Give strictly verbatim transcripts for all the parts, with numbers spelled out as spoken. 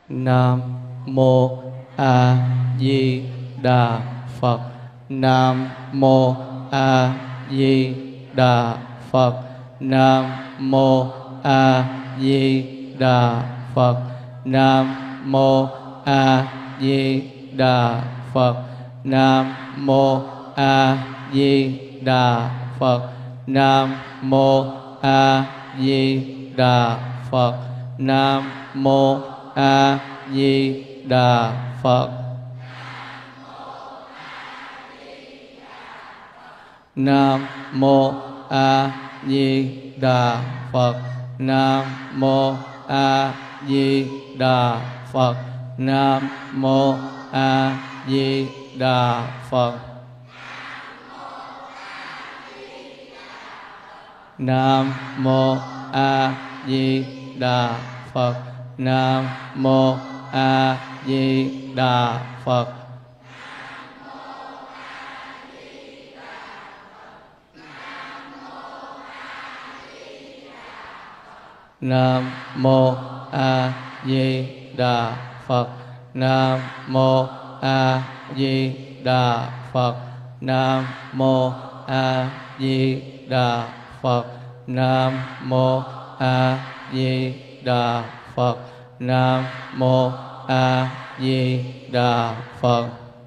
Nam mô A Di Đà Phật. Nam mô A Di Đà Phật. Nam mô A Di Đà Phật. Nam mô A Di Đà Phật. Nam mô A Di Đà Phật. Nam mô A Di Đà Phật. Nam mô A Di Đà Phật. Nam mô A Di Đà Phật. Nam mô A Di Đà Phật. Nam mô A Di Đà Phật. Nam mô A Di Đà Phật. Nam mô A Di Đà Phật. Nam mô A Di Đà Phật. Nam mô A Di Đà Phật. Nam mô A Di Đà Phật. Nam mô A Di Đà Phật. Nam mô A Di Đà Phật.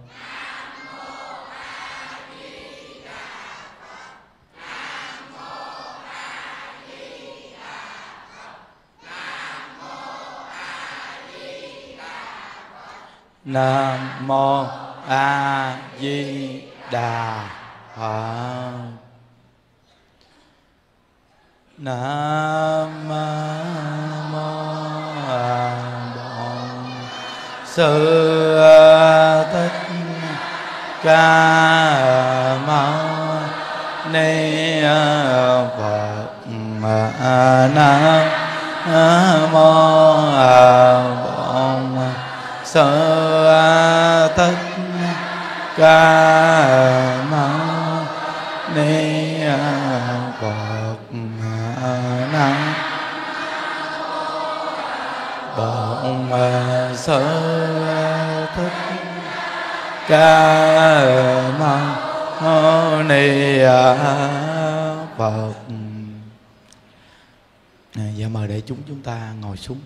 Nam mô A Di Đà Phật. Nam mô Bổn Sư Thích Ca Mâu Ni Phật. Nam mô Bổn Sư Thích Ca Mâu Ni Phật. Nam Bổn Sư Thích Ca Mâu Ni Phật. Dạ mời để chúng chúng ta ngồi xuống.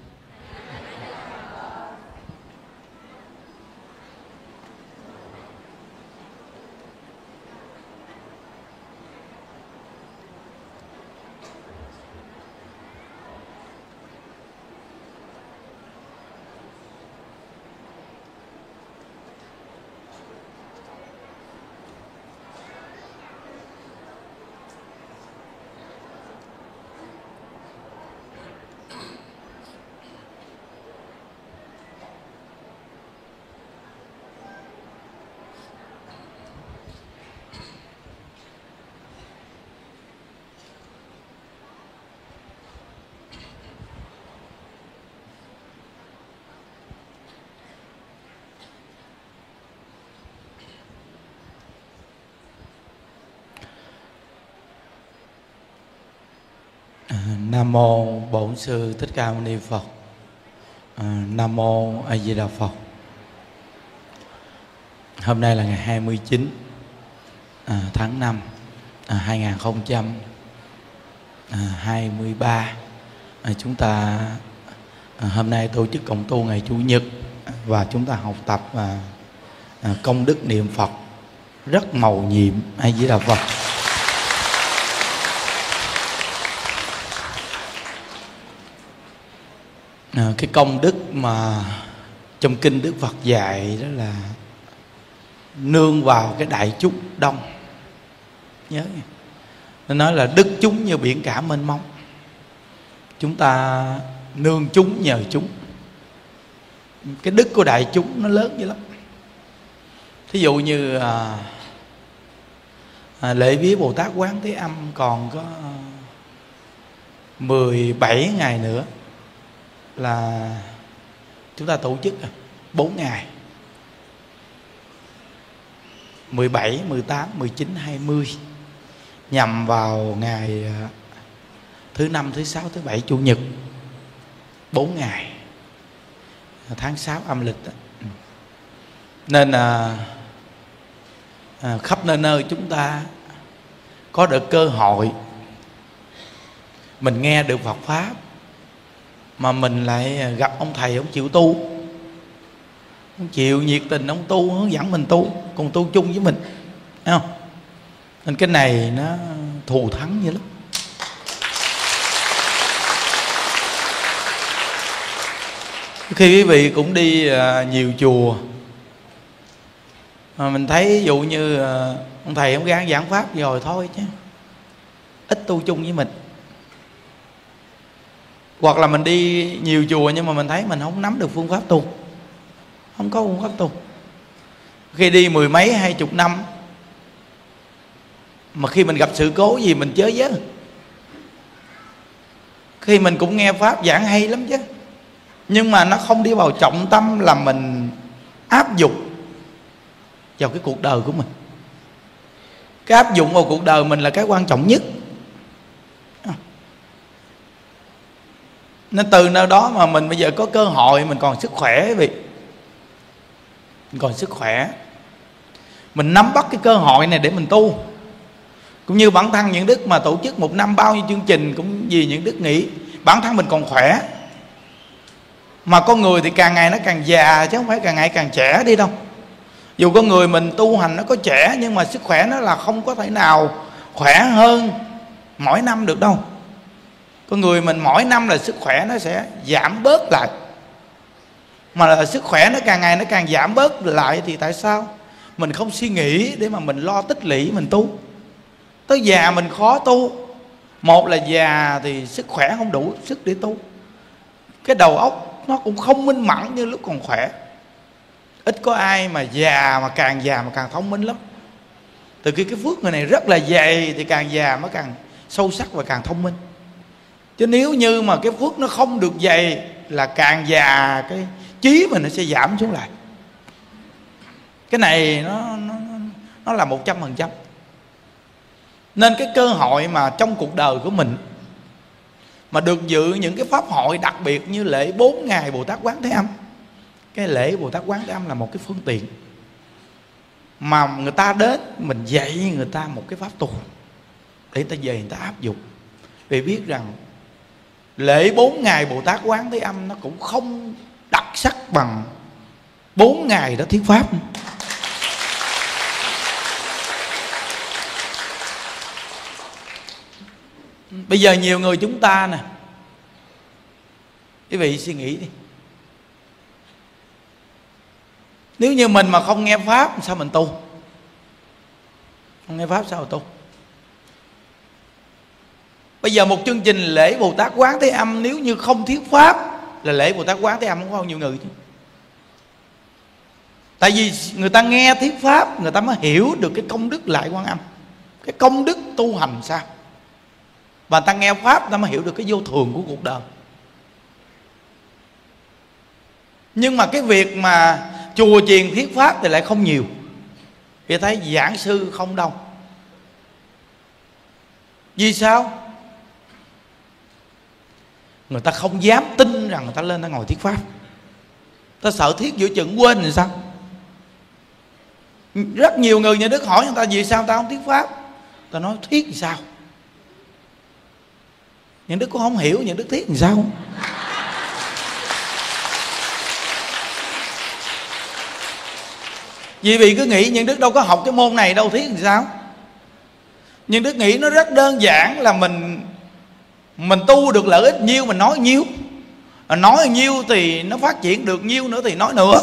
Nam mô Bổn Sư Thích Ca Mâu Ni Phật. À, Nam mô A Di Đà Phật. Hôm nay là ngày hai mươi chín à, tháng năm à, hai nghìn không trăm hai mươi ba. À, chúng ta à, hôm nay tổ chức cộng tu ngày Chủ nhật và chúng ta học tập à, à, công đức niệm Phật rất mầu nhiệm. A Di Đà Phật. À, cái công đức mà trong kinh Đức Phật dạy đó là nương vào cái đại chúng đông. Nhớ nghe. Nó nói là đức chúng như biển cả mênh mông. Chúng ta nương chúng nhờ chúng. Cái đức của đại chúng nó lớn dữ lắm. Thí dụ như à, à, lễ vía Bồ Tát Quán Thế Âm còn có mười bảy ngày nữa là chúng ta tổ chức bốn ngày mười bảy, mười tám, mười chín, hai mươi nhằm vào ngày thứ năm, thứ sáu, thứ bảy, chủ nhật bốn ngày. tháng sáu âm lịch đó. Nên à, à, khắp nơi nơi chúng ta có được cơ hội mình nghe được Phật pháp, mà mình lại gặp ông thầy ông chịu tu, ông chịu nhiệt tình ông tu, hướng dẫn mình tu, cùng tu chung với mình, thấy không? Nên cái này nó thù thắng dữ lắm. Khi quý vị cũng đi nhiều chùa mà mình thấy ví dụ như ông thầy ông gán giảng pháp rồi thôi chứ ít tu chung với mình, hoặc là mình đi nhiều chùa nhưng mà mình thấy mình không nắm được phương pháp tu, không có phương pháp tu. Khi đi mười mấy hai chục năm mà khi mình gặp sự cố gì mình chớ vớ, khi mình cũng nghe pháp giảng hay lắm chứ, nhưng mà nó không đi vào trọng tâm là mình áp dụng vào cái cuộc đời của mình. Cái áp dụng vào cuộc đời mình là cái quan trọng nhất. Nên từ nơi đó mà mình bây giờ có cơ hội, mình còn sức khỏe vì mình còn sức khỏe, mình nắm bắt cái cơ hội này để mình tu. Cũng như bản thân những đức mà tổ chức một năm bao nhiêu chương trình, cũng vì những đức nghĩ bản thân mình còn khỏe. Mà con người thì càng ngày nó càng già chứ không phải càng ngày càng trẻ đi đâu. Dù con người mình tu hành nó có trẻ, nhưng mà sức khỏe nó là không có thể nào khỏe hơn mỗi năm được đâu. Con người mình mỗi năm là sức khỏe nó sẽ giảm bớt lại, mà là sức khỏe nó càng ngày nó càng giảm bớt lại. Thì tại sao mình không suy nghĩ để mà mình lo tích lũy mình tu? Tới già mình khó tu. Một là già thì sức khỏe không đủ sức để tu, cái đầu óc nó cũng không minh mẫn như lúc còn khỏe. Ít có ai mà già mà càng già mà càng thông minh lắm. Từ khi cái phước người này rất là dày thì càng già mới càng sâu sắc và càng thông minh. Chứ nếu như mà cái phước nó không được dày là càng già cái trí mình nó sẽ giảm xuống lại. Cái này nó nó, nó là một trăm phần trăm. Nên cái cơ hội mà trong cuộc đời của mình mà được dự những cái pháp hội đặc biệt như lễ bốn ngày Bồ Tát Quán Thế Âm. Cái lễ Bồ Tát Quán Thế Âm là một cái phương tiện mà người ta đến mình dạy người ta một cái pháp tu để người ta về người ta áp dụng. Vì biết rằng lễ bốn ngày Bồ Tát Quán Thế Âm nó cũng không đặc sắc bằng bốn ngày đó thuyết pháp. Bây giờ nhiều người chúng ta nè, quý vị suy nghĩ đi, nếu như mình mà không nghe pháp sao mình tu? Không nghe pháp sao mà tu? Bây giờ một chương trình lễ Bồ Tát Quán Thế Âm nếu như không thuyết pháp là lễ Bồ Tát Quán Thế Âm không có bao nhiêu người chứ. Tại vì người ta nghe thuyết pháp người ta mới hiểu được cái công đức Lại Quan Âm, cái công đức tu hành sao. Và ta nghe pháp ta mới hiểu được cái vô thường của cuộc đời. Nhưng mà cái việc mà chùa chiền thuyết pháp thì lại không nhiều. Vì thấy giảng sư không đông. Vì sao? Người ta không dám tin rằng người ta lên ta ngồi thuyết pháp. Ta sợ thuyết giữa chừng quên thì sao? Rất nhiều người nhà Đức hỏi người ta vì sao ta không thuyết pháp. Ta nói thuyết thì sao? Những Đức cũng không hiểu những Đức thuyết thì sao. Vì vì cứ nghĩ những Đức đâu có học cái môn này đâu, thuyết thì sao. Nhưng Đức nghĩ nó rất đơn giản là mình Mình tu được lợi ích nhiêu mình nói nhiêu, nói nhiêu thì nó phát triển được nhiêu nữa thì nói nữa.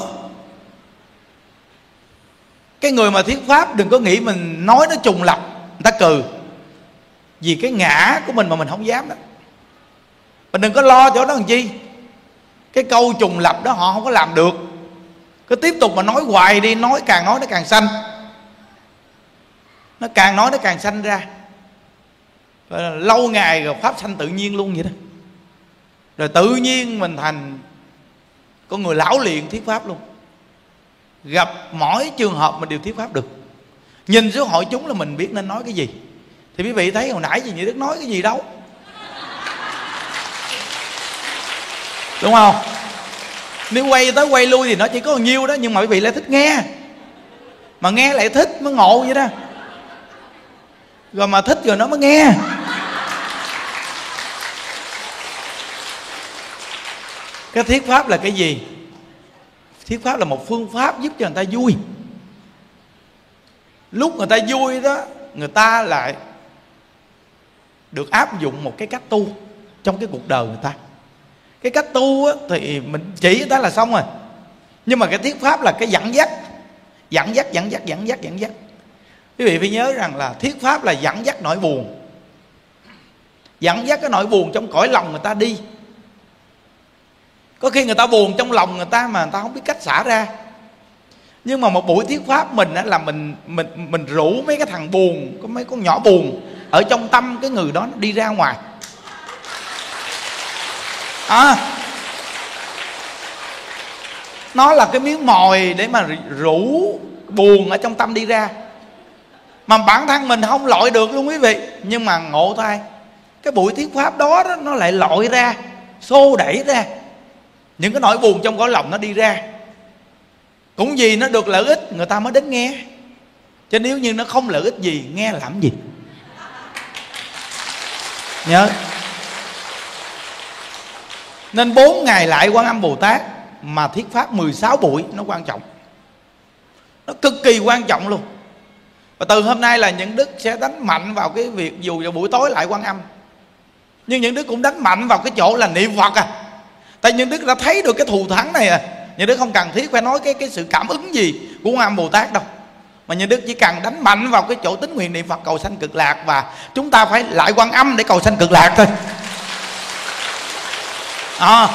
Cái người mà thuyết pháp đừng có nghĩ mình nói nó trùng lập, người ta cười. Vì cái ngã của mình mà mình không dám đó. Mình đừng có lo chỗ đó làm chi. Cái câu trùng lập đó họ không có làm được. Cứ tiếp tục mà nói hoài đi, nói càng nói nó càng sanh. Nó càng nói nó càng sanh ra. Rồi lâu ngày rồi pháp sanh tự nhiên luôn vậy đó. Rồi tự nhiên mình thành con người lão luyện thuyết pháp luôn. Gặp mỗi trường hợp mình đều thuyết pháp được. Nhìn xuống hội chúng là mình biết nên nói cái gì. Thì quý vị thấy hồi nãy gì như Đức nói cái gì đâu, đúng không? Nếu quay tới quay lui thì nó chỉ có nhiêu đó, nhưng mà quý vị lại thích nghe, mà nghe lại thích mới ngộ vậy đó. Rồi mà thích rồi nó mới nghe. Cái thuyết pháp là cái gì? Thuyết pháp là một phương pháp giúp cho người ta vui. Lúc người ta vui đó, người ta lại được áp dụng một cái cách tu trong cái cuộc đời người ta. Cái cách tu á, thì mình chỉ người ta là xong rồi. Nhưng mà cái thuyết pháp là cái dẫn dắt. Dẫn dắt, dẫn dắt, dẫn dắt, dẫn dắt. Quý vị phải nhớ rằng là thuyết pháp là dẫn dắt nỗi buồn. Dẫn dắt cái nỗi buồn trong cõi lòng người ta đi. Có khi người ta buồn trong lòng người ta mà người ta không biết cách xả ra. Nhưng mà một buổi thuyết pháp mình á, là mình mình mình rủ mấy cái thằng buồn, có mấy con nhỏ buồn ở trong tâm cái người đó đi ra ngoài. À, nó là cái miếng mồi để mà rủ buồn ở trong tâm đi ra, mà bản thân mình không lội được luôn quý vị. Nhưng mà ngộ thay, cái buổi thuyết pháp đó, đó nó lại lội ra, xô đẩy ra những cái nỗi buồn trong cõi lòng nó đi ra. Cũng vì nó được lợi ích người ta mới đến nghe. Chứ nếu như nó không lợi ích gì, nghe làm gì. Nhớ. Nên bốn ngày lại Quan Âm Bồ Tát mà thuyết pháp mười sáu buổi, nó quan trọng. Nó cực kỳ quan trọng luôn. Và từ hôm nay là những đức sẽ đánh mạnh vào cái việc dù vào buổi tối lại Quan Âm, nhưng những đức cũng đánh mạnh vào cái chỗ là niệm Phật à. Tại những đức đã thấy được cái thù thắng này à. Những đức không cần thiết phải nói cái cái sự cảm ứng gì của Quan Âm Bồ Tát đâu, mà những đức chỉ cần đánh mạnh vào cái chỗ tín nguyện niệm Phật cầu sanh cực lạc. Và chúng ta phải lại Quan Âm để cầu sanh cực lạc thôi. À,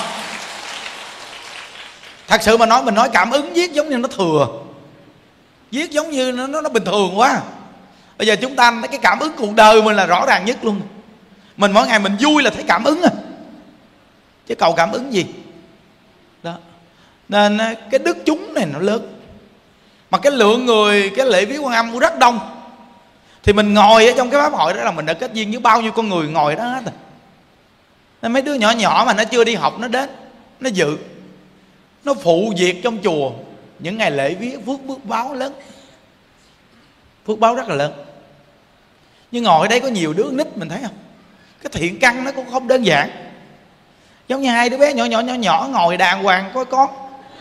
thật sự mà nói, mình nói cảm ứng viết giống như nó thừa, viết giống như nó, nó, nó bình thường quá. Bây giờ chúng ta cái cảm ứng cuộc đời mình là rõ ràng nhất luôn. Mình mỗi ngày mình vui là thấy cảm ứng à, chứ cầu cảm ứng gì đó. Nên cái đức chúng này nó lớn, mà cái lượng người cái lễ viếng Quan Âm cũng rất đông. Thì mình ngồi ở trong cái pháp hội đó là mình đã kết duyên với bao nhiêu con người ngồi đó hết rồi. Nên mấy đứa nhỏ nhỏ mà nó chưa đi học nó đến, nó dự, nó phụ việc trong chùa những ngày lễ viếng, phước phước báo lớn, phước báo rất là lớn. Nhưng ngồi ở đây có nhiều đứa nít mình thấy không, cái thiện căn nó cũng không đơn giản. Giống như hai đứa bé nhỏ nhỏ nhỏ nhỏ ngồi đàng hoàng có con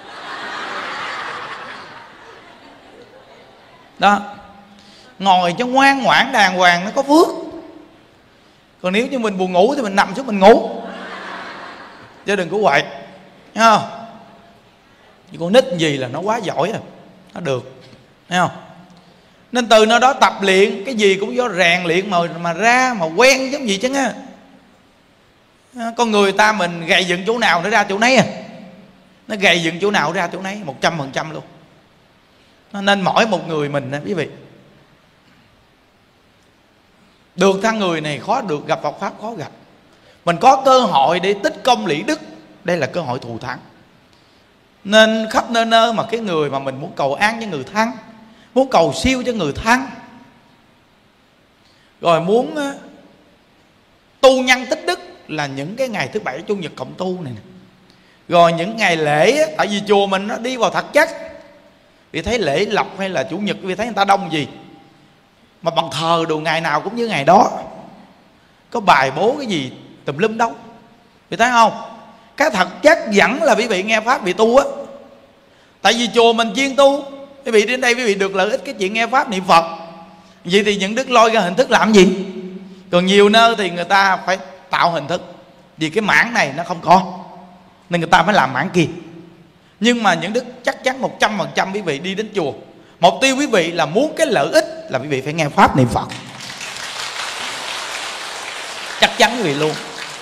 đó, ngồi cho ngoan ngoãn đàng hoàng nó có phước. Còn nếu như mình buồn ngủ thì mình nằm xuống mình ngủ, chứ đừng có quậy, thấy không? Nhưng con nít gì là nó quá giỏi rồi, nó được, thấy không? Nên từ nơi đó tập luyện, cái gì cũng do rèn luyện mà mà ra, mà quen giống gì chứ á. Con người ta mình gầy dựng chỗ nào nó ra chỗ nấy à. Nó gầy dựng chỗ nào ra chỗ nấy, một trăm phần trăm luôn. Nên mỗi một người mình quý vị, được thân người này khó được, gặp Phật Pháp khó gặp. Mình có cơ hội để tích công lũy đức, đây là cơ hội thù thắng. Nên khắp nơi nơi mà cái người mà mình muốn cầu an cho người thân, muốn cầu siêu cho người thân, rồi muốn tu nhân tích đức là những cái ngày thứ bảy chủ nhật cộng tu này nè. Rồi những ngày lễ, tại vì chùa mình nó đi vào thực chất, vì thấy lễ lộc hay là chủ nhật vì thấy người ta đông gì, mà bằng thờ đồ ngày nào cũng như ngày đó, có bài bố cái gì tùm lum đâu, vì thấy không? Cái thật chất vẫn là quý vị nghe pháp bị tu á. Tại vì chùa mình chuyên tu, quý vị đến đây quý vị được lợi ích cái chuyện nghe pháp niệm Phật. Vậy thì những đức lôi ra hình thức làm gì? Còn nhiều nơi thì người ta phải tạo hình thức, vì cái mảng này nó không có nên người ta mới làm mảng kia. Nhưng mà những đức chắc chắn một trăm phần trăm quý vị đi đến chùa, mục tiêu quý vị là muốn cái lợi ích là quý vị phải nghe pháp niệm Phật, chắc chắn quý vị luôn.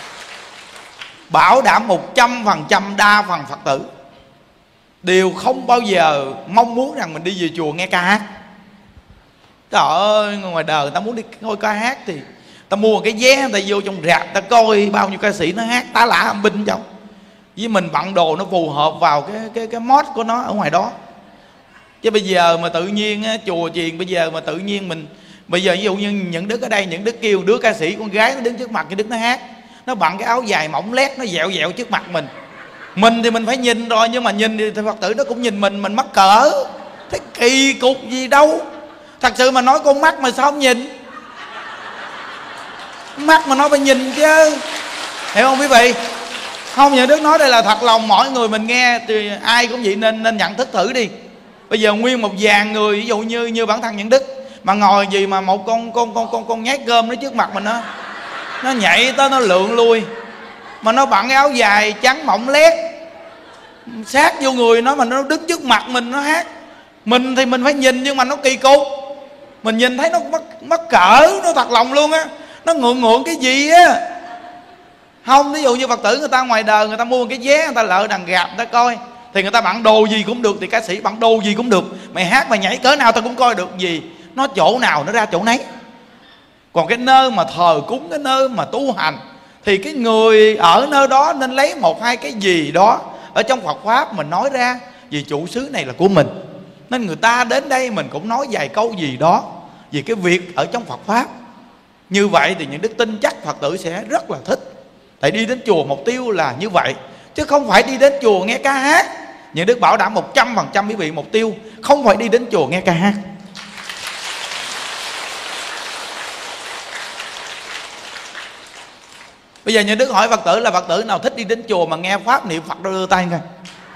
Bảo đảm một trăm phần trăm đa phần Phật tử đều không bao giờ mong muốn rằng mình đi về chùa nghe ca hát. Trời ơi, ngoài đời người ta muốn đi coi ca hát thì ta mua một cái vé, ta vô trong rạp ta coi bao nhiêu ca sĩ nó hát tá lả âm binh trong, với mình bận đồ nó phù hợp vào cái cái cái mod của nó ở ngoài đó. Chứ bây giờ mà tự nhiên á, chùa chiền bây giờ mà tự nhiên mình bây giờ ví dụ như những đức ở đây, những đức kêu đứa ca sĩ con gái nó đứng trước mặt cái đức nó hát, nó bận cái áo dài mỏng lét nó dẹo dẹo trước mặt mình, Mình thì mình phải nhìn rồi, nhưng mà nhìn thì Phật tử nó cũng nhìn mình, mình mắc cỡ. Thế kỳ cục gì đâu. Thật sự mà nói, con mắt mà sao không nhìn? Mắt mà nó phải nhìn chứ, hiểu không quý vị? Không, nhà Đức nói đây là thật lòng, mỗi người mình nghe thì ai cũng vậy, nên nên nhận thức thử đi. Bây giờ nguyên một dàn người, ví dụ như như bản thân Nhận Đức mà ngồi gì mà một con con con con con nhát cơm nó trước mặt mình, nó nó nhảy tới nó lượn lui, mà nó bận cái áo dài trắng mỏng lét sát vô người nó, mà nó đứng trước mặt mình nó hát. Mình thì mình phải nhìn, nhưng mà nó kỳ cục. Mình nhìn thấy nó mất mất cỡ, nó thật lòng luôn á. Nó ngượng ngượng cái gì á. Không, ví dụ như Phật tử người ta ngoài đời, người ta mua cái vé, người ta lỡ đàn gạp người ta coi, thì người ta bận đồ gì cũng được, thì ca sĩ bận đồ gì cũng được. Mày hát mày nhảy cỡ nào ta cũng coi được, gì nó chỗ nào nó ra chỗ nấy. Còn cái nơi mà thờ cúng, cái nơi mà tu hành, thì cái người ở nơi đó nên lấy một hai cái gì đó ở trong Phật Pháp mình nói ra. Vì chủ xứ này là của mình, nên người ta đến đây mình cũng nói vài câu gì đó về cái việc ở trong Phật Pháp. Như vậy thì những đức tin chắc Phật tử sẽ rất là thích. Tại đi đến chùa mục tiêu là như vậy, chứ không phải đi đến chùa nghe ca hát. Những đức bảo đảm một trăm phần trăm quý vị mục tiêu không phải đi đến chùa nghe ca hát. Bây giờ những đức hỏi Phật tử là Phật tử nào thích đi đến chùa mà nghe Pháp niệm Phật, đưa tay coi.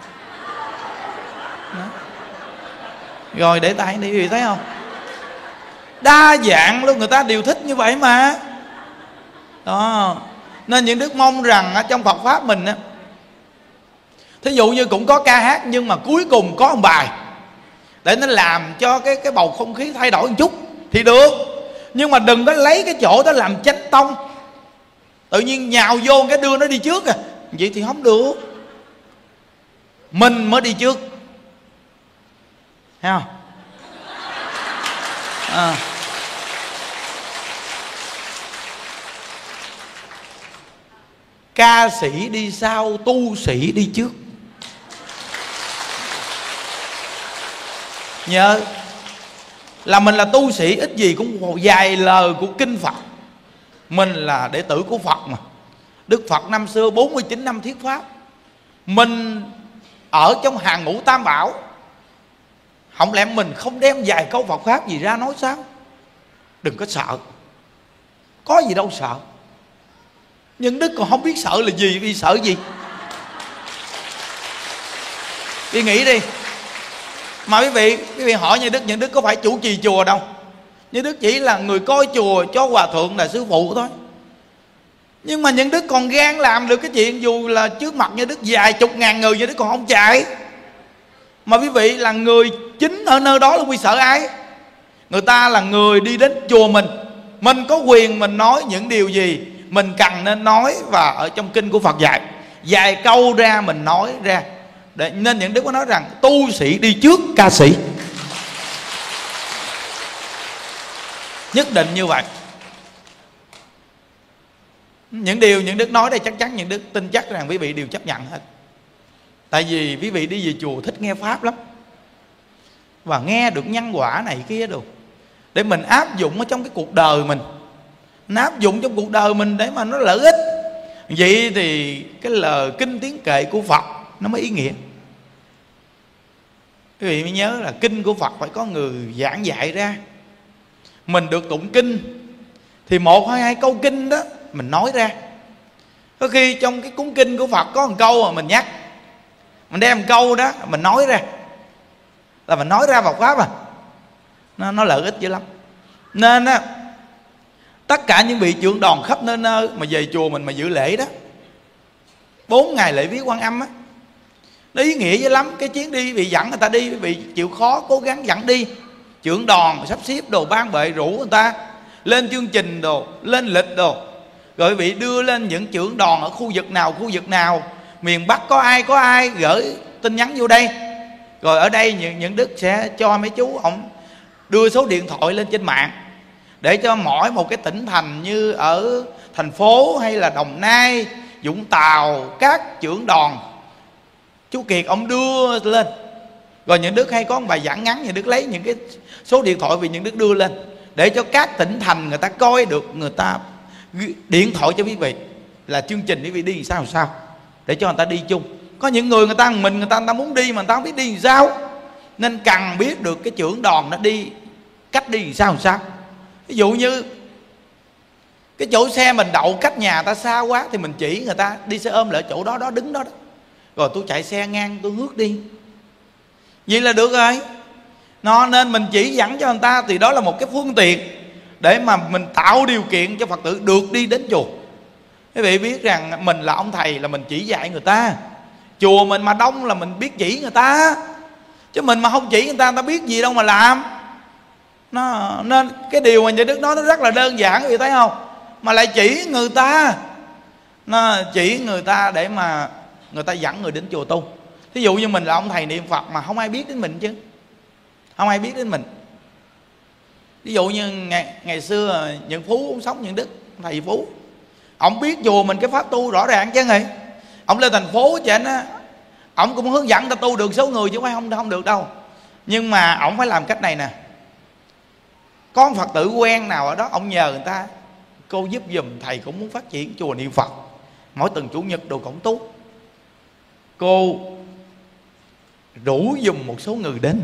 Rồi để tay đi, quý vị thấy không? Đa dạng luôn, người ta đều thích như vậy mà. Đó. Nên những đức mong rằng ở trong Phật Pháp mình á, thí dụ như cũng có ca hát, nhưng mà cuối cùng có một bài để nó làm cho cái cái bầu không khí thay đổi một chút thì được. Nhưng mà đừng có lấy cái chỗ đó làm chánh tông, tự nhiên nhào vô cái đưa nó đi trước à. Vậy thì không được. Mình mới đi trước, thấy không? À. Ca sĩ đi sau, tu sĩ đi trước. Nhớ là mình là tu sĩ, ít gì cũng vài lời của kinh Phật. Mình là đệ tử của Phật mà. Đức Phật năm xưa bốn mươi chín năm thuyết Pháp, mình ở trong hàng ngũ tam bảo, không lẽ mình không đem vài câu Phật Pháp gì ra nói sao? Đừng có sợ, có gì đâu sợ. Nhưng Đức còn không biết sợ là gì, vì sợ gì? Đi nghĩ đi. Mà quý vị, quý vị hỏi như Đức, những Đức có phải chủ trì chùa đâu. Như Đức chỉ là người coi chùa cho Hòa Thượng là sư phụ thôi. Nhưng mà những Đức còn gan làm được cái chuyện dù là trước mặt như Đức vài chục ngàn người, như Đức còn không chạy. Mà quý vị là người chính ở nơi đó là quý sợ ai? Người ta là người đi đến chùa mình. Mình có quyền mình nói những điều gì mình cần nên nói, và ở trong kinh của Phật dạy vài câu ra mình nói ra. Để, nên những Đức có nói rằng tu sĩ đi trước ca sĩ, nhất định như vậy. Những điều những Đức nói đây chắc chắn những Đức tin chắc rằng quý vị đều chấp nhận hết. Tại vì quý vị đi về chùa thích nghe Pháp lắm, và nghe được nhân quả này kia đồ, để mình áp dụng ở trong cái cuộc đời mình, mình áp dụng trong cuộc đời mình để mà nó lợi ích. Vậy thì cái lời kinh tiếng kệ của Phật nó mới ý nghĩa. Quý vị mới nhớ là kinh của Phật phải có người giảng dạy ra. Mình được tụng kinh thì một hay hai câu kinh đó mình nói ra. Có khi trong cái cuốn kinh của Phật có một câu mà mình nhắc, mình đem một câu đó mình nói ra, là mình nói ra Phật Pháp à. Nó, nó lợi ích dữ lắm. Nên á, tất cả những vị trưởng đoàn khắp nơi nơi mà về chùa mình mà dự lễ đó, bốn ngày lễ viếng Quan Âm á, nó ý nghĩa dữ lắm. Cái chuyến đi bị dẫn người ta đi, bị chịu khó cố gắng dẫn đi, trưởng đoàn sắp xếp đồ, ban bệ rủ người ta lên chương trình đồ, lên lịch đồ, rồi bị đưa lên những trưởng đoàn ở khu vực nào khu vực nào, miền Bắc có ai có ai gửi tin nhắn vô đây. Rồi ở đây những, những Đức sẽ cho mấy chú ông đưa số điện thoại lên trên mạng, để cho mỗi một cái tỉnh thành như ở thành phố hay là Đồng Nai, Vũng Tàu, các trưởng đoàn, chú Kiệt ông đưa lên. Rồi những Đức hay có một bài giảng ngắn, những Đức lấy những cái số điện thoại vì những Đức đưa lên, để cho các tỉnh thành người ta coi được, người ta điện thoại cho quý vị là chương trình quý vị đi sao sao, để cho người ta đi chung. Có những người người ta mình người ta người ta muốn đi mà người ta không biết đi làm sao, nên cần biết được cái trưởng đoàn nó đi cách đi làm sao làm sao. Ví dụ như cái chỗ xe mình đậu cách nhà người ta xa quá thì mình chỉ người ta đi xe ôm lại chỗ đó đó, đứng đó đó, rồi tôi chạy xe ngang tôi ngước đi, vậy là được rồi. Nó nên mình chỉ dẫn cho người ta thì đó là một cái phương tiện để mà mình tạo điều kiện cho Phật tử được đi đến chùa. Quý vị biết rằng mình là ông thầy là mình chỉ dạy người ta, chùa mình mà đông là mình biết chỉ người ta, chứ mình mà không chỉ người ta, người ta biết gì đâu mà làm. Nó, nên cái điều mà Nhà Đức nói nó rất là đơn giản, quý vị thấy không? Mà lại chỉ người ta, nó chỉ người ta để mà người ta dẫn người đến chùa tu. Thí dụ như mình là ông thầy niệm Phật mà không ai biết đến mình chứ, không ai biết đến mình. Ví dụ như ngày, ngày xưa Nhận Phú ông sống Nhận Đức, thầy Phú, ông biết chùa mình cái pháp tu rõ ràng chứ người. Ông lên thành phố cho anh á, ông cũng hướng dẫn ta tu được số người chứ không phải không, không được đâu. Nhưng mà ông phải làm cách này nè. Có một Phật tử quen nào ở đó, ông nhờ người ta: cô giúp giùm, thầy cũng muốn phát triển chùa niệm Phật, mỗi tuần chủ nhật đồ cổng tú, cô rủ giùm một số người đến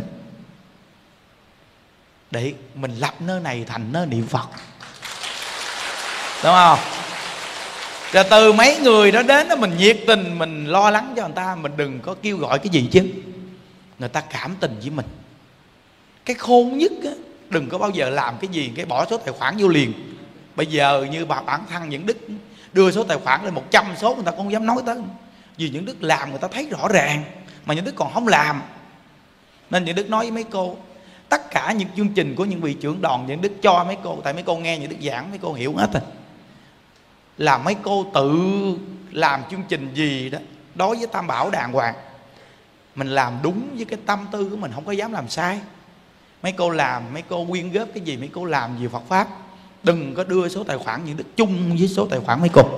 để mình lập nơi này thành nơi niệm Phật, đúng không? Rồi từ mấy người đó đến đó mình nhiệt tình, mình lo lắng cho người ta, mình đừng có kêu gọi cái gì chứ, người ta cảm tình với mình. Cái khôn nhất á, đừng có bao giờ làm cái gì cái bỏ số tài khoản vô liền. Bây giờ như bà bản thân Những Đức đưa số tài khoản lên một trăm số, người ta cũng không dám nói tới, vì Những Đức làm người ta thấy rõ ràng, mà Những Đức còn không làm. Nên Những Đức nói với mấy cô, tất cả những chương trình của những vị trưởng đoàn Những Đức cho mấy cô, tại mấy cô nghe Những Đức giảng mấy cô hiểu hết rồi, là mấy cô tự làm chương trình gì đó đối với Tam Bảo đàng hoàng, mình làm đúng với cái tâm tư của mình, không có dám làm sai. Mấy cô làm, mấy cô quyên góp cái gì mấy cô làm gì Phật pháp, đừng có đưa số tài khoản Những Đức chung với số tài khoản mấy cô.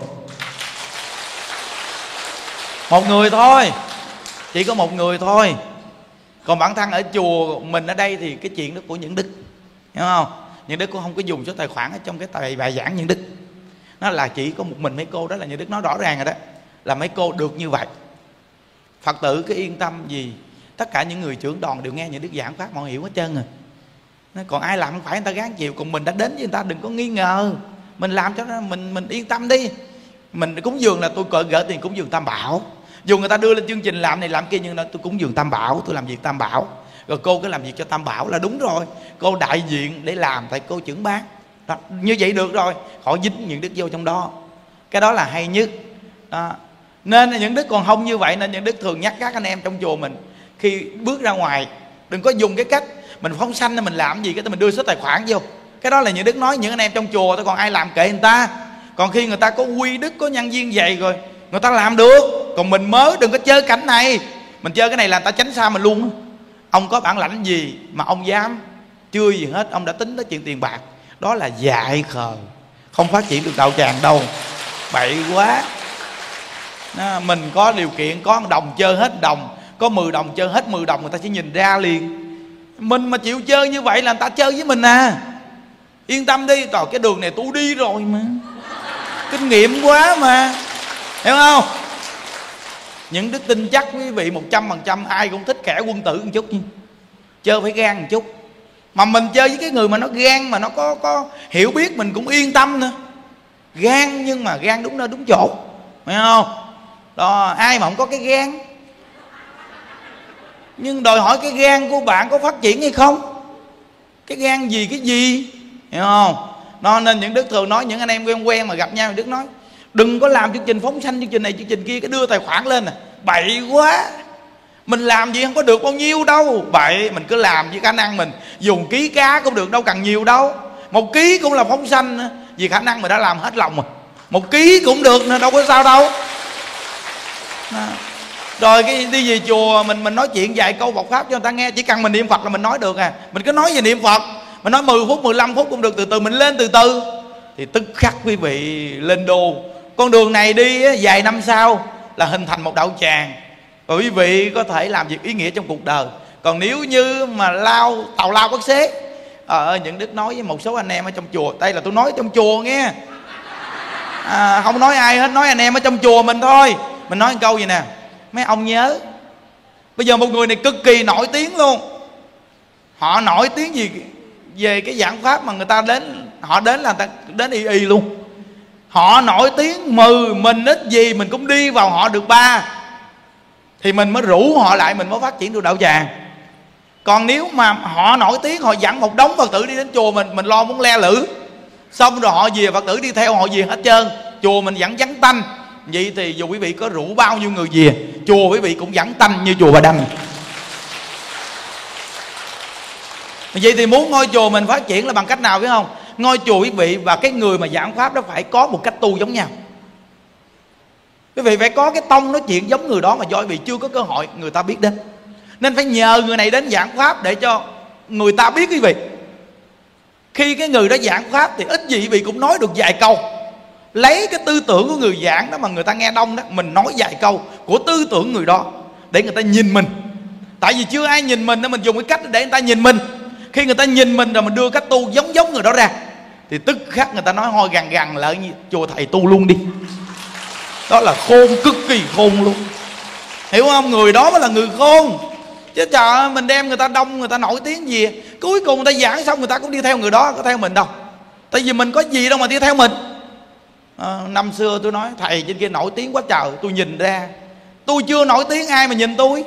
Một người thôi, chỉ có một người thôi. Còn bản thân ở chùa mình ở đây thì cái chuyện đó của Những Đức, hiểu không? Những Đức cũng không có dùng số tài khoản ở trong cái bài, bài giảng Những Đức. Nó là chỉ có một mình mấy cô, đó là Những Đức nói rõ ràng rồi đó, là mấy cô được như vậy. Phật tử cứ yên tâm, gì tất cả những người trưởng đoàn đều nghe Những Đức giảng pháp, mọi hiểu hết trơn rồi. Còn ai làm không phải người ta gán chịu, còn mình đã đến với người ta đừng có nghi ngờ, mình làm cho nó mình mình yên tâm đi. Mình cúng dường là tôi cỡ gỡ tiền cúng dường Tam Bảo, dù người ta đưa lên chương trình làm này làm kia, nhưng đó tôi cúng dường Tam Bảo, tôi làm việc Tam Bảo. Rồi cô cứ làm việc cho Tam Bảo là đúng rồi, cô đại diện để làm, tại cô trưởng ban đó, như vậy được rồi, khỏi dính Những Đức vô trong đó, cái đó là hay nhất đó. Nên Những Đức còn không như vậy, nên Những Đức thường nhắc các anh em trong chùa mình khi bước ra ngoài đừng có dùng cái cách mình phóng sanh mình làm gì cái mình đưa số tài khoản vô. Cái đó là Những Đức nói những anh em trong chùa thôi, còn ai làm kệ người ta. Còn khi người ta có quy đức, có nhân viên vậy rồi người ta làm được, còn mình mới đừng có chơi cảnh này. Mình chơi cái này là người ta tránh xa mình luôn. Ông có bản lãnh gì mà ông dám? Chưa gì hết ông đã tính tới chuyện tiền bạc, đó là dại khờ, không phát triển được đạo tràng đâu, bậy quá. Đó, mình có điều kiện có đồng chơi hết đồng, có mười đồng chơi hết mười đồng, người ta chỉ nhìn ra liền. Mình mà chịu chơi như vậy là người ta chơi với mình à. Yên tâm đi, rồi cái đường này tôi đi rồi mà, kinh nghiệm quá mà, hiểu không? Những Đức tin chắc quý vị một trăm phần trăm ai cũng thích kẻ quân tử một chút, nhưng chơi phải gan một chút. Mà mình chơi với cái người mà nó gan, mà nó có có hiểu biết, mình cũng yên tâm nữa. Gan nhưng mà gan đúng nơi đúng chỗ, phải không? Đó, ai mà không có cái gan, nhưng đòi hỏi cái gan của bạn có phát triển hay không. Cái gan gì cái gì, hiểu không? Đó, nên Những Đức thường nói những anh em quen quen mà gặp nhau, Những Đức nói đừng có làm chương trình phóng sanh, chương trình này chương trình kia, cái đưa tài khoản lên nè, bậy quá. Mình làm gì không có được bao nhiêu đâu, bậy. Mình cứ làm với khả năng mình, dùng ký cá cũng được đâu cần nhiều đâu. Một ký cũng là phóng sanh, vì khả năng mình đã làm hết lòng rồi. Một ký cũng được nữa, đâu có sao đâu. Đó. Rồi cái đi về chùa mình mình nói chuyện vài câu Phật pháp cho người ta nghe, chỉ cần mình niệm Phật là mình nói được à. Mình cứ nói về niệm Phật, mình nói mười phút mười lăm phút cũng được, từ từ mình lên từ từ thì tức khắc quý vị lên đô. Con đường này đi vài năm sau là hình thành một đạo tràng, và quý vị có thể làm việc ý nghĩa trong cuộc đời. Còn nếu như mà lao tàu lao có xế, ờ Những Đức nói với một số anh em ở trong chùa, đây là tôi nói trong chùa nghe, à, không nói ai hết, nói anh em ở trong chùa mình thôi. Mình nói một câu gì nè: mấy ông nhớ. Bây giờ một người này cực kỳ nổi tiếng luôn. Họ nổi tiếng gì về cái giảng pháp mà người ta đến, họ đến là người ta đến y y luôn. Họ nổi tiếng mừ, mình ít gì mình cũng đi vào họ được ba, thì mình mới rủ họ lại, mình mới phát triển được đạo tràng. Còn nếu mà họ nổi tiếng, họ dẫn một đống Phật tử đi đến chùa mình, mình lo muốn le lử, xong rồi họ về, Phật tử đi theo họ về hết trơn, chùa mình vẫn vắng tanh. Vậy thì dù quý vị có rủ bao nhiêu người về, chùa quý vị cũng vắng tanh như chùa Bà Đanh. Vậy thì muốn ngôi chùa mình phát triển là bằng cách nào biết không? Ngôi chùa quý vị và cái người mà giảng pháp đó phải có một cách tu giống nhau. Quý vị phải có cái tông nói chuyện giống người đó, mà do quý vị chưa có cơ hội người ta biết đến, nên phải nhờ người này đến giảng pháp để cho người ta biết quý vị. Khi cái người đó giảng pháp thì ít gì quý vị cũng nói được vài câu, lấy cái tư tưởng của người giảng đó mà người ta nghe đông đó, mình nói vài câu của tư tưởng người đó để người ta nhìn mình. Tại vì chưa ai nhìn mình nên mình dùng cái cách để người ta nhìn mình. Khi người ta nhìn mình rồi mình đưa cách tu giống giống người đó ra, thì tức khắc người ta nói thôi gằn gằn lại như chùa thầy tu luôn đi. Đó là khôn, cực kỳ khôn luôn. Hiểu không? Người đó mới là người khôn. Chứ trời ơi, mình đem người ta đông, người ta nổi tiếng gì, cuối cùng người ta giảng xong người ta cũng đi theo người đó, có theo mình đâu. Tại vì mình có gì đâu mà đi theo mình. à, Năm xưa tôi nói thầy trên kia nổi tiếng quá trời, tôi nhìn ra tôi chưa nổi tiếng, ai mà nhìn tôi.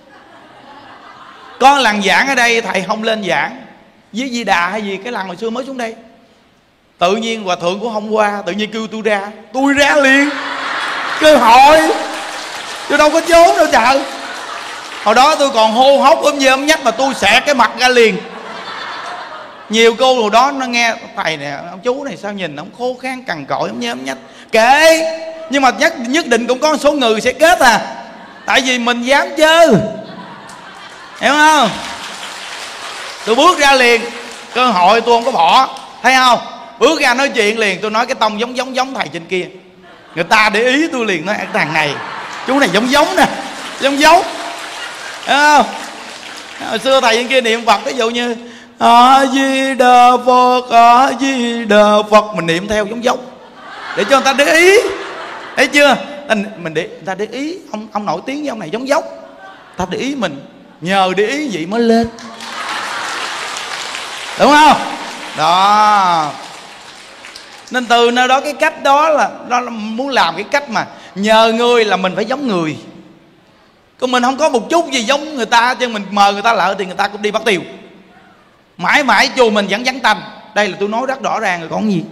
Có lần giảng ở đây thầy không lên giảng với Di Đà hay gì, cái lần hồi xưa mới xuống đây, tự nhiên hòa thượng cũng không qua, tự nhiên kêu tôi ra, tôi ra liền. Cơ hội tôi đâu có trốn đâu trời. Hồi đó tôi còn hô hốc ôm dơ ôm nhách mà tôi xẻ cái mặt ra liền. Nhiều cô hồi đó nó nghe thầy nè, ông chú này sao nhìn ông khô khan cằn cỗi ôm nhơ ôm nhách. Kệ, nhưng mà nhất, nhất định cũng có một số người sẽ kết à. Tại vì mình dám chơi, hiểu không? Tôi bước ra liền, cơ hội tôi không có bỏ, thấy không? Bước ra nói chuyện liền, tôi nói cái tông giống giống giống thầy trên kia. Người ta để ý tôi liền, nói thằng này, chú này giống giống nè, giống giống, hiểu không? Hồi xưa thầy trên kia niệm Phật, ví dụ như A Di Đà Phật, A Di Đà Phật, mình niệm theo giống giống để cho người ta để ý, thấy chưa? Mình để người ta để ý, ông ông nổi tiếng với ông này giống giống, ta để ý mình, nhờ để ý vậy mới lên, đúng không? Đó. Nên từ nơi đó cái cách đó là, đó là muốn làm cái cách mà nhờ người là mình phải giống người. Còn mình không có một chút gì giống người ta, chứ mình mời người ta lại thì người ta cũng đi bắt tiêu. Mãi mãi chùa mình vẫn vắng tanh. Đây là tôi nói rất rõ ràng rồi còn gì,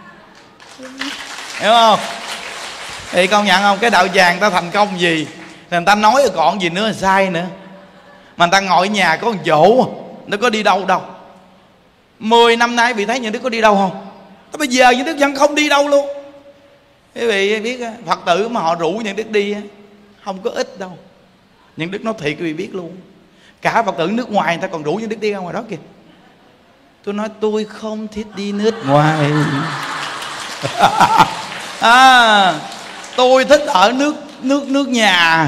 hiểu không? Thì công nhận không? Cái đạo tràng ta thành công gì thì người ta nói rồi còn gì nữa là sai nữa. Mà người ta ngồi ở nhà có một chỗ, nó có đi đâu đâu. Mười năm nay bị thấy những đứa có đi đâu không? Bây giờ những đức vẫn không đi đâu luôn. Quý vị biết Phật tử mà họ rủ những đức đi không có ít đâu. Những đức nói thiệt quý vị biết luôn. Cả Phật tử nước ngoài người ta còn rủ những đức đi ra ngoài đó kìa. Tôi nói tôi không thích đi nước ngoài. à, Tôi thích ở nước nước nước nhà.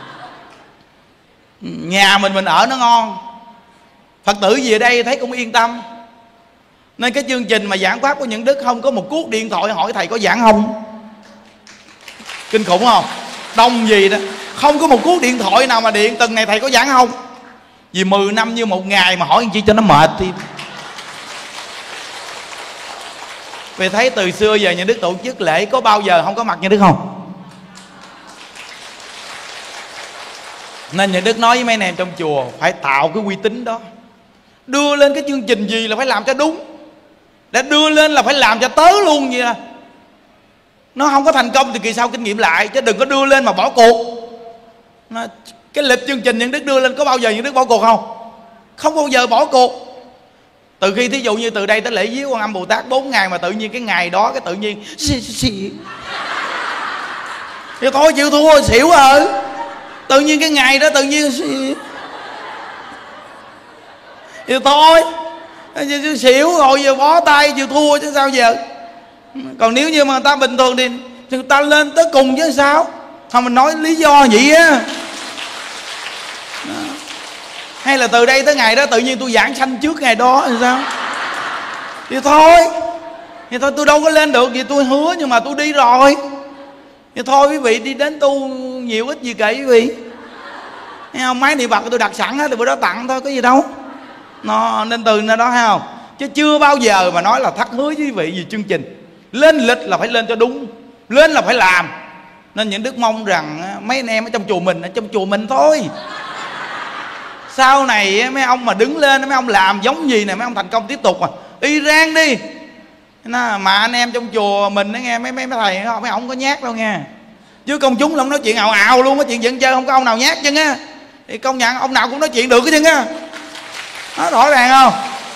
Nhà mình mình ở nó ngon. Phật tử về đây thấy cũng yên tâm. Nên cái chương trình mà giảng pháp của những đức không có một cuốc điện thoại hỏi thầy có giảng không. Kinh khủng không? Đông gì đó, không có một cuốc điện thoại nào mà điện từng ngày thầy có giảng không. Vì mười năm như một ngày mà hỏi làm chi cho nó mệt thì. Vì thấy từ xưa giờ những đức tổ chức lễ có bao giờ không có mặt những đức không? Nên những đức nói với mấy anh em trong chùa phải tạo cái uy tín đó. Đưa lên cái chương trình gì là phải làm cho đúng. Đã đưa lên là phải làm cho tới luôn vậy à. Nó không có thành công thì kỳ sau kinh nghiệm lại. Chứ đừng có đưa lên mà bỏ cuộc. Nó, cái lịch chương trình những đức đưa lên có bao giờ những đức bỏ cuộc không? Không bao giờ bỏ cuộc. Từ khi thí dụ như từ đây tới lễ viếng Quan Âm Bồ Tát bốn ngày mà tự nhiên cái ngày đó cái tự nhiên xì, xì. Thì thôi chịu thua xỉu rồi. Tự nhiên cái ngày đó tự nhiên xì. Thì thôi xỉu rồi giờ bó tay chịu thua chứ sao giờ. Còn nếu như mà người ta bình thường thì người ta lên tới cùng chứ sao. Không mình nói lý do vậy á. Hay là từ đây tới ngày đó tự nhiên tôi giảng sanh trước ngày đó thì sao. Thì thôi Thì thôi tôi đâu có lên được. Vì tôi hứa nhưng mà tôi đi rồi. Nhưng thôi quý vị đi đến tu nhiều ít gì kệ quý vị. Thấy không? Máy niệm Phật tôi đặt sẵn hết, thì bữa đó tặng thôi, có gì đâu. Nó nên từ nơi đó, thấy không? Chứ chưa bao giờ mà nói là thắt hứa với quý vị gì chương trình. Lên lịch là phải lên cho đúng, lên là phải làm. Nên những đức mong rằng mấy anh em ở trong chùa mình, ở trong chùa mình thôi. Sau này mấy ông mà đứng lên, mấy ông làm giống gì này, mấy ông thành công tiếp tục à. Iran đi. Mà anh em trong chùa mình đó nghe, mấy mấy mấy thầy mấy ông không có nhát đâu nghe. Chứ công chúng là ông nói chuyện ào ào luôn, có chuyện giận chơi, không có ông nào nhát chứ á. Thì công nhận ông nào cũng nói chuyện được cái chứ á. Nó rõ ràng không?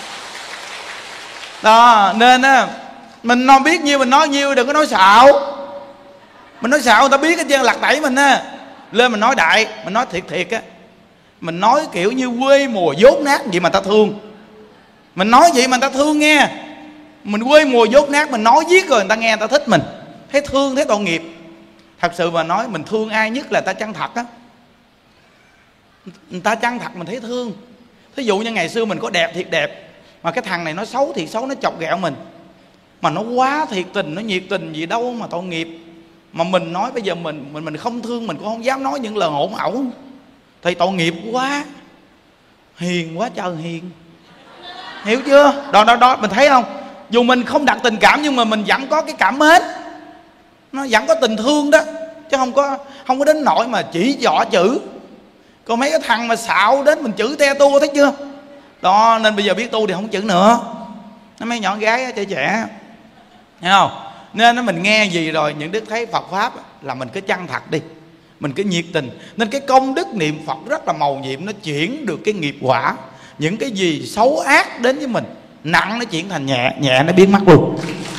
Đó, nên á mình nói biết nhiêu mình nói nhiêu, đừng có nói xạo. Mình nói xạo người ta biết hết trơn, lật đẩy mình á. Lên mình nói đại, mình nói thiệt thiệt á. Mình nói kiểu như quê mùa dốt nát vậy mà ta thương. Mình nói vậy mà ta thương nghe. Mình quê mùa dốt nát, mình nói viết rồi người ta nghe, người ta thích mình, thấy thương, thấy tội nghiệp. Thật sự mà nói mình thương ai nhất là ta chân thật á. Người ta chân thật mình thấy thương. Thí dụ như ngày xưa mình có đẹp thiệt đẹp, mà cái thằng này nó xấu thiệt xấu, nó chọc ghẹo mình, mà nó quá thiệt tình, nó nhiệt tình gì đâu mà tội nghiệp. Mà mình nói bây giờ mình mình mình không thương, mình cũng không dám nói những lời hỗn ẩu, thì tội nghiệp quá. Hiền quá trời hiền, hiểu chưa? Đó đó đó, mình thấy không? Dù mình không đặt tình cảm nhưng mà mình vẫn có cái cảm mến, nó vẫn có tình thương đó, chứ không có không có đến nỗi mà chỉ dọ chữ. Còn mấy cái thằng mà xạo đến mình chữ te tua, thấy chưa? Đó, nên bây giờ biết tu thì không chữ nữa. Nó mấy nhỏ gái trẻ trẻ, thấy không? Nên nó mình nghe gì rồi những đức thấy Phật pháp là mình cứ chân thật đi, mình cứ nhiệt tình. Nên cái công đức niệm Phật rất là màu nhiệm, nó chuyển được cái nghiệp quả. Những cái gì xấu ác đến với mình, nặng nó chuyển thành nhẹ, nhẹ nó biến mất luôn.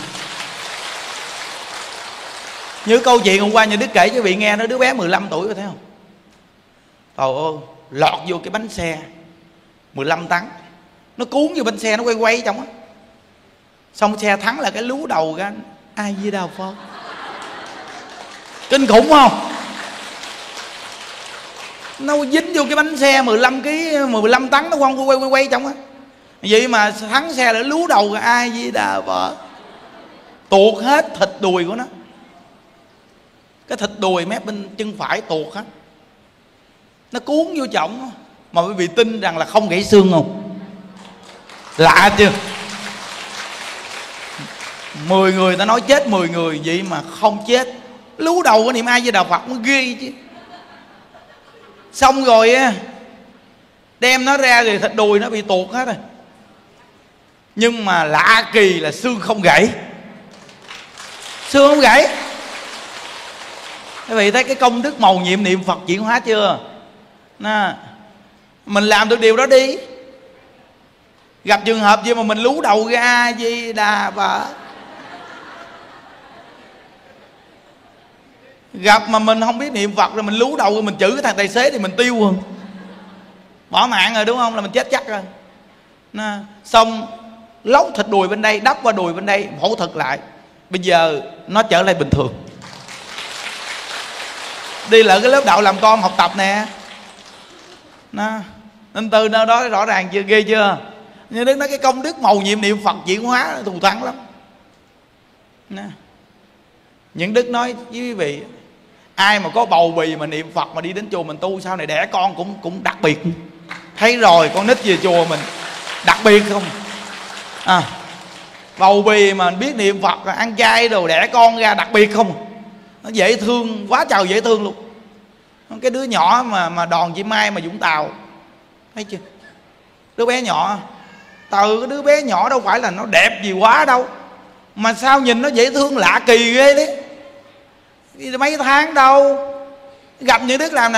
Như câu chuyện hôm qua như đức kể cho quý vị nghe, nó đứa bé mười lăm tuổi rồi, thấy không? Trời ơi, lọt vô cái bánh xe mười lăm tấn, nó cuốn vô bánh xe, nó quay quay trong á. Xong xe thắng là cái lú đầu ra, ai với đào Phật. Kinh khủng không? Nó dính vô cái bánh xe mười lăm ký, mười lăm tấn, nó quăng quay quay quay trong á. Vậy mà thắng xe lại lú đầu ra, ai với đào Phật. Tuột hết thịt đùi của nó, cái thịt đùi mép bên chân phải tuột hết. Nó cuốn vô trọng. Mà quý vị tin rằng là không gãy xương không? Lạ chưa? Mười người ta nói chết mười người, vậy mà không chết. Lú đầu cái niệm ai với đạo Phật mới ghê chứ. Xong rồi á, đem nó ra thì thịt đùi nó bị tuột hết rồi. Nhưng mà lạ kỳ là xương không gãy. Xương không gãy. Quý vị thấy cái công đức màu nhiệm niệm Phật chuyển hóa chưa? Nè, mình làm được điều đó đi. Gặp trường hợp gì mà mình lú đầu ra Di Đà Phật, gặp mà mình không biết niệm Phật rồi mình lú đầu rồi mình chửi cái thằng tài xế thì mình tiêu rồi, bỏ mạng rồi đúng không? Là mình chết chắc rồi. Nè, xong lóc thịt đùi bên đây, đắp qua đùi bên đây, phẫu thuật lại. Bây giờ nó trở lại bình thường, đi lại cái lớp đạo làm con học tập nè. Nè, nên từ nơi đó rõ ràng chưa, ghê chưa? Nhưng Đức nói cái công đức màu nhiệm niệm Phật chuyển hóa thù thắng lắm. Nè, những Đức nói với quý vị, ai mà có bầu bì mà niệm Phật mà đi đến chùa mình tu, sau này đẻ con cũng cũng đặc biệt. Thấy rồi, con nít về chùa mình đặc biệt không? À, bầu bì mà biết niệm Phật, ăn chay đồ, đẻ con ra đặc biệt không? Nó dễ thương, quá trời dễ thương luôn. Cái đứa nhỏ mà mà đòn chị Mai mà Vũng Tàu, thấy chưa? Đứa bé nhỏ, từ cái đứa bé nhỏ đâu phải là nó đẹp gì quá đâu, mà sao nhìn nó dễ thương lạ kỳ ghê đấy. Mấy tháng đâu, gặp như Đức làm nè,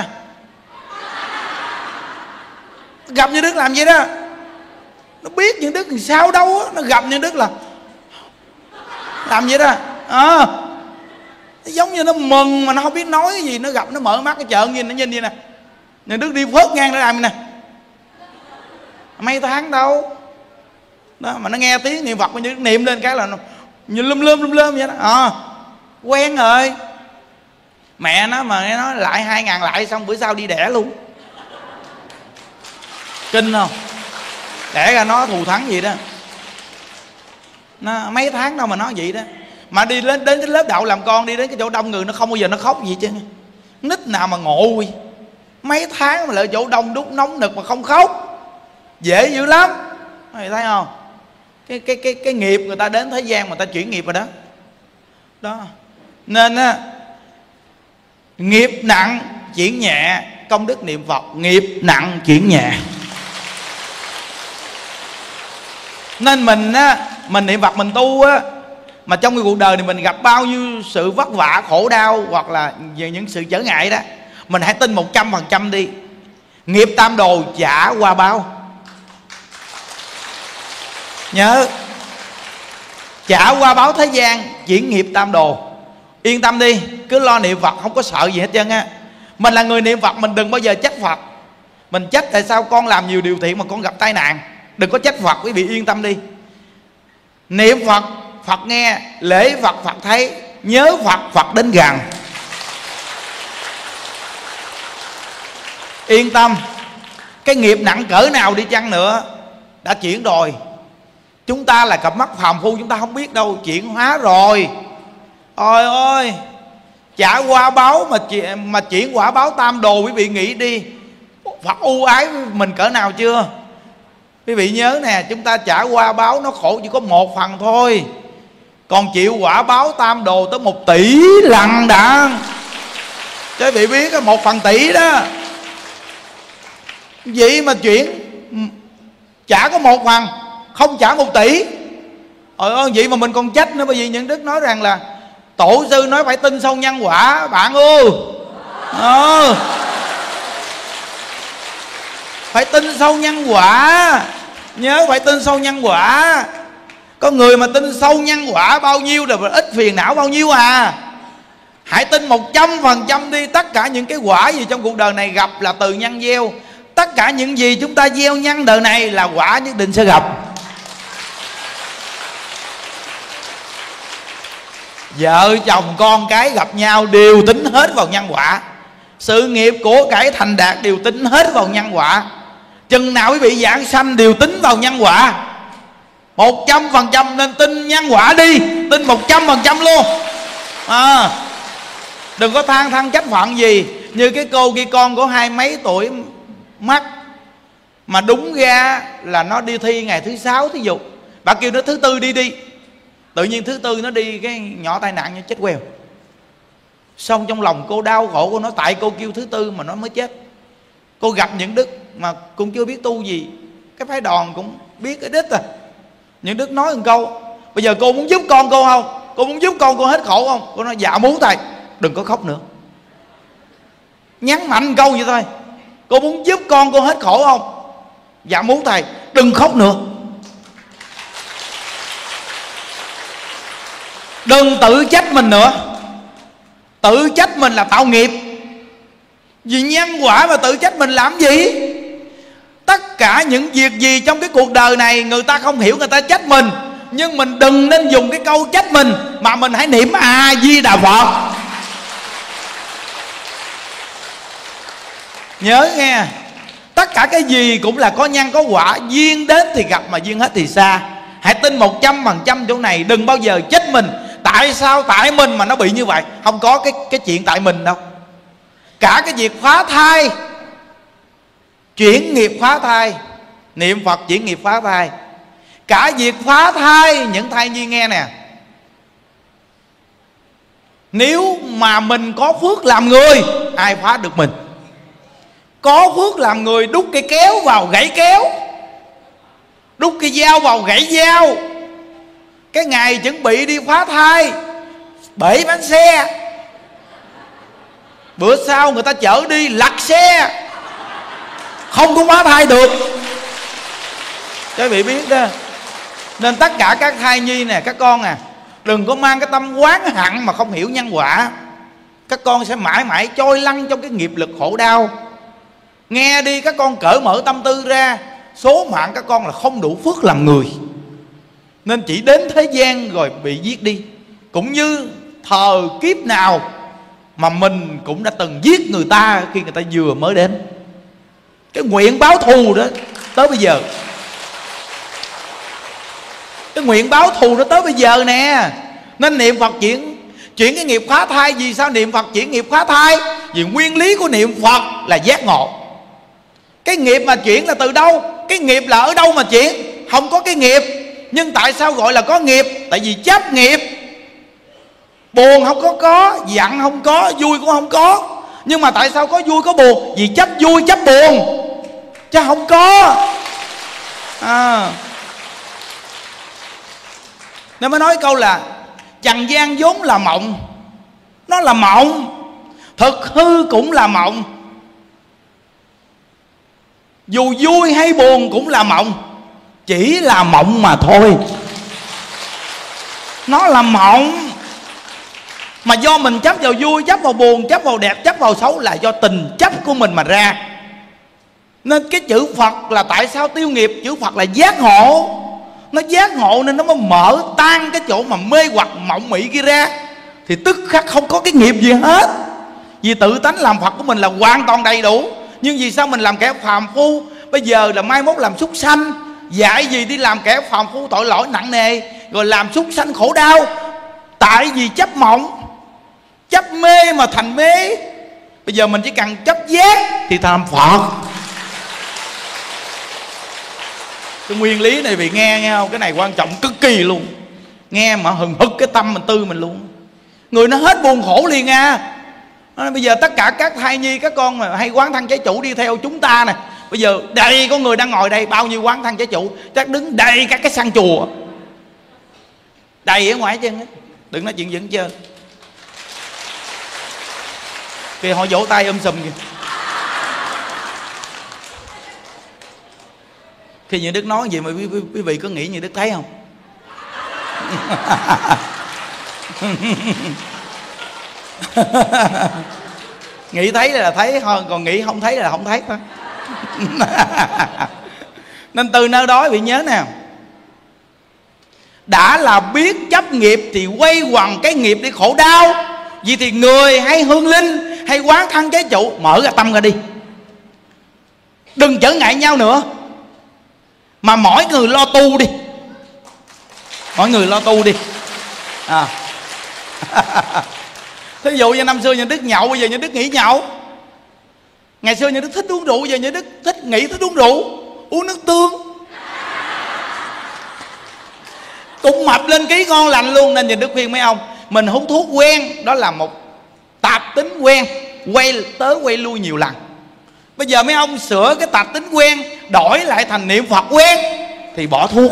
gặp như Đức làm gì đó, nó biết như Đức làm sao đâu á, nó gặp như Đức là làm gì đó. À, giống như nó mừng mà nó không biết nói cái gì, nó gặp nó mở mắt cái trợn nhìn, nó nhìn gì nè, như Đức đi phớt ngang nó làm nè. Mấy tháng đâu đó mà nó nghe tiếng niệm Phật mà như niệm lên cái là nó nhìn lum lum lum lum vậy đó. À, quen rồi. Mẹ nó mà nghe nói lại hai ngàn lại, xong bữa sau đi đẻ luôn. Kinh không? Đẻ ra nó thù thắng gì đó. Nó mấy tháng đâu mà nói vậy đó. Mà đi đến, đến cái lớp đậu làm con, đi đến cái chỗ đông người nó không bao giờ nó khóc gì chứ. Nít nào mà ngộ gì, mấy tháng mà lại chỗ đông đúc nóng nực mà không khóc, dễ dữ lắm. Mày thấy không? Cái cái cái cái nghiệp người ta đến thế gian mà ta chuyển nghiệp rồi đó. Đó. Nên á, nghiệp nặng chuyển nhẹ, công đức niệm Phật nghiệp nặng chuyển nhẹ. Nên mình á, mình niệm Phật mình tu á, mà trong cái cuộc đời này mình gặp bao nhiêu sự vất vả khổ đau hoặc là về những sự trở ngại đó, mình hãy tin một trăm phần trăm đi, nghiệp tam đồ trả qua báo. Nhớ, trả qua báo thế gian, chuyển nghiệp tam đồ. Yên tâm đi, cứ lo niệm Phật không có sợ gì hết trơn á. Mình là người niệm Phật, mình đừng bao giờ trách Phật. Mình trách tại sao con làm nhiều điều thiện mà con gặp tai nạn. Đừng có trách Phật, quý vị yên tâm đi. Niệm Phật, Phật nghe, lễ Phật, Phật thấy, nhớ Phật, Phật đến gần. Yên tâm, cái nghiệp nặng cỡ nào đi chăng nữa đã chuyển rồi. Chúng ta là cặp mắt phàm phu, chúng ta không biết đâu, chuyển hóa rồi. Ôi ơi, trả qua báo mà mà chuyển quả báo tam đồ, quý vị nghĩ đi, Phật ưu ái với mình cỡ nào chưa? Quý vị nhớ nè, chúng ta trả qua báo nó khổ chỉ có một phần thôi, còn chịu quả báo tam đồ tới một tỷ lần đã. Chứ quý vị biết một phần tỷ đó. Vậy mà chuyển trả có một phần, không trả một tỷ. Ôi ơi, vậy mà mình còn trách nữa. Bởi vì những đức nói rằng là tổ sư nói phải tin sâu nhân quả. Bạn ơi, ờ, phải tin sâu nhân quả. Nhớ phải tin sâu nhân quả. Có người mà tin sâu nhân quả bao nhiêu rồi, ít phiền não bao nhiêu à. Hãy tin một trăm phần trăm đi. Tất cả những cái quả gì trong cuộc đời này gặp là từ nhân gieo. Tất cả những gì chúng ta gieo nhân đời này là quả nhất định sẽ gặp. Vợ chồng con cái gặp nhau đều tính hết vào nhân quả. Sự nghiệp của cải thành đạt đều tính hết vào nhân quả. Chừng nào quý vị giảng sanh đều tính vào nhân quả. Một trăm phần trăm nên tin nhân quả đi. Tin một trăm phần trăm luôn à. Đừng có than than trách phận gì. Như cái cô kia, con của hai mấy tuổi mắc, mà đúng ra là nó đi thi ngày thứ sáu thí dụ, bà kêu nó thứ tư đi đi. Tự nhiên thứ tư nó đi cái nhỏ tai nạn như chết queo. Xong trong lòng cô đau khổ, cô nói tại cô kêu thứ tư mà nó mới chết. Cô gặp những đức mà cũng chưa biết tu gì, cái phái đoàn cũng biết cái đích à. Những đức nói một câu, bây giờ cô muốn giúp con cô không? Cô muốn giúp con cô hết khổ không? Cô nói dạ muốn thầy. Đừng có khóc nữa. Nhắn mạnh câu vậy thôi. Cô muốn giúp con cô hết khổ không? Dạ muốn thầy. Đừng khóc nữa. Đừng tự trách mình nữa. Tự trách mình là tạo nghiệp. Vì nhân quả mà tự trách mình làm gì? Tất cả những việc gì trong cái cuộc đời này người ta không hiểu, người ta trách mình. Nhưng mình đừng nên dùng cái câu trách mình, mà mình hãy niệm A-di-đà Phật. Nhớ nghe, tất cả cái gì cũng là có nhân có quả. Duyên đến thì gặp, mà duyên hết thì xa. Hãy tin một trăm phần trăm chỗ này. Đừng bao giờ trách mình. Tại sao tại mình mà nó bị như vậy? Không có cái, cái chuyện tại mình đâu. Cả cái việc phá thai, chuyển nghiệp phá thai, niệm Phật chuyển nghiệp phá thai. Cả việc phá thai, những thai nhi nghe nè, nếu mà mình có phước làm người, ai phá được mình? Có phước làm người, đút cây kéo vào gãy kéo, đút cây dao vào gãy dao. Cái ngày chuẩn bị đi phá thai, bể bánh xe, bữa sau người ta chở đi lật xe, không có phá thai được. Cho quý vị biết đó. Nên tất cả các thai nhi nè, các con à, đừng có mang cái tâm oán hận mà không hiểu nhân quả. Các con sẽ mãi mãi trôi lăn trong cái nghiệp lực khổ đau. Nghe đi, các con cởi mở tâm tư ra. Số mạng các con là không đủ phước làm người, nên chỉ đến thế gian rồi bị giết đi. Cũng như thời kiếp nào mà mình cũng đã từng giết người ta khi người ta vừa mới đến. Cái nguyện báo thù đó tới bây giờ. Cái nguyện báo thù nó tới bây giờ nè. Nên niệm Phật chuyển chuyển cái nghiệp phá thai. Vì sao niệm Phật chuyển nghiệp phá thai? Vì nguyên lý của niệm Phật là giác ngộ. Cái nghiệp mà chuyển là từ đâu? Cái nghiệp là ở đâu mà chuyển? Không có cái nghiệp. Nhưng tại sao gọi là có nghiệp? Tại vì chấp nghiệp. Buồn không có có, giận không có, vui cũng không có. Nhưng mà tại sao có vui có buồn? Vì chấp vui chấp buồn, chứ không có à. Nên mới nói câu là trần gian vốn là mộng. Nó là mộng. Thực hư cũng là mộng. Dù vui hay buồn cũng là mộng. Chỉ là mộng mà thôi. Nó là mộng. Mà do mình chấp vào vui, chấp vào buồn, chấp vào đẹp, chấp vào xấu, là do tình chấp của mình mà ra. Nên cái chữ Phật là tại sao tiêu nghiệp? Chữ Phật là giác ngộ. Nó giác ngộ nên nó mới mở tan cái chỗ mà mê hoặc mộng mị kia ra. Thì tức khắc không có cái nghiệp gì hết. Vì tự tánh làm Phật của mình là hoàn toàn đầy đủ. Nhưng vì sao mình làm kẻ phàm phu? Bây giờ là mai mốt làm súc sanh. Dạy gì đi làm kẻ phàm phu tội lỗi nặng nề, rồi làm súc sanh khổ đau. Tại vì chấp mộng, chấp mê mà thành mê. Bây giờ mình chỉ cần chấp giác thì thành Phật. Cái nguyên lý này vì nghe nghe không? Cái này quan trọng cực kỳ luôn. Nghe mà hừng hực cái tâm mình tư mình luôn. Người nó hết buồn khổ liền à. Bây giờ tất cả các thai nhi, các con mà hay quán thân trái chủ đi theo chúng ta nè. Bây giờ đầy có người đang ngồi đây, bao nhiêu quán thân trái chủ, chắc đứng đầy các cái săn chùa, đầy ở ngoài chân á. Đừng nói chuyện dẫn chơi. Kìa họ vỗ tay um sùm kìa. Khi như Đức nói gì mà quý, quý, quý vị có nghĩ như Đức thấy không? Nghĩ thấy là thấy thôi, còn nghĩ không thấy là không thấy thôi. Nên từ nơi đó bị nhớ nè, đã là biết chấp nghiệp thì quay quần cái nghiệp đi khổ đau. Vì thì người hay hương linh hay quán thân trái chủ, mở ra tâm ra đi, đừng trở ngại nhau nữa, mà mỗi người lo tu đi. Mỗi người lo tu đi à. Thí dụ như năm xưa nhà Đức nhậu, bây giờ nhà Đức nghỉ nhậu. Ngày xưa nhà Đức thích uống rượu, bây giờ nhà Đức thích nghỉ thích uống rượu, uống nước tương, cũng mập lên ký ngon lành luôn. Nên nhà Đức khuyên mấy ông, mình hút thuốc quen, đó là một tạp tính quen, quay tới quay lui nhiều lần. Bây giờ mấy ông sửa cái tạp tính quen, đổi lại thành niệm Phật quen, thì bỏ thuốc.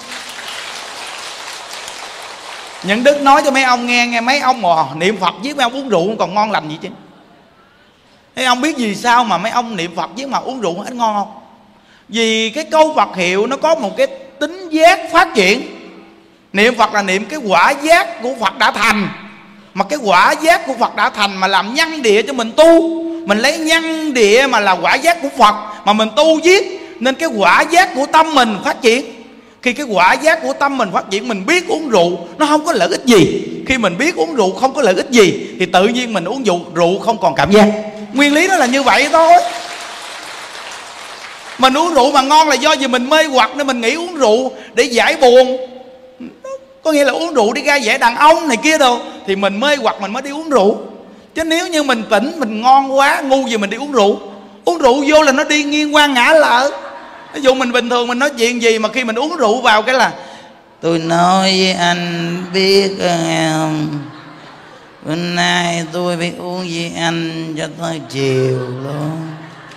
Những Đức nói cho mấy ông nghe, nghe mấy ông mà niệm Phật với mấy ông uống rượu còn ngon lành gì chứ. Mấy ông biết vì sao mà mấy ông niệm Phật với mà uống rượu hết ngon không? Vì cái câu Phật hiệu nó có một cái tính giác phát triển. Niệm Phật là niệm cái quả giác của Phật đã thành. Mà cái quả giác của Phật đã thành mà làm nhân địa cho mình tu. Mình lấy nhân địa mà là quả giác của Phật mà mình tu viết, nên cái quả giác của tâm mình phát triển. Khi cái quả giác của tâm mình phát triển, mình biết uống rượu nó không có lợi ích gì. Khi mình biết uống rượu không có lợi ích gì thì tự nhiên mình uống rượu, rượu không còn cảm giác. Nguyên lý nó là như vậy thôi. Mình uống rượu mà ngon là do vì mình mê hoặc nên mình nghĩ uống rượu để giải buồn. Có nghĩa là uống rượu đi ra vẻ đàn ông này kia đâu, thì mình mê hoặc mình mới đi uống rượu. Chứ nếu như mình tỉnh, mình ngon quá, ngu gì mình đi uống rượu. Uống rượu vô là nó đi nghiêng qua ngã lỡ. Ví dụ mình bình thường mình nói chuyện gì mà khi mình uống rượu vào cái là tôi nói với anh biết không, bữa nay tôi biết uống với anh cho tới chiều luôn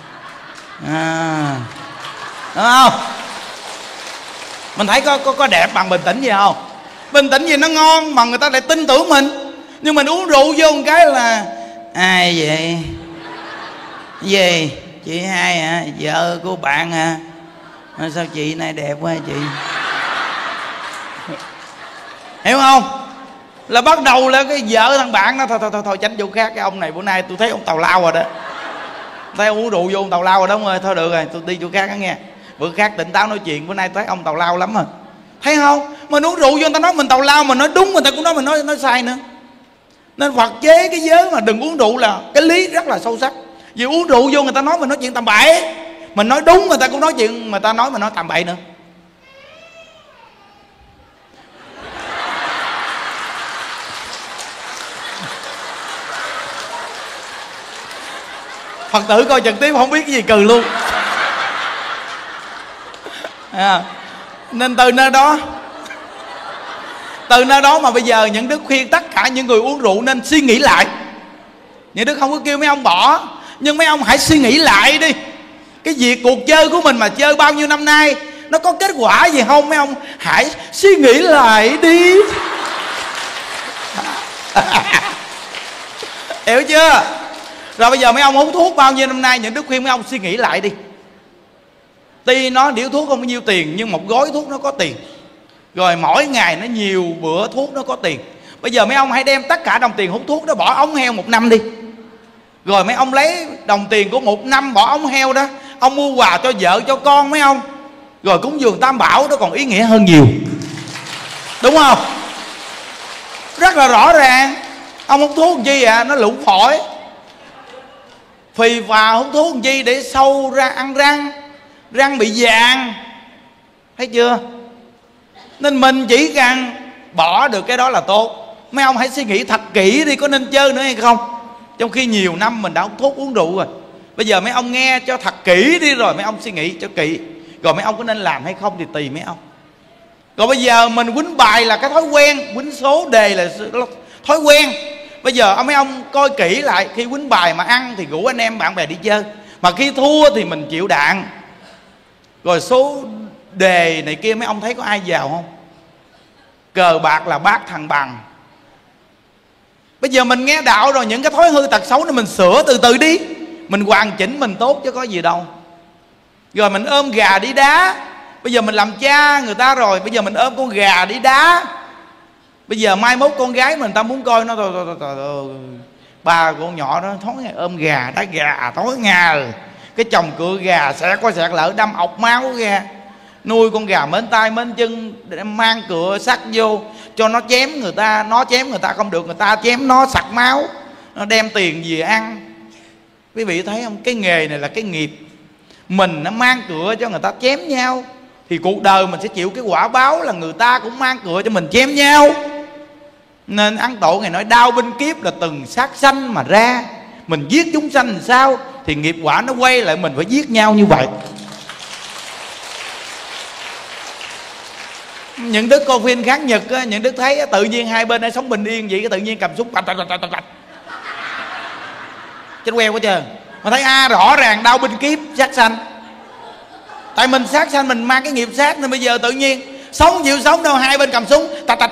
à. Đúng không? Mình thấy có, có, có đẹp bằng bình tĩnh gì không? Bình tĩnh gì nó ngon mà người ta lại tin tưởng mình. Nhưng mình uống rượu vô một cái là ai vậy? Gì? Chị hai hả? Vợ của bạn hả? Sao chị này đẹp quá chị? Hiểu không? Là bắt đầu là cái vợ thằng bạn nó thôi thôi thôi, thôi tránh chỗ khác. Cái ông này bữa nay tôi thấy ông tào lao rồi đó. Thấy ông uống rượu vô ông tào lao rồi đó ông ơi. Thôi được rồi, tôi đi chỗ khác đó nghe. Bữa khác tỉnh táo nói chuyện, bữa nay thấy ông tào lao lắm rồi. Thấy không? Mình uống rượu vô người ta nói mình tào lao, mình nói đúng người ta cũng nói mình nói nói sai nữa. Nên Phật chế cái giới mà đừng uống rượu là cái lý rất là sâu sắc. Vì uống rượu vô người ta nói mình nói chuyện tầm bậy, mình nói đúng người ta cũng nói chuyện, người ta nói mình nói tầm bậy nữa. Phật tử coi trực tiếp không biết cái gì cười luôn. À, nên từ nơi đó từ nơi đó mà bây giờ những đức khuyên tất cả những người uống rượu nên suy nghĩ lại. Những đức không có kêu mấy ông bỏ, nhưng mấy ông hãy suy nghĩ lại đi. Cái việc cuộc chơi của mình mà chơi bao nhiêu năm nay nó có kết quả gì không? Mấy ông hãy suy nghĩ lại đi. Hiểu chưa? Rồi bây giờ mấy ông hút thuốc bao nhiêu năm nay, những đức khuyên mấy ông suy nghĩ lại đi. Tuy nó điếu thuốc không bao nhiêu tiền, nhưng một gói thuốc nó có tiền. Rồi mỗi ngày nó nhiều bữa thuốc nó có tiền. Bây giờ mấy ông hãy đem tất cả đồng tiền hút thuốc đó bỏ ống heo một năm đi. Rồi mấy ông lấy đồng tiền của một năm bỏ ống heo đó, ông mua quà cho vợ cho con mấy ông, rồi cúng dường Tam Bảo, đó còn ý nghĩa hơn nhiều. Đúng không? Rất là rõ ràng. Ông hút thuốc làm chi à? Nó lụng phổi. Phì phà hút thuốc làm chi? Để sâu ra ăn răng, răng bị vàng. Thấy chưa? Nên mình chỉ cần bỏ được cái đó là tốt. Mấy ông hãy suy nghĩ thật kỹ đi, có nên chơi nữa hay không. Trong khi nhiều năm mình đã hút thuốc uống rượu rồi. Bây giờ mấy ông nghe cho thật kỹ đi, rồi mấy ông suy nghĩ cho kỹ, rồi mấy ông có nên làm hay không thì tùy mấy ông. Rồi bây giờ mình quýnh bài là cái thói quen, quýnh số đề là thói quen. Bây giờ mấy ông coi kỹ lại, khi quýnh bài mà ăn thì rủ anh em bạn bè đi chơi, mà khi thua thì mình chịu đạn. Rồi số đề này kia mấy ông thấy có ai vào không? Cờ bạc là bát thằng bằng. Bây giờ mình nghe đạo rồi, những cái thói hư tật xấu này mình sửa từ từ đi, mình hoàn chỉnh mình tốt chứ có gì đâu. Rồi mình ôm gà đi đá. Bây giờ mình làm cha người ta rồi, bây giờ mình ôm con gà đi đá. Bây giờ mai mốt con gái mình ta muốn coi nó, thôi, thôi, thôi, thôi, thôi. Ba con nhỏ đó tối ngày ôm gà đá gà tối ngày, cái chồng cựa gà xẹt qua xẹt lỡ đâm ọc máu ra. Nuôi con gà mến tay mến chân, mang cựa sắt vô cho nó chém người ta, nó chém người ta không được, người ta chém nó sặc máu, nó đem tiền về ăn. Quý vị thấy không? Cái nghề này là cái nghiệp. Mình nó mang cựa cho người ta chém nhau, thì cuộc đời mình sẽ chịu cái quả báo là người ta cũng mang cựa cho mình chém nhau. Nên Ấn Tổ Ngài nói đao binh kiếp là từng sát sanh mà ra. Mình giết chúng sanh làm sao thì nghiệp quả nó quay lại mình phải giết nhau như vậy. Những đức coi phim kháng Nhật á, những đức thấy tự nhiên hai bên đã sống bình yên vậy, cái tự nhiên cầm súng bạch bạch bạch bạch bạch chết queo quá trời. Mà thấy a à, rõ ràng đau binh kiếp sát sanh. Tại mình sát sanh, mình mang cái nghiệp sát, nên bây giờ tự nhiên sống chịu sống đâu, hai bên cầm súng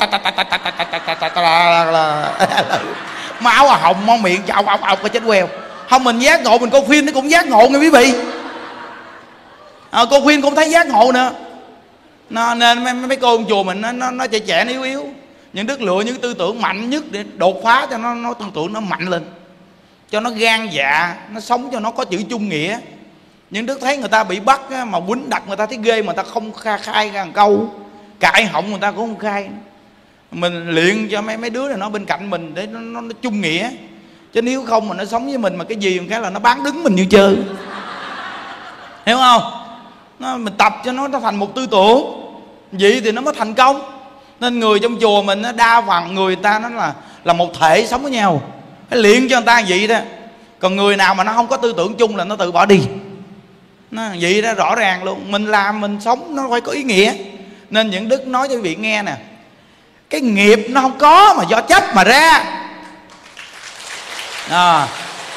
máu à hồng mong miệng ọc ọc ọc cái chết queo. Không, mình giác ngộ, mình coi phim nó cũng giác ngộ nghe quý vị. À, coi phim cũng thấy giác ngộ nữa. Nó, nên mấy, mấy cô chùa mình nó, nó, nó trẻ trẻ nó yếu yếu. Những đức lựa những tư tưởng mạnh nhất để đột phá cho nó, nó tư tưởng nó mạnh lên, cho nó gan dạ, nó sống cho nó có chữ chung nghĩa. Những đức thấy người ta bị bắt á, mà quýnh đặt người ta thấy ghê mà người ta không khai, khai ra một câu, cãi họng người ta cũng không khai. Mình luyện cho mấy mấy đứa này nó bên cạnh mình để nó, nó, nó chung nghĩa. Chứ nếu không mà nó sống với mình mà cái gì một cái là nó bán đứng mình như chơi. Hiểu không? Nó, mình tập cho nó, nó thành một tư tưởng vậy thì nó mới thành công. Nên người trong chùa mình nó đa phần người ta nó là là một thể sống với nhau, phải luyện cho người ta vậy đó. Còn người nào mà nó không có tư tưởng chung là nó tự bỏ đi. Nó vậy đó, rõ ràng luôn. Mình làm mình sống nó phải có ý nghĩa. Nên những đức nói cho quý vị nghe nè, cái nghiệp nó không có mà do chấp mà ra. À,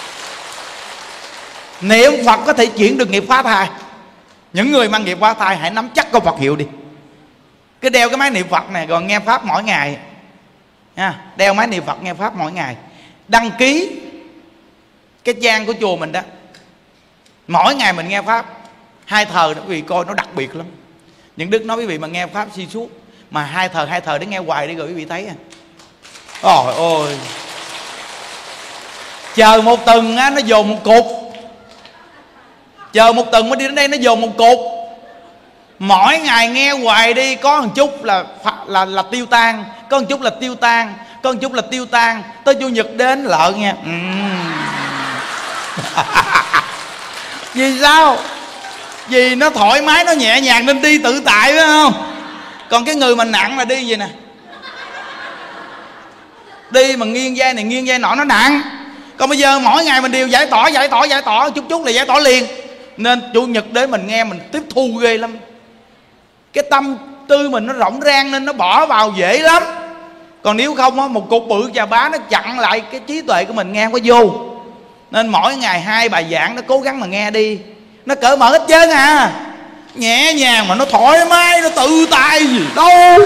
niệm Phật có thể chuyển được nghiệp phá thai. Những người mang nghiệp phá thai hãy nắm chắc câu Phật hiệu đi. Cứ đeo cái máy niệm Phật này rồi nghe Pháp mỗi ngày nha. Đeo máy niệm Phật nghe Pháp mỗi ngày. Đăng ký cái trang của chùa mình đó, mỗi ngày mình nghe Pháp. Hai thờ đó quý vị coi nó đặc biệt lắm. Những đức nói quý vị mà nghe Pháp xuyên suốt, mà hai thờ hai thờ để nghe hoài đi rồi quý vị thấy à. Ôi ôi, chờ một tuần á, nó dồn một cục. Chờ một tuần mới đi đến đây nó dồn một cục. Mỗi ngày nghe hoài đi, có một chút là là là tiêu tan, có một chút là tiêu tan, có một chút là tiêu tan, tới Chủ nhật đến lợn nha. uhm. Vì sao? Vì nó thoải mái, nó nhẹ nhàng nên đi tự tại, phải không? Còn cái người mà nặng là đi vậy nè, đi mà nghiêng vai này nghiêng vai nọ nó nặng. Còn bây giờ mỗi ngày mình đều giải tỏa giải tỏa giải tỏa chút chút là giải tỏa liền. Nên chủ nhật đến mình nghe mình tiếp thu ghê lắm. Cái tâm tư mình nó rộng rang nên nó bỏ vào dễ lắm. Còn nếu không á, một cục bự chà bá nó chặn lại cái trí tuệ của mình, nghe không có vô. Nên mỗi ngày hai bài giảng nó cố gắng mà nghe đi. Nó cởi mở hết trơn à, nhẹ nhàng mà nó thoải mái, nó tự tại gì đâu.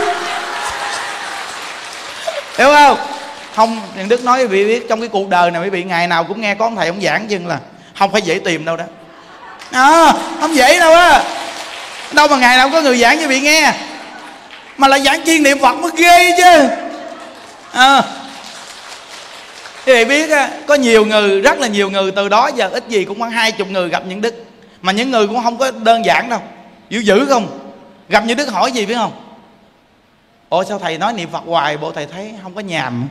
Hiểu không? Không, Thiện Đức nói quý vị biết, trong cái cuộc đời này quý vị ngày nào cũng nghe có ông thầy ông giảng chừng là không phải dễ tìm đâu đó. À, không dễ đâu á. Đâu mà ngày nào có người giảng cho quý vị nghe. Mà là giảng chuyên niệm Phật mới ghê chứ. À, quý vị biết á, có nhiều người, rất là nhiều người từ đó giờ ít gì cũng khoảng hai chục người gặp những Đức. Mà những người cũng không có đơn giản đâu, dữ dữ không. Gặp những Đức hỏi gì biết không? Ủa sao thầy nói niệm Phật hoài, bộ thầy thấy không có nhàm.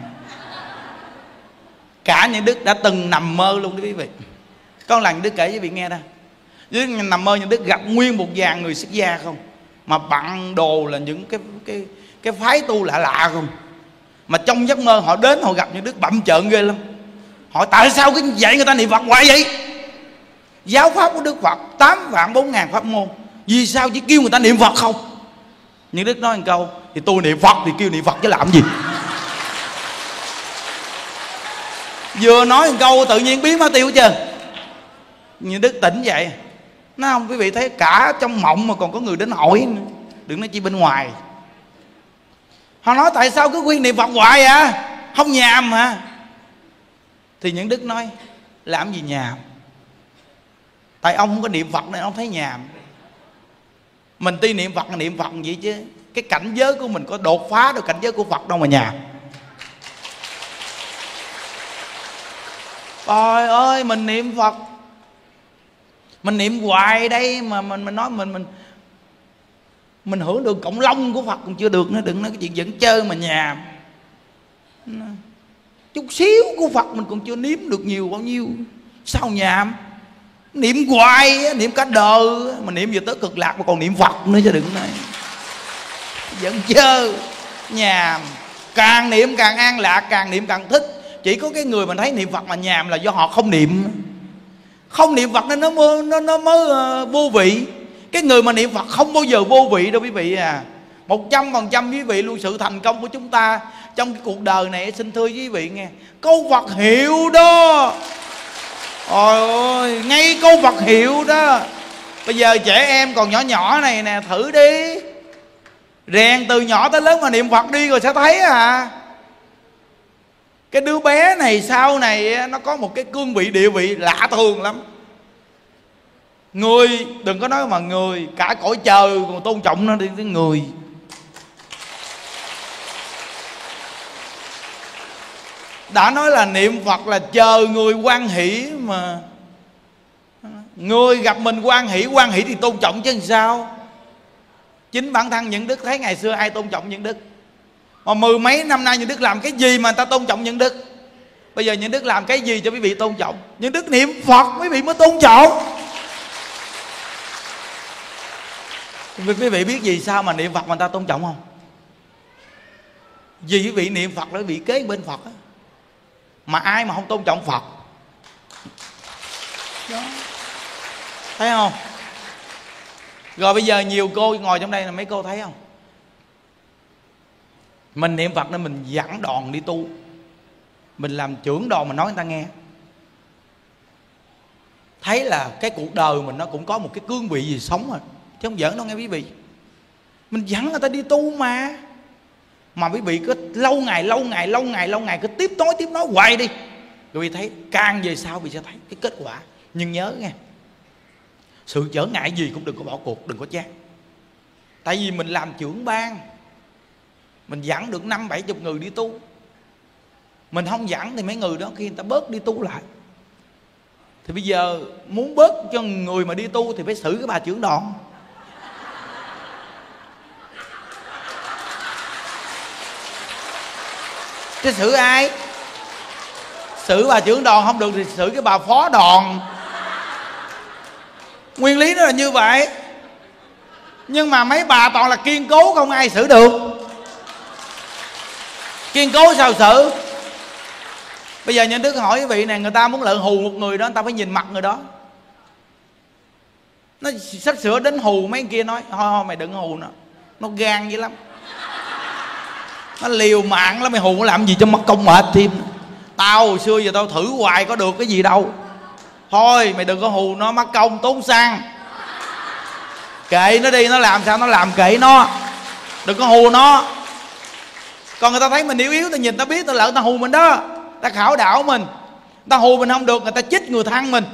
Cả những Đức đã từng nằm mơ luôn đó quý vị. Có một lần Đức kể với quý vị nghe đó, Đức nằm mơ những Đức gặp nguyên một dàn người xuất gia không, mà bận đồ là những cái cái cái phái tu lạ lạ không. Mà trong giấc mơ họ đến họ gặp những Đức bậm trợn ghê lắm. Hỏi tại sao cái dạy người ta niệm Phật hoài vậy? Giáo pháp của Đức Phật tám vạn bốn ngàn pháp môn, vì sao chỉ kêu người ta niệm Phật không? Nhưng Đức nói một câu, thì tôi niệm Phật thì kêu niệm Phật chứ làm gì. Vừa nói một câu tự nhiên biến mất tiêu hết trơn. Nhưng Đức tỉnh dậy, nói không, quý vị thấy cả trong mộng mà còn có người đến hỏi nữa, đừng nói chi bên ngoài. Họ nói tại sao cứ khuyên niệm Phật hoài à, không nhàm hả? Thì những Đức nói làm gì nhàm, tại ông không có niệm Phật nên ông thấy nhàm. Mình tuy niệm Phật là niệm Phật vậy chứ cái cảnh giới của mình có đột phá được cảnh giới của Phật đâu mà nhàm. Trời ơi, mình niệm Phật, mình niệm hoài đây mà mình mình nói mình mình mình hưởng được cộng long của Phật còn chưa được nữa, đừng nói cái chuyện dẫn chơi mà nhàm. Chút xíu của Phật mình còn chưa nếm được nhiều bao nhiêu, sao nhàm? Niệm hoài, niệm cả đời mà niệm vừa tới cực lạc mà còn niệm Phật nữa chứ đừng nói dẫn chơi nhàm. Càng niệm càng an lạc, càng niệm càng thích. Chỉ có cái người mình thấy niệm Phật mà nhàm là do họ không niệm. Không niệm Phật nên nó mới, nó, nó mới uh, vô vị. Cái người mà niệm Phật không bao giờ vô vị đâu quý vị à. Một trăm phần trăm quý vị luôn. Sự thành công của chúng ta trong cái cuộc đời này, xin thưa quý vị nghe, câu Phật hiệu đó. Ôi ơi, ngay câu Phật hiệu đó. Bây giờ trẻ em còn nhỏ nhỏ này nè, thử đi, rèn từ nhỏ tới lớn mà niệm Phật đi rồi sẽ thấy à. Cái đứa bé này sau này nó có một cái cương vị địa vị lạ thường lắm. Người, đừng có nói mà người, cả cõi trời còn tôn trọng nó đi, cái người. Đã nói là niệm Phật là chờ người hoan hỷ mà. Người gặp mình hoan hỷ, hoan hỷ thì tôn trọng chứ làm sao. Chính bản thân những Đức thấy ngày xưa ai tôn trọng những Đức. Mà mười mấy năm nay những Đức làm cái gì mà người ta tôn trọng những Đức. Bây giờ những Đức làm cái gì cho quý vị tôn trọng? Những Đức niệm Phật quý vị mới tôn trọng. Quý vị biết gì sao mà niệm Phật mà người ta tôn trọng không? Vì quý vị niệm Phật là quý vị kế bên Phật á. Mà ai mà không tôn trọng Phật đó. Thấy không? Rồi bây giờ nhiều cô ngồi trong đây là mấy cô thấy không? Mình niệm Phật nên mình dẫn đoàn đi tu. Mình làm trưởng đoàn mình nói người ta nghe. Thấy là cái cuộc đời mình nó cũng có một cái cương vị gì sống rồi, chứ không giỡn đâu nghe quý vị. Mình dẫn người ta đi tu mà. Mà quý vị cứ lâu ngày lâu ngày lâu ngày lâu ngày cứ tiếp nói tiếp nói hoài đi, quý vị thấy càng về sau quý vị sẽ thấy cái kết quả. Nhưng nhớ nghe, sự trở ngại gì cũng đừng có bỏ cuộc, đừng có chán. Tại vì mình làm trưởng ban, mình dẫn được năm bảy chục người đi tu. Mình không dẫn thì mấy người đó khi người ta bớt đi tu lại. Thì bây giờ muốn bớt cho người mà đi tu thì phải xử cái bà trưởng đoàn. Chứ xử ai? Xử bà trưởng đoàn không được thì xử cái bà phó đoàn. Nguyên lý nó là như vậy. Nhưng mà mấy bà toàn là kiên cố, không ai xử được. Kiên cố sao xử? Bây giờ những Đức hỏi quý vị này, người ta muốn lợn hù một người đó, người ta phải nhìn mặt người đó. Nó sắp sửa đến hù mấy kia nói thôi thôi mày đừng hù nó, nó gan dữ lắm, nó liều mạng lắm, mày hù nó làm gì cho mất công mệt thêm. Tao hồi xưa giờ tao thử hoài có được cái gì đâu. Thôi mày đừng có hù nó, mất công tốn xăng, kệ nó đi, nó làm sao nó làm kệ nó, đừng có hù nó. Còn người ta thấy mình yếu yếu, ta nhìn ta biết ta lỡ ta hù mình đó, ta khảo đảo mình, ta hù mình không được, người ta chích người thân mình.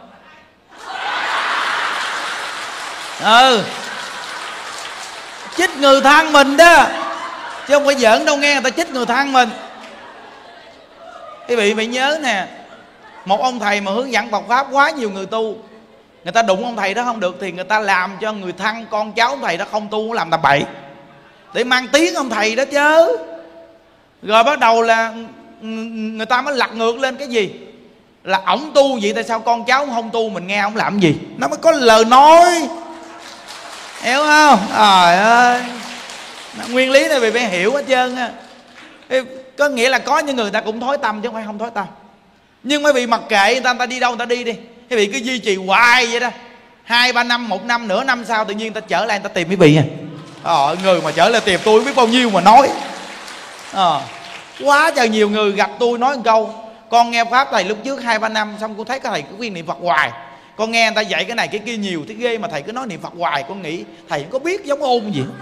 Ừ, chích người thân mình đó, chứ không phải giỡn đâu nghe, người ta chích người thân mình. Quý vị phải nhớ nè, một ông thầy mà hướng dẫn Phật pháp quá nhiều người tu, người ta đụng ông thầy đó không được thì người ta làm cho người thân con cháu ông thầy đó không tu, làm tầm bậy để mang tiếng ông thầy đó chứ. Rồi bắt đầu là người ta mới lật ngược lên cái gì là ổng tu vậy, tại sao con cháu không tu, mình nghe ổng làm gì, nó mới có lời nói, hiểu không? Trời ơi, nguyên lý này phải hiểu hết trơn á. Có nghĩa là có những người ta cũng thối tâm chứ không phải không thối tâm, nhưng mấy vị mặc kệ người ta, người ta đi đâu người ta đi đi, quý vị cứ duy trì hoài vậy đó, hai ba năm, một năm, nửa năm sau tự nhiên người ta trở lại người ta tìm quý vị à. Ờ, người mà trở lại tìm tôi biết bao nhiêu mà nói. Ờ, quá trời nhiều người gặp tôi nói một câu, con nghe pháp thầy lúc trước hai ba năm, xong con thấy cái thầy cứ khuyên niệm Phật hoài, con nghe người ta dạy cái này cái kia nhiều thế ghê, mà thầy cứ nói niệm Phật hoài, con nghĩ thầy không có biết giống ôn gì.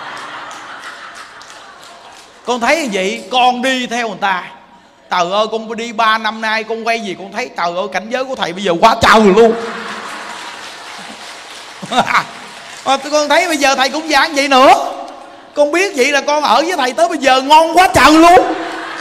Con thấy như vậy con đi theo người ta, trời ơi con đi ba năm nay con quay gì con thấy trời ơi cảnh giới của thầy bây giờ quá trời luôn. Mà con thấy bây giờ thầy cũng giảng vậy nữa, con biết vậy là con ở với thầy tới bây giờ ngon quá trời luôn.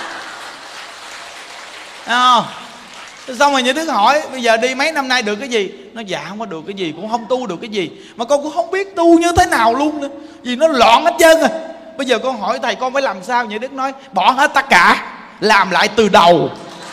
À, xong rồi những đứa hỏi bây giờ đi mấy năm nay được cái gì, nó dạ không có được cái gì, cũng không tu được cái gì, mà con cũng không biết tu như thế nào luôn nữa, vì nó loạn hết trơn rồi. Bây giờ con hỏi thầy con phải làm sao? Những Đức nói bỏ hết tất cả, làm lại từ đầu.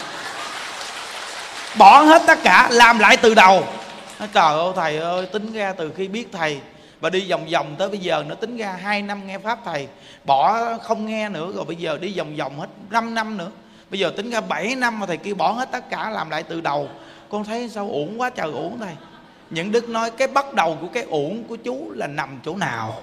Bỏ hết tất cả, làm lại từ đầu. Nói, trời ơi thầy ơi, tính ra từ khi biết thầy và đi vòng vòng tới bây giờ, nó tính ra hai năm nghe pháp thầy, bỏ không nghe nữa, rồi bây giờ đi vòng vòng hết năm năm nữa, bây giờ tính ra bảy năm mà thầy kêu bỏ hết tất cả làm lại từ đầu. Con thấy sao uổng quá trời uổng thầy. Những Đức nói cái bắt đầu của cái uổng của chú là nằm chỗ nào?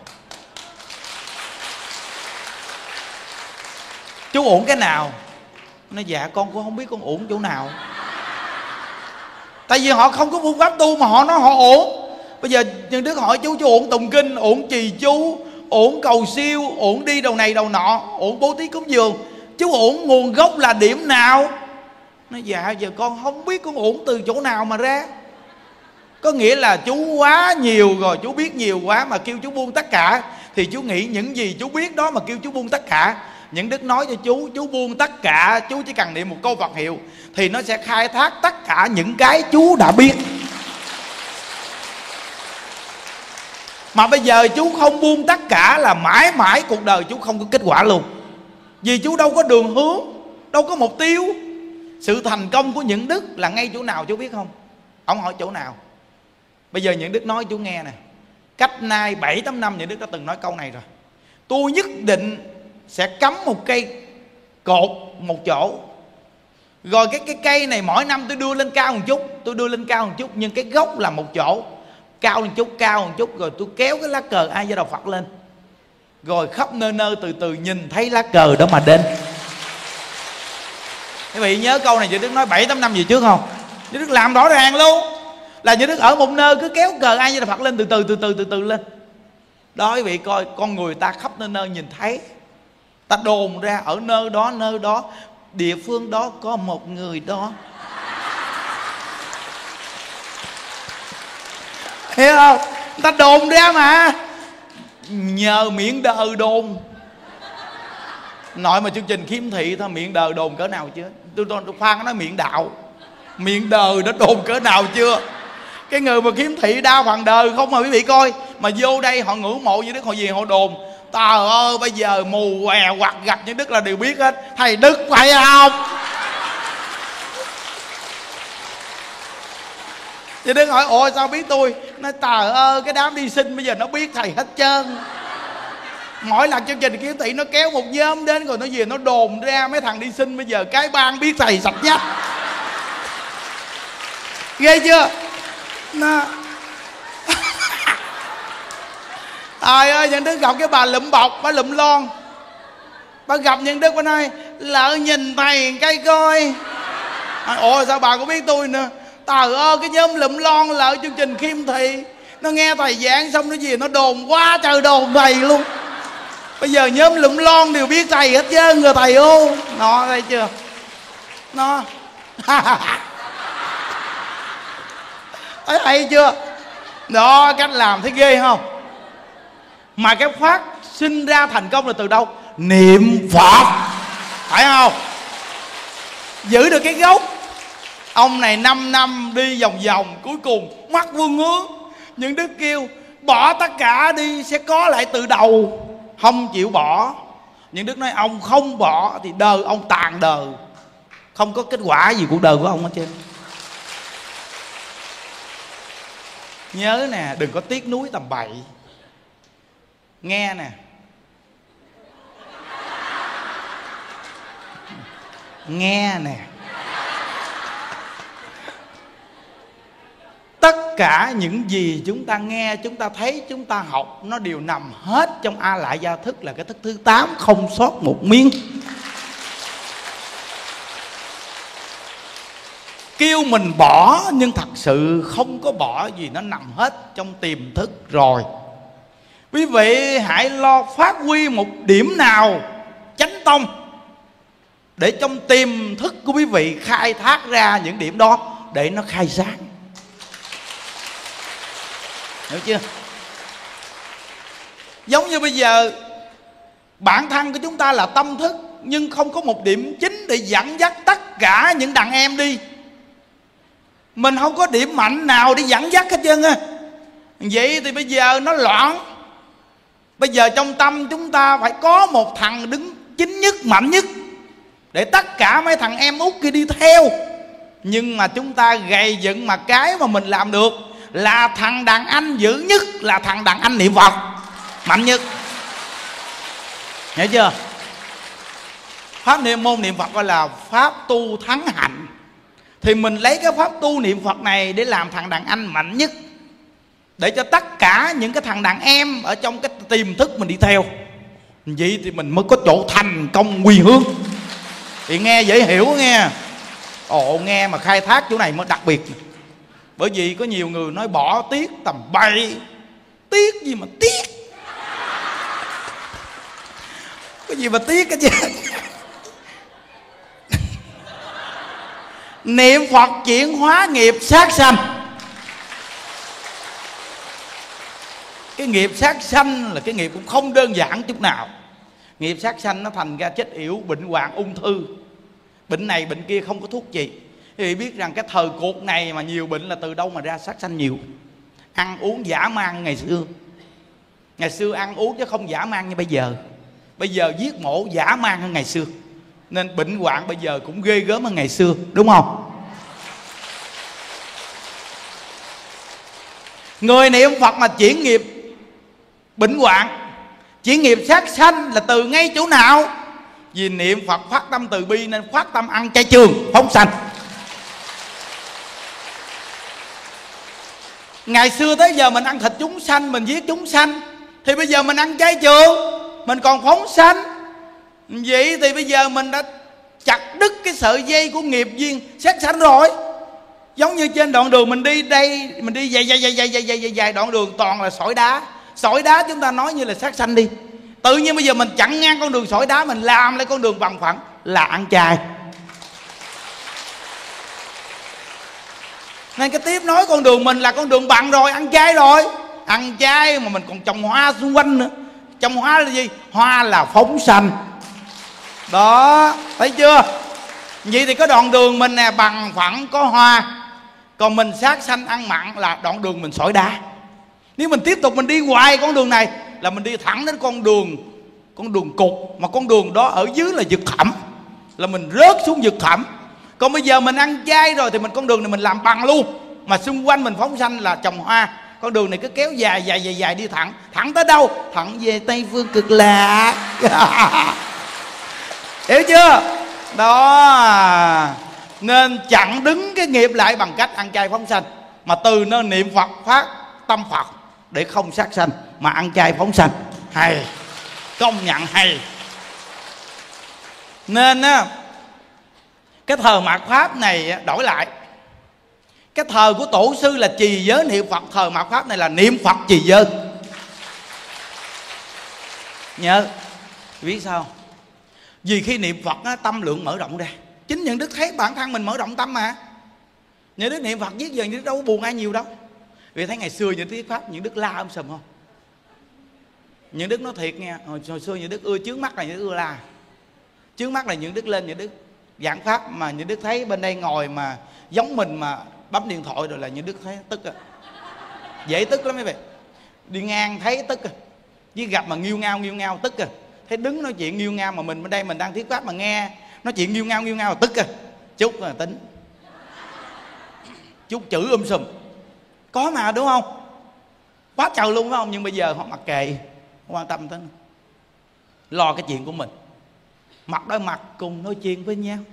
Chú uổng cái nào? Nó dạ con cũng không biết con uổng chỗ nào. Tại vì họ không có phương pháp tu mà họ nói họ uổng. Bây giờ những đứa hỏi chú, chú uổng tụng kinh, uổng trì chú, uổng cầu siêu, uổng đi đầu này đầu nọ, uổng bố thí cúng dường, chú uổng nguồn gốc là điểm nào? Nó dạ giờ con không biết con uổng từ chỗ nào mà ra. Có nghĩa là chú quá nhiều rồi, chú biết nhiều quá mà kêu chú buông tất cả, thì chú nghĩ những gì chú biết đó mà kêu chú buông tất cả. Những Đức nói cho chú, chú buông tất cả, chú chỉ cần niệm một câu Phật hiệu thì nó sẽ khai thác tất cả những cái chú đã biết. Mà bây giờ chú không buông tất cả là mãi mãi cuộc đời chú không có kết quả luôn. Vì chú đâu có đường hướng, đâu có mục tiêu. Sự thành công của Những Đức là ngay chỗ nào chú biết không? Ông hỏi chỗ nào? Bây giờ Những Đức nói chú nghe nè. Cách nay bảy tám năm Những Đức đã từng nói câu này rồi. Tôi nhất định sẽ cắm một cây cột một chỗ, rồi cái cái cây này mỗi năm tôi đưa lên cao một chút, tôi đưa lên cao một chút, nhưng cái gốc là một chỗ, cao một chút, cao một chút, rồi tôi kéo cái lá cờ A Di Đà Phật lên, rồi khắp nơi nơi từ từ nhìn thấy lá cờ đó mà đến. Quý vị nhớ câu này Như Đức nói bảy tám năm gì trước không? Như Đức làm rõ ràng luôn, là Như Đức ở một nơi cứ kéo cờ A Di Đà Phật lên từ từ từ từ từ từ lên. Đó quý vị coi, con người ta khắp nơi nơi nhìn thấy, ta đồn ra ở nơi đó nơi đó, địa phương đó có một người đó, hiểu không? Ta đồn ra mà, nhờ miệng đời đồn. Nội mà chương trình khiếm thị thôi, miệng đời đồn cỡ nào chưa? Tôi tôi khoan nói miệng đạo, miệng đời nó đồn cỡ nào chưa? Cái người mà khiếm thị đa phần đời không mà quý vị coi, mà vô đây họ ngưỡng mộ Như Đức, họ gì họ đồn. Trời ơi bây giờ mù què hoặc gặp Như Đức là đều biết hết, thầy Đức phải không? Như Đức hỏi ôi sao biết tôi? Nói trời ơi cái đám đi sinh bây giờ nó biết thầy hết trơn. Mỗi lần chương trình Kiếm Thị nó kéo một nhóm đến, rồi nó về nó đồn ra mấy thằng đi xin bây giờ cái ban biết thầy sạch nhất. Ghê chưa? Nó trời ơi, Nhân Đức gặp cái bà lụm bọc, bà lụm lon. Bà gặp Nhân Đức, bà nói lỡ nhìn thầy cây coi. Ủa sao bà cũng biết tôi nữa? Trời ơi, cái nhóm lụm lon lỡ chương trình Khiêm Thị, nó nghe thầy giảng xong nó gì nó đồn quá trời đồn thầy luôn. Bây giờ nhóm lụm lon đều biết thầy hết trơn rồi thầy ô. Nó thấy chưa? Nó thấy hay chưa? Đó, cách làm thấy ghê không? Mà cái phát sinh ra thành công là từ đâu? Niệm Phật, phải không? Giữ được cái gốc. Ông này năm năm đi vòng vòng, cuối cùng mắt vương hướng. Những Đức kêu bỏ tất cả đi sẽ có lại từ đầu. Không chịu bỏ. Những Đức nói ông không bỏ thì đời ông tàn đời, không có kết quả gì cuộc đời của ông hết trơn. Nhớ nè, đừng có tiếc nuối tầm bậy. Nghe nè, nghe nè, tất cả những gì chúng ta nghe, chúng ta thấy, chúng ta học, nó đều nằm hết trong A Lại Gia Thức, là cái thức thứ tám, không sót một miếng. Kêu mình bỏ nhưng thật sự không có bỏ gì, nó nằm hết trong tiềm thức rồi. Quý vị hãy lo phát huy một điểm nào chánh tông, để trong tiềm thức của quý vị khai thác ra những điểm đó để nó khai sáng. Hiểu chưa? Giống như bây giờ bản thân của chúng ta là tâm thức, nhưng không có một điểm chính để dẫn dắt tất cả những đàn em đi. Mình không có điểm mạnh nào để dẫn dắt hết trơn á. Vậy thì bây giờ nó loạn. Bây giờ trong tâm chúng ta phải có một thằng đứng chính nhất, mạnh nhất, để tất cả mấy thằng em út kia đi theo. Nhưng mà chúng ta gầy dựng mà cái mà mình làm được là thằng đàn anh dữ nhất, là thằng đàn anh niệm Phật mạnh nhất. Hiểu chưa? Pháp niệm môn niệm Phật gọi là pháp tu thắng hạnh. Thì mình lấy cái pháp tu niệm Phật này để làm thằng đàn anh mạnh nhất, để cho tất cả những cái thằng đàn em ở trong cái tiềm thức mình đi theo. Vậy thì mình mới có chỗ thành công quy hướng. Thì nghe dễ hiểu nghe. Ồ, nghe mà khai thác chỗ này mới đặc biệt. Bởi vì có nhiều người nói bỏ tiếc tầm bậy. Tiếc gì mà tiếc? Cái gì mà tiếc cái chứ? Niệm Phật chuyển hóa nghiệp sát sanh. Cái nghiệp sát sanh là cái nghiệp cũng không đơn giản chút nào. Nghiệp sát sanh nó thành ra chết yểu, bệnh hoạn, ung thư. Bệnh này bệnh kia không có thuốc trị. Thì biết rằng cái thời cuộc này mà nhiều bệnh là từ đâu mà ra sát sanh nhiều. Ăn uống dã man ngày xưa. Ngày xưa ăn uống chứ không dã man như bây giờ. Bây giờ giết mổ dã man hơn ngày xưa. Nên bệnh hoạn bây giờ cũng ghê gớm hơn ngày xưa. Đúng không? Người niệm Phật mà chuyển nghiệp bệnh hoạn, chuyển nghiệp sát sanh là từ ngay chỗ nào? Vì niệm Phật phát tâm từ bi nên phát tâm ăn chay trường phóng sanh. Ngày xưa tới giờ mình ăn thịt chúng sanh, mình giết chúng sanh. Thì bây giờ mình ăn chay trường, mình còn phóng sanh. Vậy thì bây giờ mình đã chặt đứt cái sợi dây của nghiệp duyên sát sanh rồi. Giống như trên đoạn đường mình đi đây, mình đi dài dài dài dài dài dài dài đoạn đường toàn là sỏi đá. Sỏi đá chúng ta nói như là sát sanh đi. Tự nhiên bây giờ mình chặn ngang con đường sỏi đá, mình làm lại con đường bằng phẳng là ăn chay. Nên cái tiếp nói con đường mình là con đường bằng rồi, ăn chay rồi. Ăn chay mà mình còn trồng hoa xung quanh nữa. Trồng hoa là gì? Hoa là phóng sanh. Đó, thấy chưa? Vậy thì có đoạn đường mình nè bằng phẳng có hoa. Còn mình sát sanh ăn mặn là đoạn đường mình sỏi đá. Nếu mình tiếp tục mình đi hoài con đường này là mình đi thẳng đến con đường Con đường cục. Mà con đường đó ở dưới là vực thẳm, là mình rớt xuống vực thẳm. Còn bây giờ mình ăn chay rồi thì mình con đường này mình làm bằng luôn, mà xung quanh mình phóng sanh là trồng hoa. con đường này cứ kéo dài dài dài dài đi thẳng. Thẳng tới đâu? Thẳng về Tây Phương Cực Lạc. Hiểu chưa? Đó, nên chặn đứng cái nghiệp lại bằng cách ăn chay phóng sanh. Mà từ nơi niệm Phật phát tâm Phật để không sát sanh mà ăn chay phóng sanh. Hay, công nhận hay. Nên á, cái thờ mạt Pháp này đổi lại. Cái thờ của tổ sư là trì giới niệm Phật, thờ mạt Pháp này là niệm Phật trì giới. Nhớ, biết sao? Vì khi niệm Phật á, tâm lượng mở rộng ra. Chính những đức thấy bản thân mình mở rộng tâm mà. Những đức niệm Phật giết giờ những đức đâu có buồn ai nhiều đâu. Vì thấy ngày xưa những thuyết Pháp những đức la âm sùm không? Những đức nói thiệt nghe, hồi, hồi xưa những đức ưa chướng mắt là những đức ưa la. Chướng mắt là những đức lên những đức giảng Pháp mà những đức thấy bên đây ngồi mà giống mình mà bấm điện thoại rồi là những đức thấy tức à. Dễ tức lắm mấy vị. Đi ngang thấy tức à. Với gặp mà nghiêu ngao nghiêu ngao tức à. Thấy đứng nói chuyện nghiêu ngao mà mình bên đây mình đang thuyết Pháp mà nghe nói chuyện nghiêu ngao nghiêu ngao là tức à. Chút là tính, chút chữ um sùm. Có mà đúng không? Quá trời luôn phải không? Nhưng bây giờ họ mặc kệ, không quan tâm tới, lo cái chuyện của mình. Mặt đôi mặt cùng nói chuyện với nhau.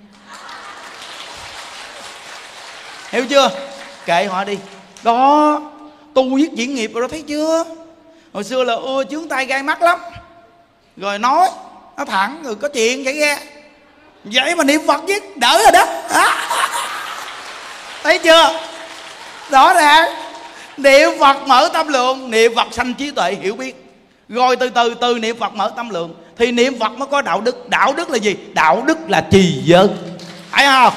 Hiểu chưa? Kệ họ đi. Đó, tu viết diễn nghiệp rồi đó, thấy chưa? Hồi xưa là ưa chướng tay gai mắt lắm. Rồi nói, nó thẳng, rồi có chuyện xảy ra. Vậy mà niệm Phật viết đỡ rồi đó. À. Thấy chưa? Rõ ràng. Niệm Phật mở tâm lượng, niệm Phật sanh trí tuệ hiểu biết. Rồi từ từ từ niệm Phật mở tâm lượng thì niệm Phật mới có đạo đức. Đạo đức là gì? Đạo đức là trì giới. Phải không?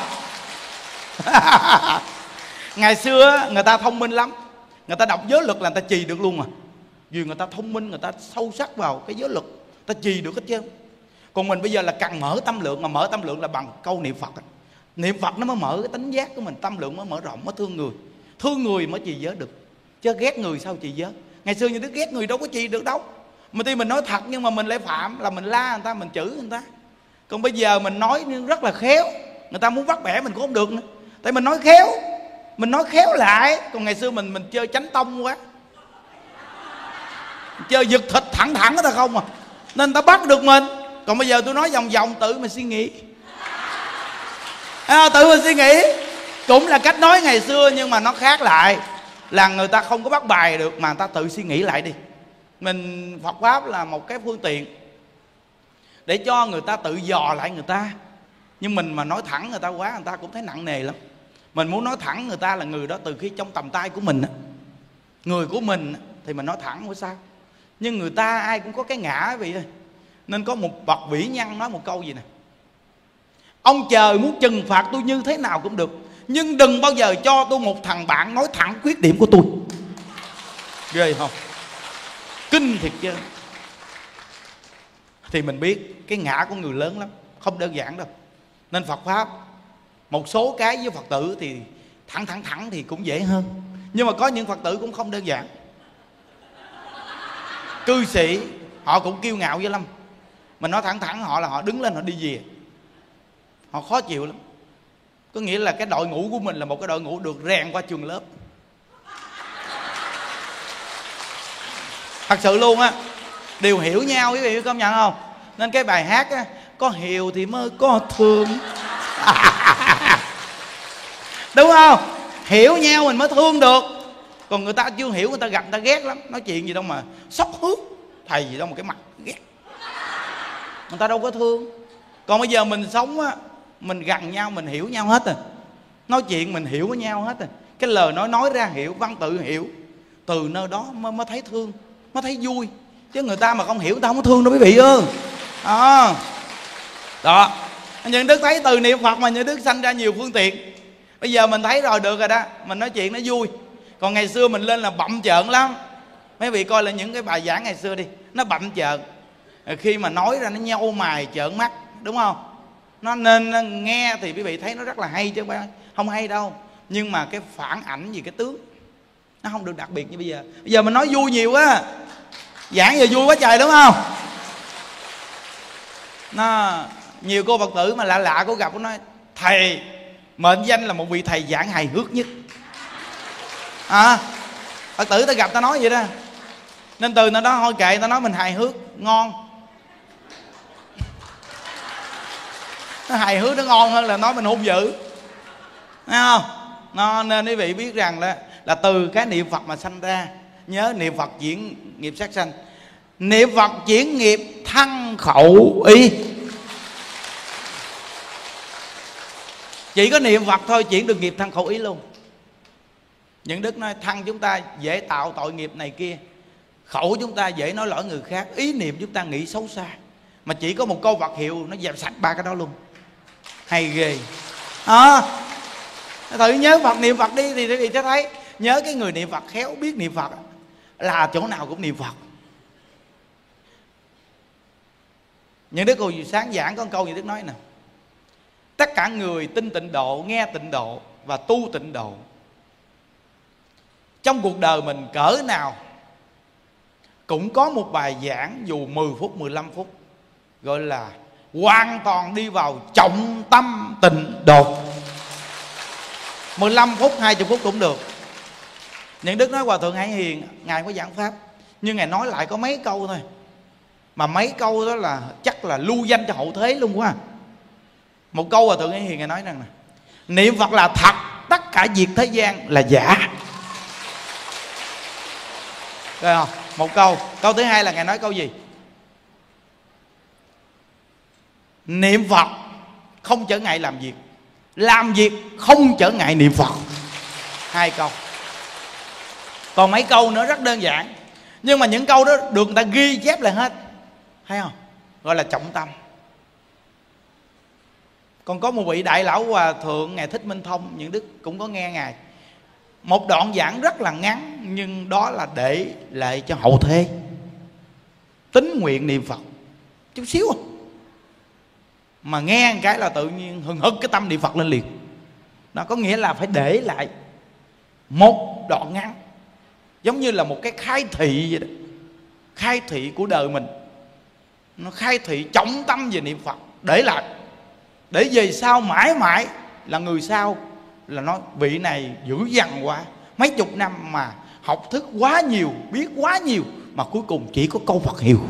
Ngày xưa người ta thông minh lắm. Người ta đọc giới luật là người ta trì được luôn mà. Vì người ta thông minh, người ta sâu sắc vào cái giới luật, ta trì được hết trơn. Còn mình bây giờ là cần mở tâm lượng. Mà mở tâm lượng là bằng câu niệm Phật. Niệm Phật nó mới mở cái tính giác của mình. Tâm lượng mới mở rộng, mới thương người. Thương người mới trì giới được. Chứ ghét người sao trì giới? Ngày xưa như đứa ghét người đâu có trì được đâu. Mà tuy mình nói thật nhưng mà mình lại phạm, là mình la người ta, mình chửi người ta. Còn bây giờ mình nói rất là khéo, người ta muốn bắt bẻ mình cũng không được nữa. Tại mình nói khéo, mình nói khéo lại. Còn ngày xưa mình mình chơi chánh tông quá, chơi giật thịt thẳng thẳng người ta không à, nên người ta bắt được mình. Còn bây giờ tôi nói vòng vòng tự mình suy nghĩ à, tự mình suy nghĩ. Cũng là cách nói ngày xưa nhưng mà nó khác lại. Là người ta không có bắt bài được mà người ta tự suy nghĩ lại đi. Mình Phật Pháp là một cái phương tiện để cho người ta tự dò lại người ta. Nhưng mình mà nói thẳng người ta quá, người ta cũng thấy nặng nề lắm. Mình muốn nói thẳng người ta là người đó từ khi trong tầm tay của mình, người của mình thì mình nói thẳng không sao. Nhưng người ta ai cũng có cái ngã vậy thôi. Nên có một bậc vĩ nhân nói một câu gì nè: ông trời muốn trừng phạt tôi như thế nào cũng được, nhưng đừng bao giờ cho tôi một thằng bạn nói thẳng khuyết điểm của tôi. Ghê không? Kinh thiệt chứ. Thì mình biết cái ngã của người lớn lắm, không đơn giản đâu. Nên Phật Pháp một số cái với Phật tử thì thẳng thẳng thẳng thì cũng dễ hơn. Nhưng mà có những Phật tử cũng không đơn giản. Cư sĩ họ cũng kiêu ngạo với lắm. Mình nói thẳng thẳng họ là họ đứng lên họ đi về. Họ khó chịu lắm. Có nghĩa là cái đội ngũ của mình là một cái đội ngũ được rèn qua trường lớp. Thật sự luôn á. Đều hiểu nhau, quý vị công nhận không? Nên cái bài hát á, có hiểu thì mới có thương. Đúng không? Hiểu nhau mình mới thương được. Còn người ta chưa hiểu, người ta gặp người ta ghét lắm. Nói chuyện gì đâu mà sốc hước, thầy gì đâu mà cái mặt ghét. Người ta đâu có thương. Còn bây giờ mình sống á, mình gần nhau, mình hiểu nhau hết rồi. Nói chuyện mình hiểu với nhau hết rồi. Cái lời nói nói ra hiểu, văn tự hiểu. Từ nơi đó mới, mới thấy thương, mới thấy vui. Chứ người ta mà không hiểu, người ta không có thương đâu quý vị ơi. À. Đó. Những đức thấy từ niệm Phật mà những đức sanh ra nhiều phương tiện. Bây giờ mình thấy rồi được rồi đó, mình nói chuyện nó vui. Còn ngày xưa mình lên là bậm trợn lắm. Mấy vị coi là những cái bài giảng ngày xưa đi, nó bậm trợn. Khi mà nói ra nó nhâu mày trợn mắt, đúng không? Nó nên nghe thì quý vị thấy nó rất là hay chứ không hay đâu. Nhưng mà cái phản ảnh gì cái tướng nó không được đặc biệt như bây giờ. Bây giờ mình nói vui nhiều quá, giảng giờ vui quá trời đúng không? Nó nhiều cô Phật tử mà lạ lạ cô gặp cô nói: thầy mệnh danh là một vị thầy giảng hài hước nhất. À, Phật tử ta gặp ta nói vậy đó. Nên từ nó đó thôi kệ, ta nói mình hài hước ngon. Nó hài hước nó ngon hơn là nói mình hung dữ, thấy không? Nó, nên quý vị biết rằng là, là từ cái niệm Phật mà sanh ra. Nhớ niệm Phật chuyển nghiệp sát sanh, niệm Phật chuyển nghiệp thân khẩu ý. Chỉ có niệm Phật thôi chuyển được nghiệp thân khẩu ý luôn. Những đức nói thân chúng ta dễ tạo tội nghiệp này kia, khẩu chúng ta dễ nói lỗi người khác, ý niệm chúng ta nghĩ xấu xa. Mà chỉ có một câu Phật hiệu nó dẹp sạch ba cái đó luôn. Hay ghê à, thử nhớ Phật niệm Phật đi thì quý vị sẽ thấy. Nhớ cái người niệm Phật khéo biết niệm Phật là chỗ nào cũng niệm Phật. Những đức hồi sáng giảng có một câu như đức nói nè: tất cả người tin tịnh độ, nghe tịnh độ và tu tịnh độ, trong cuộc đời mình cỡ nào cũng có một bài giảng dù mười phút, mười lăm phút, gọi là hoàn toàn đi vào trọng tâm tịnh độ. Mười lăm phút, hai mươi phút cũng được. Những đức nói Hòa Thượng Hải Hiền ngài có giảng pháp, nhưng ngài nói lại có mấy câu thôi, mà mấy câu đó là chắc là lưu danh cho hậu thế luôn quá. Một câu Hòa Thượng Hải Hiền ngài nói rằng nè: niệm Phật là thật, tất cả việc thế gian là giả. Rồi không? Một câu. Câu thứ hai là ngài nói câu gì? Niệm Phật không trở ngại làm việc, làm việc không trở ngại niệm Phật. Hai câu. Còn mấy câu nữa rất đơn giản, nhưng mà những câu đó được người ta ghi chép lại hết, thấy không? Gọi là trọng tâm. Còn có một vị đại lão Hòa Thượng ngài Thích Minh Thông, những đức cũng có nghe ngài một đoạn giảng rất là ngắn, nhưng đó là để lại cho hậu thế. Tín nguyện niệm Phật chút xíu à, mà nghe một cái là tự nhiên hừng hực cái tâm niệm Phật lên liền. Nó có nghĩa là phải để lại một đoạn ngắn, giống như là một cái khai thị vậy đó. Khai thị của đời mình, nó khai thị trọng tâm về niệm Phật, để lại để về sau mãi mãi là người sau là nói vị này dữ dằn quá, mấy chục năm mà học thức quá nhiều, biết quá nhiều, mà cuối cùng chỉ có câu Phật hiệu.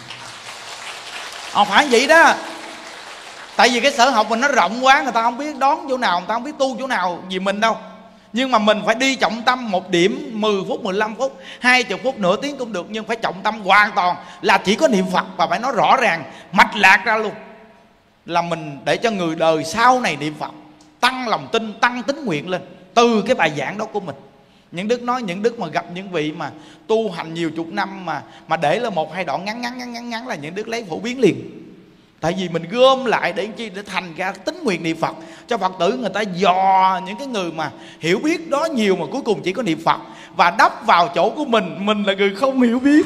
Không phải vậy đó. Tại vì cái sở học mình nó rộng quá, người ta không biết đón chỗ nào, người ta không biết tu chỗ nào vì mình đâu. Nhưng mà mình phải đi trọng tâm một điểm, mười phút, mười lăm phút, hai mươi phút, nửa tiếng cũng được, nhưng phải trọng tâm hoàn toàn là chỉ có niệm Phật, và phải nói rõ ràng, mạch lạc ra luôn, là mình để cho người đời sau này niệm Phật, tăng lòng tin, tăng tín nguyện lên từ cái bài giảng đó của mình. Những đức nói, những đức mà gặp những vị mà tu hành nhiều chục năm mà mà để là một hai đoạn ngắn ngắn ngắn ngắn ngắn là những đức lấy phổ biến liền. Tại vì mình gom lại để chi? Để thành ra tín nguyện niệm Phật cho Phật tử, người ta dò những cái người mà hiểu biết đó nhiều mà cuối cùng chỉ có niệm Phật, và đắp vào chỗ của mình, mình là người không hiểu biết.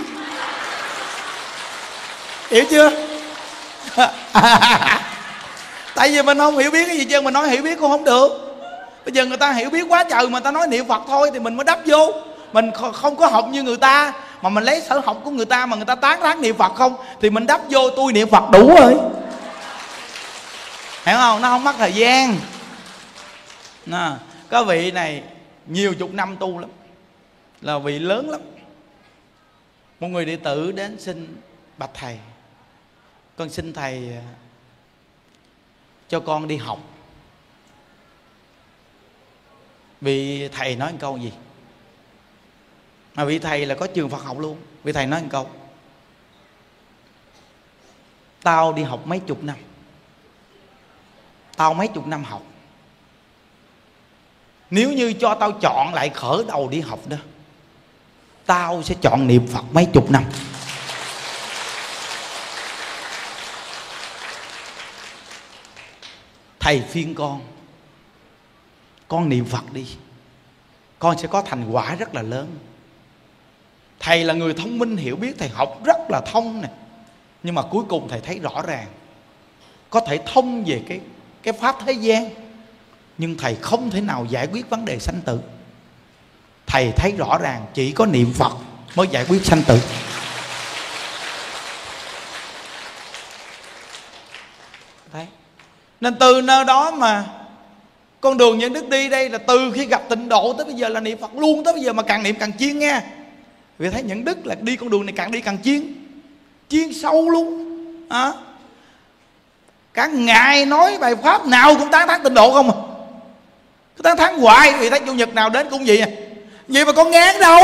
Hiểu chưa? Tại vì mình không hiểu biết cái gì chứ, mình nói hiểu biết cũng không được. Bây giờ người ta hiểu biết quá trời mà ta nói niệm Phật thôi thì mình mới đắp vô. Mình không có học như người ta, mà mình lấy sở học của người ta mà người ta tán thán niệm Phật không, thì mình đắp vô tôi niệm Phật đủ rồi. Hiểu không? Nó không mất thời gian. Nè, có vị này nhiều chục năm tu lắm, là vị lớn lắm. Một người đệ tử đến xin: bạch thầy, con xin thầy cho con đi học. Vị thầy nói một câu gì? Mà vị thầy là có trường Phật học luôn. Vị thầy nói một câu: tao đi học mấy chục năm, tao mấy chục năm học, nếu như cho tao chọn lại khởi đầu đi học đó, tao sẽ chọn niệm Phật mấy chục năm. Thầy phiên con, con niệm Phật đi, con sẽ có thành quả rất là lớn. Thầy là người thông minh hiểu biết, thầy học rất là thông nè, nhưng mà cuối cùng thầy thấy rõ ràng có thể thông về cái, cái pháp thế gian, nhưng thầy không thể nào giải quyết vấn đề sanh tử. Thầy thấy rõ ràng chỉ có niệm Phật mới giải quyết sanh tử. Đấy. Nên từ nơi đó mà Con đường những đức đi đây là từ khi gặp tịnh độ tới bây giờ là niệm Phật luôn, tới bây giờ mà càng niệm càng chiên nghe. Vì thấy những đức là đi con đường này càng đi càng chiên, chiên sâu luôn à. Cả ngày nói bài pháp nào cũng tán thán tịnh độ không à, cứ tán thán hoài. Vì thấy chủ nhật nào đến cũng vậy à. Vậy mà con ngán đâu,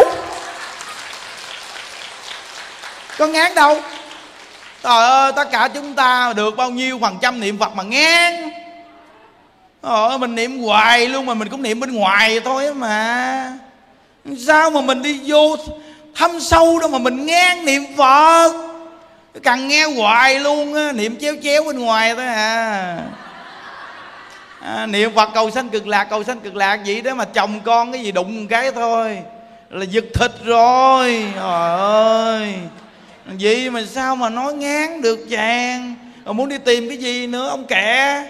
con ngán đâu. Trời ơi, tất cả chúng ta được bao nhiêu phần trăm niệm Phật mà ngán. Ờ, mình niệm hoài luôn mà mình cũng niệm bên ngoài thôi mà. Sao mà mình đi vô thâm sâu đâu mà mình ngán niệm Phật. Càng nghe hoài luôn á, niệm chéo chéo bên ngoài thôi à. À, niệm Phật cầu sanh cực lạc, cầu sanh cực lạc vậy đó mà chồng con cái gì đụng một cái thôi là giật thịt rồi. Trời ơi, vậy mà sao mà nói ngán được chàng. Rồi muốn đi tìm cái gì nữa ông kẹ,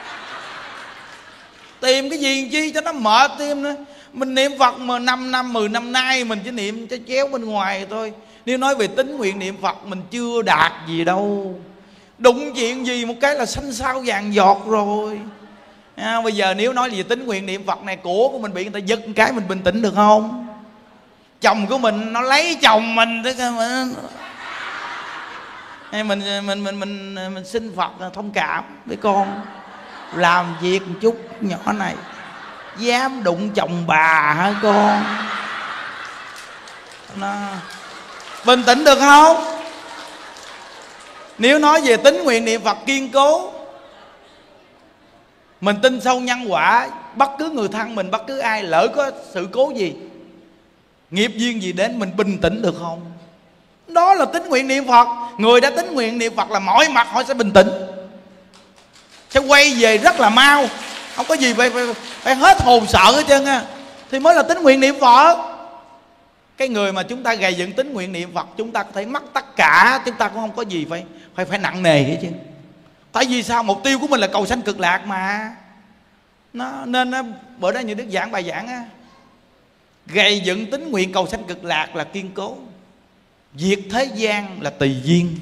tìm cái gì chi cho nó mệt thêm nữa. Mình niệm Phật mà năm năm mười năm nay mình chỉ niệm chéo chéo bên ngoài thôi. Nếu nói về tín nguyện niệm Phật mình chưa đạt gì đâu. Đụng chuyện gì một cái là xanh xao vàng giọt rồi à. Bây giờ nếu nói về tín nguyện niệm Phật này, của của mình bị người ta giật một cái mình bình tĩnh được không? Chồng của mình nó lấy chồng mình thế cơ mà. Mình mình mình mình mình, mình xin Phật thông cảm với con, làm việc một chút nhỏ này dám đụng chồng bà hả con? Nó bình tĩnh được không? Nếu nói về tín nguyện niệm Phật kiên cố, mình tin sâu nhân quả. Bất cứ người thân mình, bất cứ ai lỡ có sự cố gì, nghiệp duyên gì đến, mình bình tĩnh được không? Đó là tín nguyện niệm Phật. Người đã tín nguyện niệm Phật là mọi mặt họ sẽ bình tĩnh, sẽ quay về rất là mau, không có gì phải, phải, phải hết hồn sợ hết trơn á, thì mới là tín nguyện niệm Phật. Cái người mà chúng ta gầy dựng tín nguyện niệm Phật, chúng ta có thể mất tất cả, chúng ta cũng không có gì phải phải phải nặng nề hết chứ. Tại vì sao? Mục tiêu của mình là cầu sanh cực lạc mà. Nó nên nó, bữa đó như Đức giảng bài giảng á, gầy dựng tín nguyện cầu sanh cực lạc là kiên cố, diệt thế gian là tùy duyên,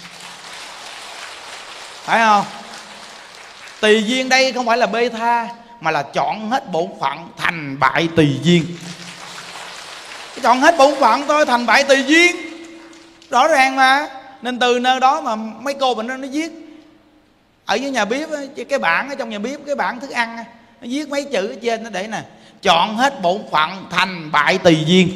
phải không? Tùy duyên đây không phải là bê tha, mà là chọn hết bổn phận, thành bại tùy duyên. Chọn hết bổn phận thôi, thành bại tùy duyên, rõ ràng mà. Nên từ nơi đó mà mấy cô mình nó, nó viết ở dưới nhà bếp á, cái bảng ở trong nhà bếp, cái bảng thức ăn á, nó viết mấy chữ ở trên nó để nè: chọn hết bổn phận, thành bại tùy duyên.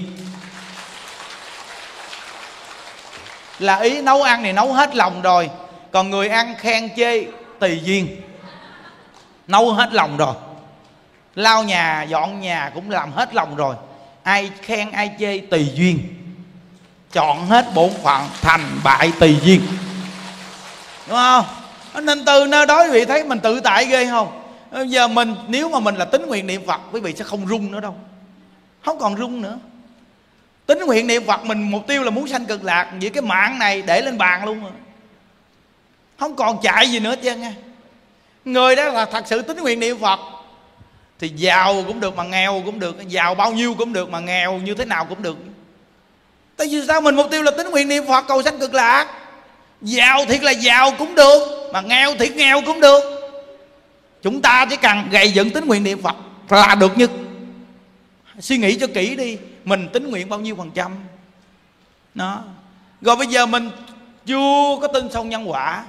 Là ý nấu ăn thì nấu hết lòng rồi, còn người ăn khen chê tùy duyên. Nấu hết lòng rồi, lau nhà dọn nhà cũng làm hết lòng rồi, ai khen ai chê tùy duyên. Chọn hết bổn phận, thành bại tùy duyên, đúng không? Nên từ nơi đó quý vị thấy mình tự tại ghê không? Bây giờ mình, nếu mà mình là tín nguyện niệm Phật, quý vị sẽ không run nữa đâu, không còn run nữa. Tín nguyện niệm Phật mình mục tiêu là muốn sanh cực lạc, vậy cái mạng này để lên bàn luôn rồi, không còn chạy gì nữa chứ nha. Người đó là thật sự tín nguyện niệm Phật thì giàu cũng được mà nghèo cũng được, giàu bao nhiêu cũng được mà nghèo như thế nào cũng được. Tại vì sao? Mình mục tiêu là tín nguyện niệm Phật cầu sanh cực lạc. Giàu thiệt là giàu cũng được, mà nghèo thiệt nghèo cũng được. Chúng ta chỉ cần gầy dựng tín nguyện niệm Phật là được nhất. Suy nghĩ cho kỹ đi, mình tín nguyện bao nhiêu phần trăm đó. Rồi bây giờ mình chưa có tin sâu nhân quả,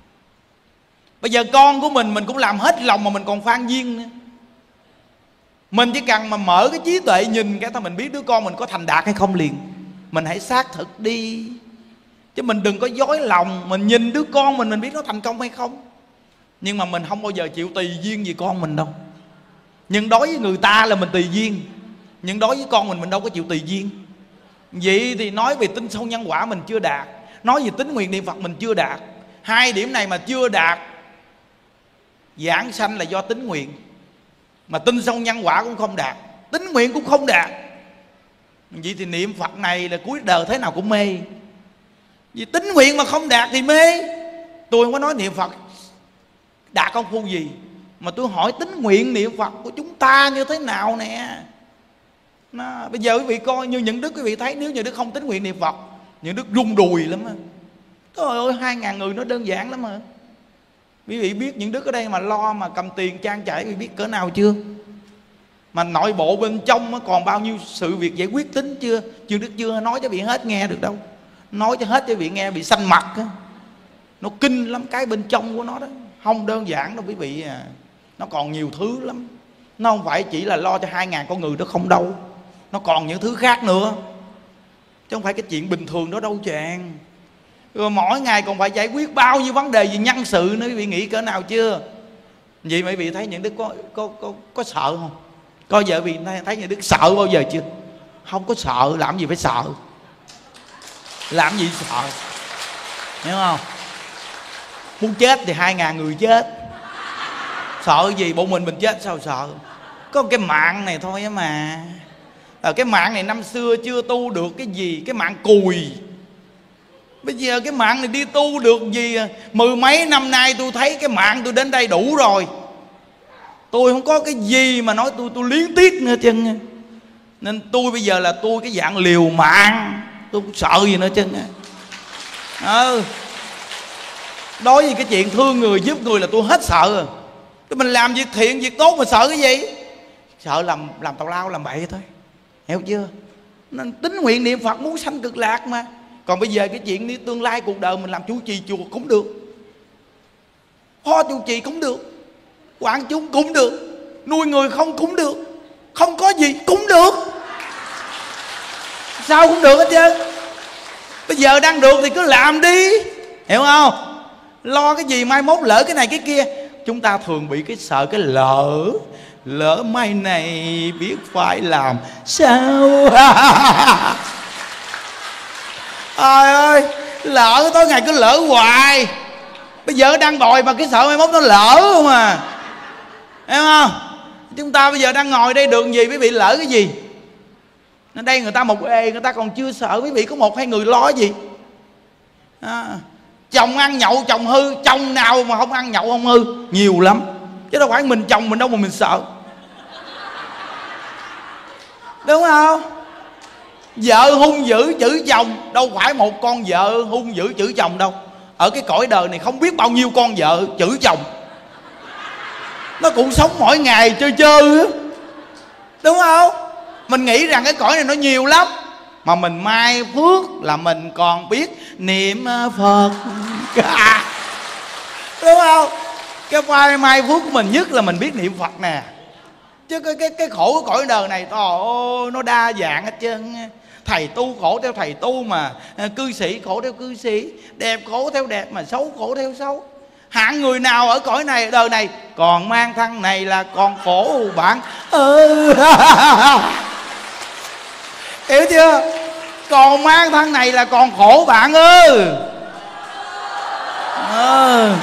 bây giờ con của mình mình cũng làm hết lòng mà mình còn phan duyên nữa. Mình chỉ cần mà mở cái trí tuệ nhìn cái thôi mình biết đứa con mình có thành đạt hay không liền. Mình hãy xác thực đi, chứ mình đừng có dối lòng. Mình nhìn đứa con mình mình biết nó thành công hay không, nhưng mà mình không bao giờ chịu tùy duyên gì con mình đâu. Nhưng đối với người ta là mình tùy duyên, nhưng đối với con mình mình đâu có chịu tùy duyên. Vậy thì nói về tin sâu nhân quả mình chưa đạt, nói về tín nguyện niệm Phật mình chưa đạt. Hai điểm này mà chưa đạt, giảng sanh là do tín nguyện, mà tin sâu nhân quả cũng không đạt, tín nguyện cũng không đạt. Vậy thì niệm Phật này là cuối đời thế nào cũng mê. Vì tín nguyện mà không đạt thì mê. Tôi không có nói niệm Phật đạt công phu gì, mà tôi hỏi tín nguyện niệm Phật của chúng ta như thế nào nè. Nó, bây giờ quý vị coi như những đức, quý vị thấy nếu như đức không tín nguyện niệm Phật, những đức rung đùi lắm á. Trời ơi, hai ngàn người nó đơn giản lắm mà. Quý vị biết những đức ở đây mà lo mà cầm tiền trang trải, quý vị biết cỡ nào chưa? Mà nội bộ bên trong còn bao nhiêu sự việc giải quyết tính chưa? Chưa Đức chưa nói cho vị hết nghe được đâu. Nói cho hết cho vị nghe bị xanh mặt á. Nó kinh lắm, cái bên trong của nó đó không đơn giản đâu quý vị à. Nó còn nhiều thứ lắm. Nó không phải chỉ là lo cho hai ngàn con người đó không đâu. Nó còn những thứ khác nữa, chứ không phải cái chuyện bình thường đó đâu chàng. Rồi mỗi ngày còn phải giải quyết bao nhiêu vấn đề về nhân sự nữa, quý vị nghĩ cỡ nào chưa? Vậy mà quý vị thấy những đức có có có có sợ không? Coi vợ vị thấy những đức sợ bao giờ chưa? Không có sợ, làm gì phải sợ? Làm gì sợ? Hiểu không? Muốn chết thì hai ngàn người chết, sợ gì? Bộ mình mình chết sao sợ? Có cái mạng này thôi á mà. Ở cái mạng này năm xưa chưa tu được cái gì, cái mạng cùi. Bây giờ cái mạng này đi tu được gì? Mười mấy năm nay tôi thấy cái mạng tôi đến đây đủ rồi. Tôi không có cái gì mà nói tôi tôi liếng tiếc nữa chân. Nên tôi bây giờ là tôi cái dạng liều mạng, tôi không sợ gì nữa chân. Ừ. Đối với cái chuyện thương người giúp người là tôi hết sợ rồi. Mình làm việc thiện việc tốt mà sợ cái gì? Sợ làm làm tào lao làm bậy thôi, hiểu chưa? Nên tín nguyện niệm Phật muốn sanh cực lạc mà. Còn bây giờ cái chuyện đi tương lai cuộc đời mình làm chủ trì chùa cũng được, phó chủ trì cũng được, quản chúng cũng được, nuôi người không cũng được, không có gì cũng được, sao cũng được hết trơn. Bây giờ đang được thì cứ làm đi, hiểu không? Lo cái gì mai mốt lỡ cái này cái kia. Chúng ta thường bị cái sợ cái lỡ, lỡ mai này biết phải làm sao. Trời ơi, lỡ tối ngày cứ lỡ hoài. Bây giờ đang đòi mà cái sợ mai mốt nó lỡ không à, hiểu không? Chúng ta bây giờ đang ngồi đây đường gì quý vị lỡ cái gì? Ở đây người ta một ê, người ta còn chưa sợ, quý vị có một hai người lo gì à. Chồng ăn nhậu chồng hư, chồng nào mà không ăn nhậu không hư? Nhiều lắm, chứ đâu phải mình chồng mình đâu mà mình sợ, đúng không? Vợ hung dữ chửi chồng, đâu phải một con vợ hung dữ chửi chồng đâu. Ở cái cõi đời này không biết bao nhiêu con vợ chửi chồng, nó cũng sống mỗi ngày chơi chơi, đúng không? Mình nghĩ rằng cái cõi này nó nhiều lắm, mà mình mai phước là mình còn biết niệm Phật. Đúng không? Cái mai mai phước của mình nhất là mình biết niệm Phật nè. Chứ cái cái cái khổ của cõi đời này, trời ơi, nó đa dạng hết trơn. Thầy tu khổ theo thầy tu mà, cư sĩ khổ theo cư sĩ, đẹp khổ theo đẹp, mà xấu khổ theo xấu. Hạng người nào ở cõi này đời này còn mang thân này là còn khổ bạn ơi. Hiểu chưa? Còn mang thân này là còn khổ bạn ơi. À.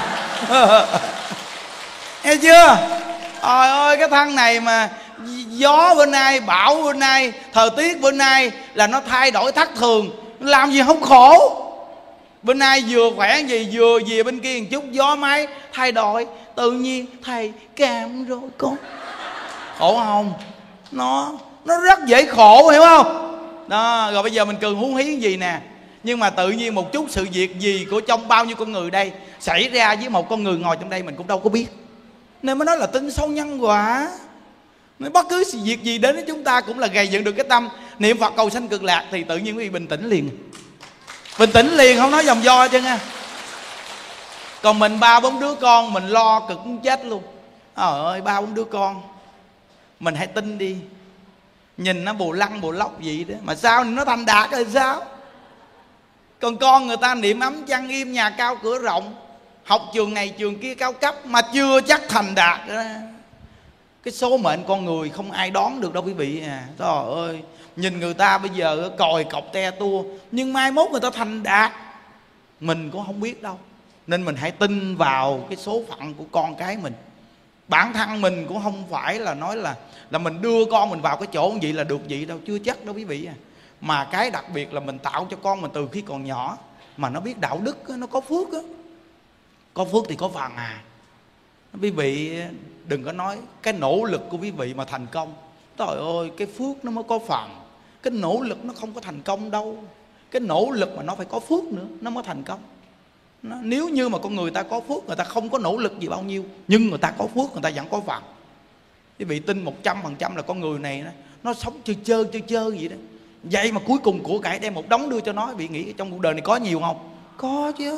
Nghe chưa? Trời ơi, cái thân này mà gió bên nay, bão bên nay, thời tiết bên nay là nó thay đổi thất thường, làm gì không khổ. Bên nay vừa khỏe gì, vừa về bên kia một chút gió máy thay đổi, tự nhiên thầy cảm rồi con. Khổ không? Nó nó rất dễ khổ, hiểu không? Đó, rồi bây giờ mình cần huống hí cái gì nè. Nhưng mà tự nhiên một chút sự việc gì của trong bao nhiêu con người đây xảy ra với một con người ngồi trong đây mình cũng đâu có biết. Nên mới nói là tin sâu nhân quả. Nên bất cứ sự việc gì đến với chúng ta cũng là gây dựng được cái tâm niệm Phật cầu sanh cực lạc, thì tự nhiên quý vị bình tĩnh liền. Bình tĩnh liền, không nói vòng vo chứ nha. Còn mình ba bốn đứa con mình lo cực cũng chết luôn. Trời ơi, ba bốn đứa con mình hãy tin đi. Nhìn nó bù lăng bù lóc gì đó mà sao nó thành đạt rồi sao? Còn con người ta niệm ấm chăn im, nhà cao cửa rộng, học trường này trường kia cao cấp mà chưa chắc thành đạt. Cái số mệnh con người không ai đoán được đâu quý vị à. Trời ơi, nhìn người ta bây giờ còi cọc te tua, nhưng mai mốt người ta thành đạt mình cũng không biết đâu. Nên mình hãy tin vào cái số phận của con cái mình. Bản thân mình cũng không phải là nói là là mình đưa con mình vào cái chỗ vậy là được vậy đâu, chưa chắc đâu quý vị à. Mà cái đặc biệt là mình tạo cho con mình từ khi còn nhỏ mà nó biết đạo đức, nó có phước á. Có phước thì có phần à. Quý vị đừng có nói cái nỗ lực của quý vị mà thành công. Trời ơi, cái phước nó mới có phần. Cái nỗ lực nó không có thành công đâu. Cái nỗ lực mà nó phải có phước nữa nó mới thành công. Nó, nếu như mà con người ta có phước, người ta không có nỗ lực gì bao nhiêu, nhưng người ta có phước, người ta vẫn có phần. Quý vị tin một trăm phần trăm là con người này nó sống chơi chơi chơi chơi vậy đó. Vậy mà cuối cùng của cải đem một đống đưa cho nó. Quý vị nghĩ trong cuộc đời này có nhiều không? Có chứ.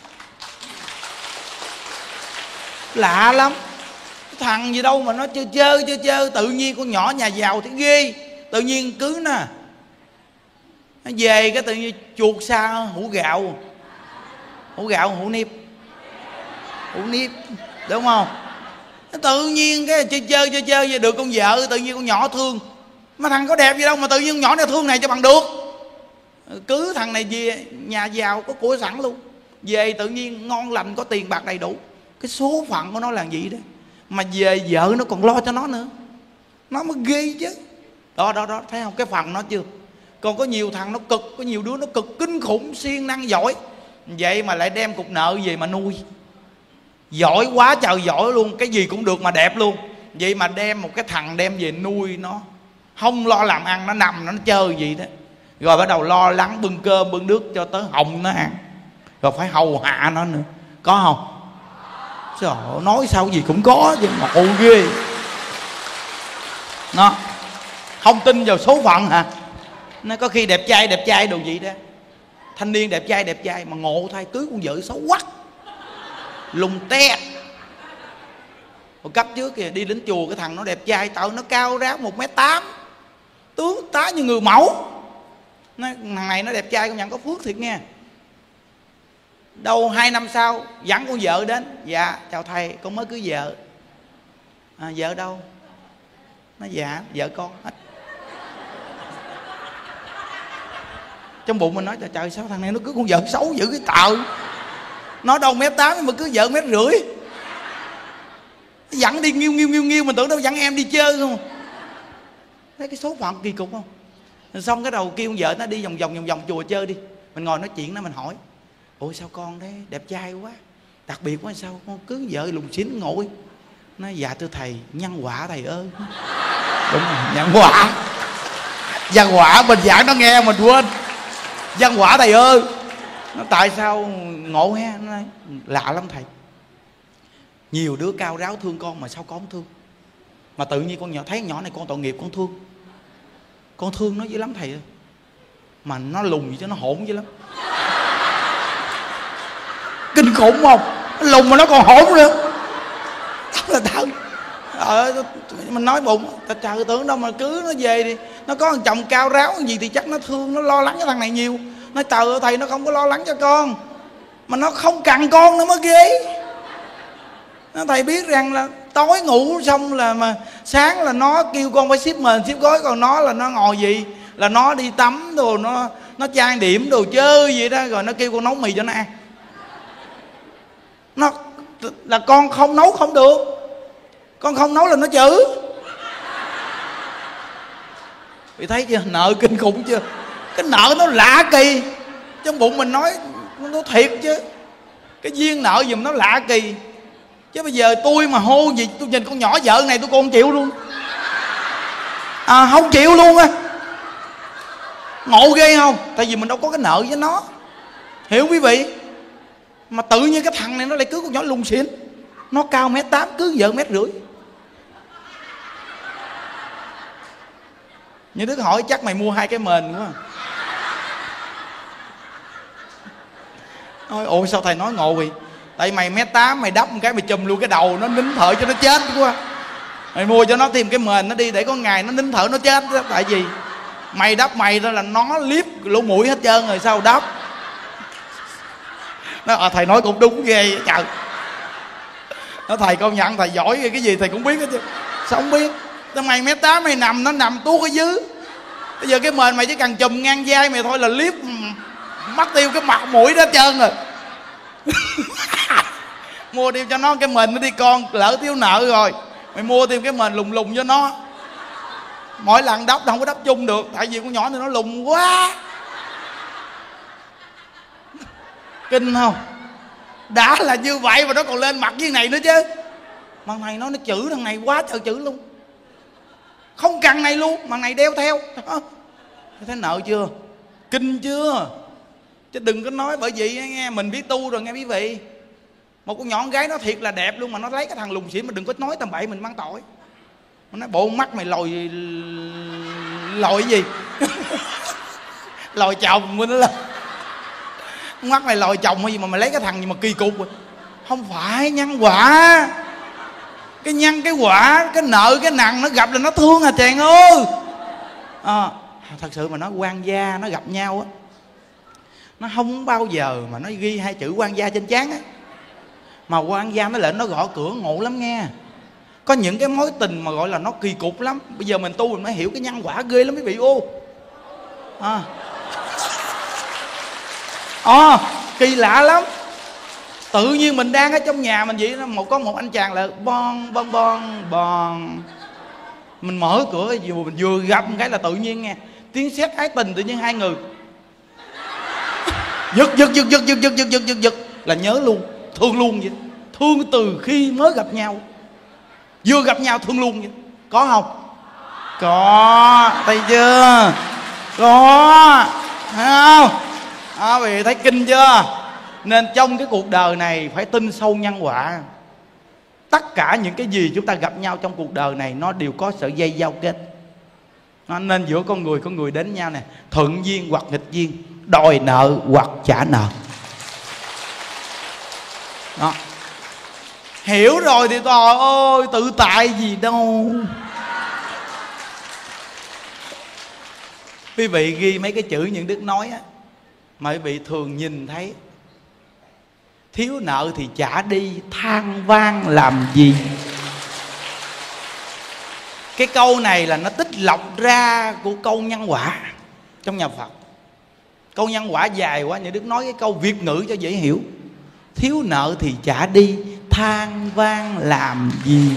Lạ lắm. Cái thằng gì đâu mà nó chơi chơi chơi chơi. Tự nhiên con nhỏ nhà giàu thì ghê. Tự nhiên cứ nè, nó về cái tự nhiên chuột xa hũ gạo. Hũ gạo hũ nếp. Hũ nếp, đúng không? Tự nhiên cái chơi chơi chơi chơi về được con vợ. Tự nhiên con nhỏ thương. Mà thằng có đẹp gì đâu mà tự nhiên con nhỏ này thương này cho bằng được. Cứ thằng này về nhà giàu có của sẵn luôn. Về tự nhiên ngon lành có tiền bạc đầy đủ. Cái số phận của nó là gì đó. Mà về vợ nó còn lo cho nó nữa. Nó mới ghê chứ. Đó đó đó, thấy không? Cái phần nó chưa. Còn có nhiều thằng nó cực, có nhiều đứa nó cực kinh khủng, siêng năng giỏi. Vậy mà lại đem cục nợ về mà nuôi. Giỏi quá trời giỏi luôn. Cái gì cũng được mà đẹp luôn. Vậy mà đem một cái thằng đem về nuôi nó, không lo làm ăn, nó nằm nó chơi gì đó. Rồi bắt đầu lo lắng bưng cơm bưng nước cho tới hồng nó ăn. Rồi phải hầu hạ nó nữa. Có không? Trời ơi, nói sao gì cũng có chứ mà ôi ghê. Nó không tin vào số phận hả? Nó có khi đẹp trai đẹp trai đồ gì đó. Thanh niên đẹp trai đẹp trai mà ngộ thay cưới con vợ xấu quắc, lùng te. Hồi cấp trước kìa đi đến chùa, cái thằng nó đẹp trai, tạo nó cao ráo một mét tám, tướng tá như người mẫu. Nó, thằng này nó đẹp trai công nhận có phước thiệt nghe. Đâu hai năm sau dẫn con vợ đến. Dạ chào thầy, con mới cưới vợ. À, vợ đâu? Nó dạ vợ con. Trong bụng mình nói trời trời sao thằng này nó cưới con vợ xấu dữ cái tợ. Nó đâu mét tám mà cưới vợ mét rưỡi. Dẫn đi nghiêu nghiêu nghiêu nghiêu. Mình tưởng đâu dẫn em đi chơi không. Thấy cái số phận kỳ cục không. Rồi xong cái đầu kêu con vợ nó đi vòng vòng vòng vòng chùa chơi đi. Mình ngồi nói chuyện đó mình hỏi. Ôi sao con đấy đẹp trai quá, đặc biệt quá, sao con cưới vợ lùng xín ngồi. Nói dạ thưa thầy, nhân quả thầy ơi. Đúng rồi, nhân quả. Nhân quả mình giảng nó nghe mình quên. Nhân quả thầy ơi. Nó tại sao ngộ ha. Nó nói lạ lắm thầy. Nhiều đứa cao ráo thương con mà sao con không thương. Mà tự nhiên con nhỏ thấy nhỏ này con tội nghiệp con thương. Con thương nó dữ lắm thầy ơi. Mà nó lùng gì chứ nó hỗn dữ lắm. Kinh khủng không? Nó lùng mà nó còn hỗn nữa. Đó là tao ờ, mình nói bụng ta trời tưởng đâu mà cứ nó về đi. Nó có thằng chồng cao ráo gì thì chắc nó thương, nó lo lắng cho thằng này nhiều. Nói trời ơi thầy, nó không có lo lắng cho con mà nó không cần con nữa mới ghê. Nó thầy biết rằng là tối ngủ xong là mà sáng là nó kêu con phải xếp mền xếp gối, còn nó là nó ngồi gì là nó đi tắm đồ, nó nó trang điểm đồ chơi vậy đó, rồi nó kêu con nấu mì cho nó ăn. Nó là con không nấu không được, con không nấu là nó chửi. Vì thấy chưa, nợ kinh khủng chưa. Cái nợ nó lạ kỳ. Trong bụng mình nói nó thiệt chứ. Cái duyên nợ giùm nó lạ kỳ. Chứ bây giờ tôi mà hô gì, tôi nhìn con nhỏ vợ này tôi còn không chịu luôn. À không chịu luôn á. Ngộ ghê không? Tại vì mình đâu có cái nợ với nó. Hiểu quý vị. Mà tự nhiên cái thằng này nó lại cưới con nhỏ lùng xỉn. Nó cao mét tám, cưới vợ mét rưỡi. Như Đức hỏi chắc mày mua hai cái mền quá. Ôi, ôi sao thầy nói ngộ vậy. Tại mày mét tám, mày đắp một cái mày chùm luôn cái đầu, nó nín thở cho nó chết quá. Mày mua cho nó thêm cái mền nó đi, để có ngày nó nín thở nó chết đó. Tại vì mày đắp mày đó là nó liếp lỗ mũi hết trơn rồi sao đắp. Nó à, thầy nói cũng đúng ghê trời. Nó thầy công nhận thầy giỏi cái gì thầy cũng biết hết chứ. Sao không biết. Tao mày mét tám mày nằm nó nằm tuốt ở dưới. Bây giờ cái mền mày chỉ cần chùm ngang vai mày thôi là liếp mất tiêu cái mặt mũi đó hết trơn rồi. Mua thêm cho nó cái mền nó đi con, lỡ thiếu nợ rồi mày mua thêm cái mền lùng lùng cho nó. Mỗi lần đắp không có đắp chung được, tại vì con nhỏ này nó lùng quá. Kinh không? Đã là như vậy mà nó còn lên mặt với này nữa chứ. Mà thằng nó nó chửi thằng này quá trời chửi luôn. Không cần này luôn, mà này đeo theo. Thấy nợ chưa? Kinh chưa? Chứ đừng có nói bởi vì nghe mình biết tu rồi nghe quý vị. Một con nhỏ con gái nó thiệt là đẹp luôn mà nó lấy cái thằng lùn xỉn, mà đừng có nói tầm bậy mình mang tội. Nó nói bộ mắt mày lòi lòi cái gì lòi chồng của nó lên, mắt mày lòi chồng hay gì mà mày lấy cái thằng gì mà kỳ cục rồi. Không phải, nhân quả. Cái nhân cái quả, cái nợ cái nặng nó gặp là nó thương à chàng ơi. À, thật sự mà nói quan gia nó gặp nhau á, nó không bao giờ mà nó ghi hai chữ quan gia trên trán á. Mà quan gia nó lên nó gõ cửa ngộ lắm nghe. Có những cái mối tình mà gọi là nó kỳ cục lắm. Bây giờ mình tu mình mới hiểu cái nhân quả ghê lắm quý vị. Ô à. À, kỳ lạ lắm. Tự nhiên mình đang ở trong nhà mình vậy đó, một có một anh chàng là bon bon bon bon. Mình mở cửa vừa mình vừa gặp một cái là tự nhiên nghe tiếng sét ái tình, tự nhiên hai người giật giật giật giật giật giật giật giật giật giật là nhớ luôn, thương luôn vậy. Thương từ khi mới gặp nhau, vừa gặp nhau thương luôn vậy. Có không? Có, thấy chưa? Có, thấy không? À, vì thấy kinh chưa? Nên trong cái cuộc đời này phải tin sâu nhân quả. Tất cả những cái gì chúng ta gặp nhau trong cuộc đời này nó đều có sợi dây giao kết. Nên giữa con người con người đến nhau nè, thuận duyên hoặc nghịch duyên, đòi nợ hoặc trả nợ. Đó. Hiểu rồi thì trời ơi, tự tại gì đâu. Quý vị ghi mấy cái chữ những Đức nói á, mà quý vị thường nhìn thấy: thiếu nợ thì trả đi, than vang làm gì. Cái câu này là nó tích lọc ra của câu nhân quả trong nhà Phật. Câu nhân quả dài quá, những Đức nói cái câu Việt ngữ cho dễ hiểu: thiếu nợ thì trả đi, than vang làm gì.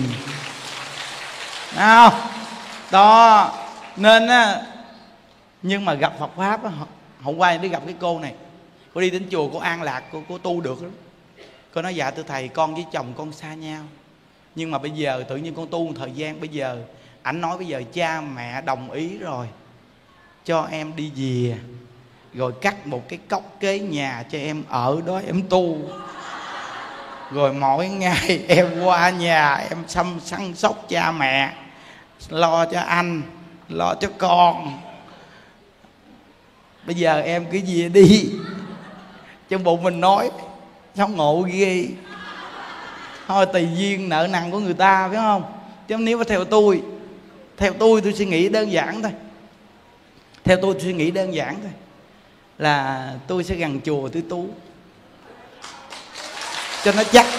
Nào, đó. Nên á, nhưng mà gặp Phật Pháp á, hôm qua đi gặp cái cô này, cô đi đến chùa, cô an lạc, cô, cô tu được lắm. Cô nói dạ thưa thầy, con với chồng con xa nhau, nhưng mà bây giờ tự nhiên con tu một thời gian, bây giờ ảnh nói bây giờ cha mẹ đồng ý rồi, cho em đi về, rồi cắt một cái cốc kế nhà cho em ở đó em tu. Rồi mỗi ngày em qua nhà em chăm săn sóc cha mẹ, lo cho anh, lo cho con. Bây giờ em cứ về đi. Trong bụng mình nói sống ngộ ghê. Thôi tùy duyên nợ nần của người ta, phải không? Chứ nếu mà theo tôi, Theo tôi tôi suy nghĩ đơn giản thôi. Theo tôi suy nghĩ đơn giản thôi, là tôi sẽ gần chùa tôi tu cho nó chắc.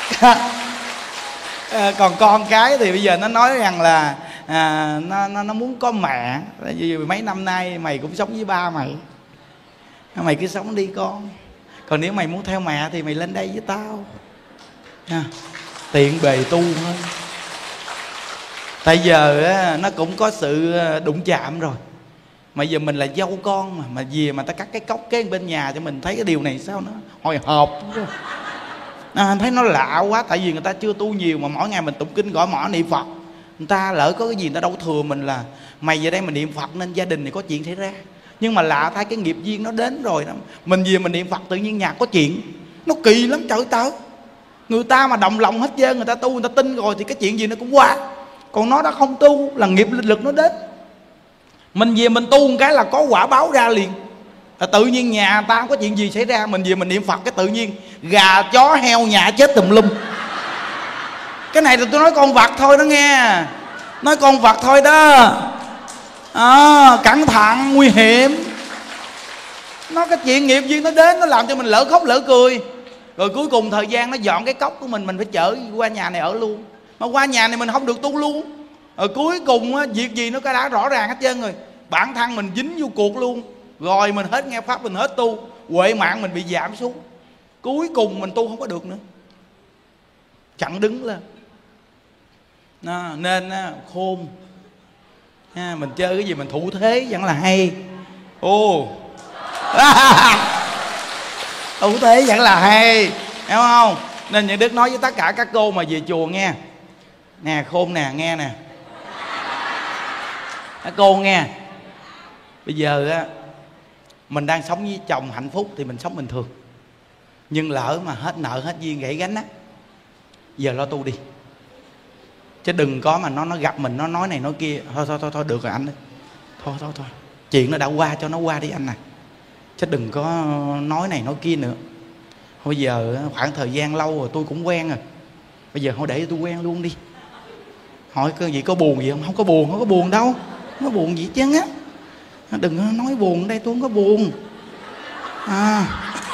Còn con cái thì bây giờ nó nói rằng là à, nó, nó, nó muốn có mẹ. Vì mấy năm nay mày cũng sống với ba mày, mày cứ sống đi con. Còn nếu mày muốn theo mẹ thì mày lên đây với tao à, tiện bề tu hơn. Tại giờ á, nó cũng có sự đụng chạm rồi. Mà giờ mình là dâu con mà, mà về mà ta cắt cái cốc kế bên nhà cho mình, thấy cái điều này sao nó hồi hộp à, thấy nó lạ quá. Tại vì người ta chưa tu nhiều mà mỗi ngày mình tụng kinh gọi mỏ niệm Phật. Người ta lỡ có cái gì người ta đâu thừa mình là mày về đây mình niệm Phật nên gia đình này có chuyện xảy ra. Nhưng mà lạ thay, cái nghiệp duyên nó đến rồi đó, mình về mình niệm Phật tự nhiên nhà có chuyện. Nó kỳ lắm trời tớ. Người ta mà đồng lòng hết trơn, người ta tu, người ta tin rồi thì cái chuyện gì nó cũng qua. Còn nó đã không tu là nghiệp linh lực nó đến. Mình về mình tu một cái là có quả báo ra liền. Là tự nhiên nhà ta không có chuyện gì xảy ra, mình về mình niệm Phật cái tự nhiên gà chó heo nhà chết tùm lum. Cái này là tôi nói con vật thôi đó nghe, nói con vật thôi đó à, cẩn thận nguy hiểm. Nó cái chuyện nghiệp duyên nó đến, nó làm cho mình lỡ khóc lỡ cười. Rồi cuối cùng thời gian nó dọn cái cốc của mình, mình phải chở qua nhà này ở luôn. Mà qua nhà này mình không được tu luôn. Rồi cuối cùng á, việc gì nó cái đã rõ ràng hết trơn rồi. Bản thân mình dính vô cuộc luôn. Rồi mình hết nghe pháp, mình hết tu, huệ mạng mình bị giảm xuống. Cuối cùng mình tu không có được nữa, chặn đứng lên à, nên á, khôn à, mình chơi cái gì mình thủ thế vẫn là hay. Ồ thủ thế vẫn là hay, hiểu không? Nên những Đức nói với tất cả các cô mà về chùa nghe nè, khôn nè, nghe nè các cô nghe. Bây giờ á, Mình đang sống với chồng hạnh phúc thì mình sống bình thường. Nhưng lỡ mà hết nợ hết duyên gãy gánh á, giờ lo tu đi. Chứ đừng có mà nó nó gặp mình nó nói này nói kia. Thôi thôi thôi, thôi được rồi anh ơi. Thôi thôi thôi, chuyện nó đã qua cho nó qua đi anh à. Chứ đừng có nói này nói kia nữa. Bây giờ khoảng thời gian lâu rồi tôi cũng quen rồi. Bây giờ thôi để tôi quen luôn đi. Hỏi cái gì có buồn gì không? Không có buồn, không có buồn đâu. Không có buồn gì chứ á. Đừng có nói buồn đây, tôi không có buồn à.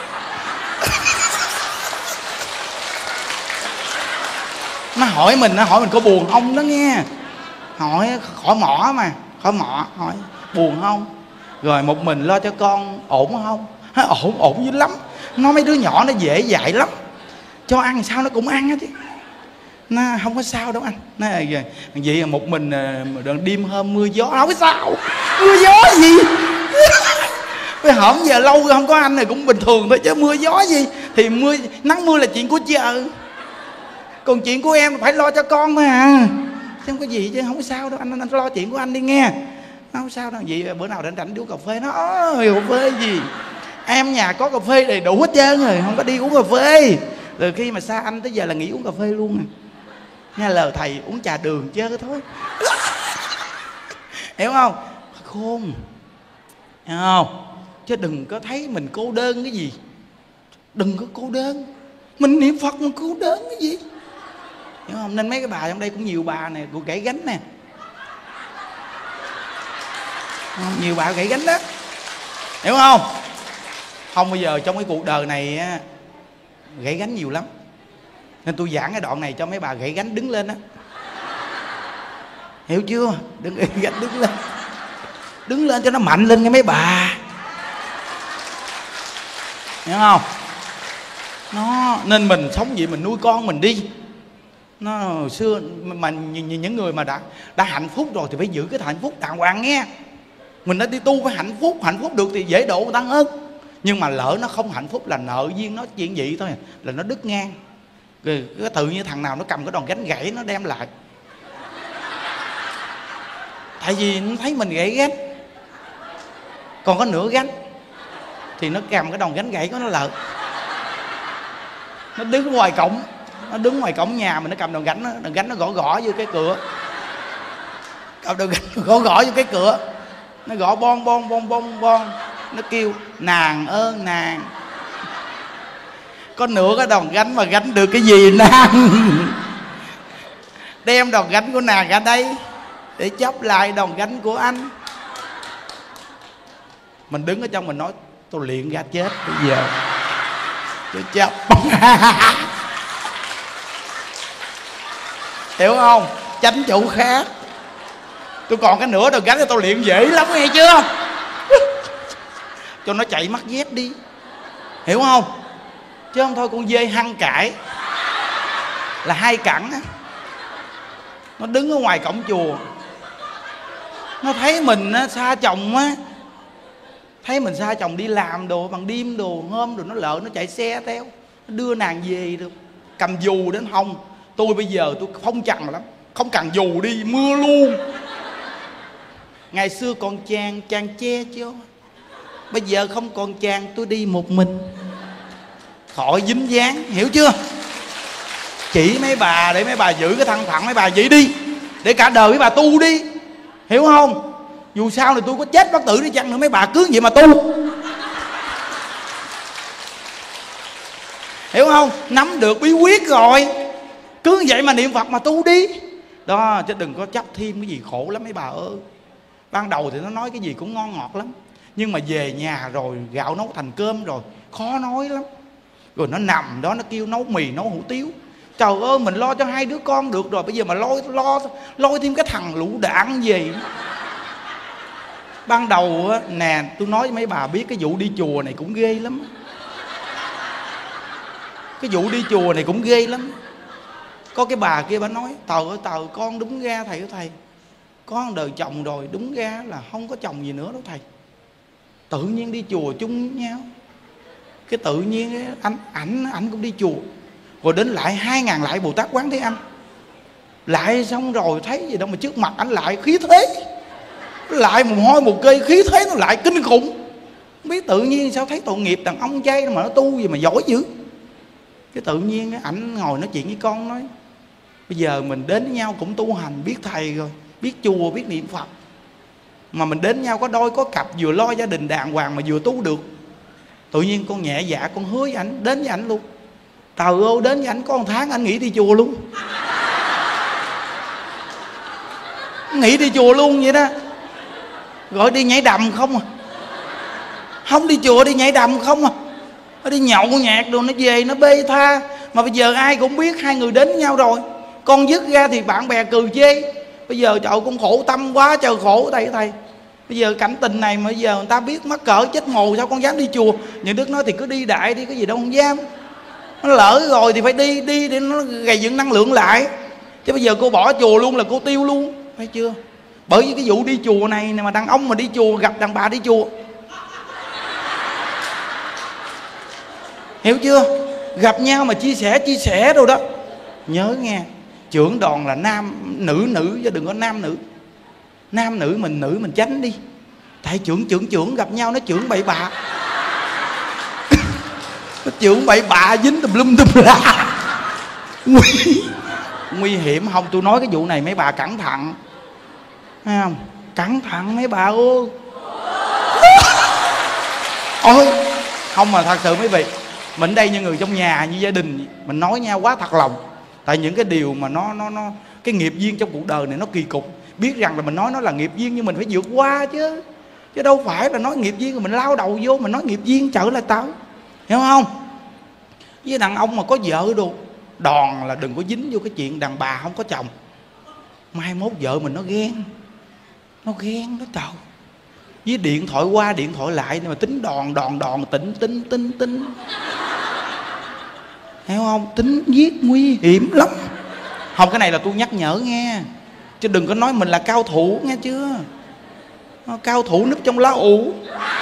Nó hỏi mình, nó hỏi mình có buồn không đó nghe. Hỏi khỏi mỏ mà, khỏi mỏ, hỏi buồn không? Rồi một mình lo cho con ổn không? Ổn, ổn dữ lắm. Nó mấy đứa nhỏ nó dễ dạy lắm. Cho ăn sao nó cũng ăn hết chứ. Nó không có sao đâu anh. Nó vậy một mình đêm hôm mưa gió không có sao. Mưa gió gì? Bây hổm giờ lâu rồi không có anh này cũng bình thường thôi chứ mưa gió gì. Thì mưa nắng mưa là chuyện của vợ. Còn chuyện của em phải lo cho con mà à. Chứ không có gì chứ không có sao đâu. Anh, anh lo chuyện của anh đi nghe. Nó không sao đâu. Vậy bữa nào rảnh rảnh đi uống cà phê. Nó ơi cà phê gì. Em nhà có cà phê đầy đủ hết trơn rồi. Không có đi uống cà phê. Rồi khi mà xa anh tới giờ là nghỉ uống cà phê luôn à. Nghe lời thầy uống trà đường chơi thôi. Hiểu không? Khôn. Hiểu không? Chứ đừng có thấy mình cô đơn cái gì. Đừng có cô đơn. Mình niệm Phật mình cô đơn cái gì. Hiểu không? Nên mấy cái bà trong đây cũng nhiều bà nè, cũng gãy gánh nè. Nhiều bà gãy gánh đó. Hiểu không? Không bao giờ trong cái cuộc đời này á, gãy gánh nhiều lắm. Nên tôi giảng cái đoạn này cho mấy bà gãy gánh đứng lên á. Hiểu chưa? Đừng gãy gánh đứng lên. Đứng lên cho nó mạnh lên nghe mấy bà. Hiểu không? Nó nên mình sống vậy mình nuôi con mình đi. Nó hồi xưa mà những người mà đã đã hạnh phúc rồi thì phải giữ cái hạnh phúc đàng hoàng nghe. Mình đã đi tu phải hạnh phúc, hạnh phúc được thì dễ độ tăng ơn. Nhưng mà lỡ nó không hạnh phúc là nợ duyên nó chuyện vậy thôi, là nó đứt ngang. Rồi cái tự như thằng nào nó cầm cái đòn gánh gãy nó đem lại. Tại vì nó thấy mình gãy gánh, còn có nửa gánh thì nó cầm cái đòn gánh gãy của nó lợi. Nó đứng ngoài cổng, nó đứng ngoài cổng nhà mình, nó cầm đòn gánh, nó, đòn gánh nó gõ gõ vô cái cửa. Cầm đòn gánh nó gõ gõ vô cái cửa. Nó gõ bon bon bon bon bon. Nó kêu nàng ơn nàng. Có nửa cái đòn gánh mà gánh được cái gì nàng. Đem đòn gánh của nàng ra đây để chấp lại đòn gánh của anh. Mình đứng ở trong mình nói tôi luyện ra chết bây giờ tôi chấp. Hiểu không? Chánh chủ khác. Tôi còn cái nửa đòn gánh thì tôi luyện dễ lắm nghe chưa. Cho nó chạy mắt dép đi. Hiểu không? Chứ không thôi con dê hăng cãi là hai cẳng á. Nó đứng ở ngoài cổng chùa, nó thấy mình á, xa chồng á. Thấy mình xa chồng đi làm đồ bằng đêm đồ hôm rồi nó lợ nó chạy xe theo. Nó đưa nàng về được. Cầm dù đến hông. Tôi bây giờ tôi không chằn lắm. Không cần dù đi mưa luôn. Ngày xưa còn chàng chàng che cho. Bây giờ không còn chàng tôi đi một mình. Khỏi dính dáng. Hiểu chưa? Chỉ mấy bà để mấy bà giữ cái thân phận mấy bà vậy đi. Để cả đời mấy bà tu đi. Hiểu không? Dù sao thì tôi có chết bất tử đi chăng nữa mấy bà cứ vậy mà tu. Hiểu không? Nắm được bí quyết rồi, cứ vậy mà niệm Phật mà tu đi. Đó, chứ đừng có chấp thêm cái gì khổ lắm mấy bà ơi. Ban đầu thì nó nói cái gì cũng ngon ngọt lắm, nhưng mà về nhà rồi gạo nấu thành cơm rồi khó nói lắm. Rồi nó nằm đó nó kêu nấu mì nấu hủ tiếu. Trời ơi mình lo cho hai đứa con được rồi, bây giờ mà lôi lo lôi thêm cái thằng lũ đạn gì. Ban đầu á nè, tôi nói với mấy bà biết cái vụ đi chùa này cũng ghê lắm. Cái vụ đi chùa này cũng ghê lắm. Có cái bà kia bà nói tờ ơi tờ con đúng ra thầy ơi thầy, con đời chồng rồi đúng ra là không có chồng gì nữa đâu thầy. Tự nhiên đi chùa chung với nhau, cái tự nhiên anh ảnh ảnh cũng đi chùa, rồi đến lại hai ngàn lại Bồ Tát Quán Thế Âm. Lại xong rồi thấy gì đâu mà trước mặt ảnh lại khí thế, lại một hôi một cây khí thế nó lại kinh khủng. biết tự nhiên sao thấy tội nghiệp đàn ông trai mà nó tu gì mà giỏi dữ. Cái tự nhiên ảnh ngồi nói chuyện với con, nói bây giờ mình đến với nhau cũng tu hành, biết thầy rồi, biết chùa, biết niệm Phật, mà mình đến nhau có đôi có cặp, vừa lo gia đình đàng hoàng mà vừa tu được. Tự nhiên con nhẹ dạ con hứa với ảnh, đến với ảnh luôn. Trời ơi, đến với ảnh có một tháng anh nghỉ đi chùa luôn. Nghỉ đi chùa luôn vậy đó. Gọi đi nhảy đầm không à. Không đi chùa, đi nhảy đầm không à. Nó đi nhậu nhạc đồ, nó về nó bê tha. Mà bây giờ ai cũng biết hai người đến với nhau rồi. Con dứt ra thì bạn bè cười chê. Bây giờ trời con khổ tâm quá trời khổ thầy thầy. Bây giờ cảnh tình này mà bây giờ người ta biết mắc cỡ chết mồ, sao con dám đi chùa. Những Đức nói thì cứ đi đại đi, cái gì đâu không dám. Nó lỡ rồi thì phải đi, đi để nó gầy dựng năng lượng lại. Chứ bây giờ cô bỏ chùa luôn là cô tiêu luôn, thấy chưa? Bởi vì cái vụ đi chùa này mà đàn ông mà đi chùa gặp đàn bà đi chùa, hiểu chưa? Gặp nhau mà chia sẻ chia sẻ đâu đó. Nhớ nghe, trưởng đoàn là nam nữ nữ chứ đừng có nam nữ. Nam nữ mình nữ mình tránh đi. Tại trưởng trưởng trưởng gặp nhau nó trưởng bậy bạ. Nó trưởng bậy bạ dính tùm lum tùm la. Nguy, nguy hiểm. Không, tôi nói cái vụ này mấy bà cẩn thận, thấy không? Cẩn thận mấy bà ơi. Ôi không, mà thật sự mấy vị, mình đây như người trong nhà, như gia đình, mình nói nhau quá thật lòng. Tại những cái điều mà nó nó nó cái nghiệp duyên trong cuộc đời này nó kỳ cục. Biết rằng là mình nói nó là nghiệp duyên, nhưng mình phải vượt qua chứ. Chứ đâu phải là nói nghiệp duyên rồi mình lao đầu vô, mình nói nghiệp duyên trở lại tao, hiểu không? Với đàn ông mà có vợ đồ, đòn là đừng có dính vô cái chuyện đàn bà không có chồng. Mai mốt vợ mình nó ghen, nó ghen đó trời. Với điện thoại qua điện thoại lại mà tính đòn đòn đòn tĩnh tính tính tính, hiểu không? Tính giết nguy hiểm lắm. Không, cái này là tôi nhắc nhở nghe, chứ đừng có nói mình là cao thủ nghe chưa. Cao thủ núp trong lá ủ.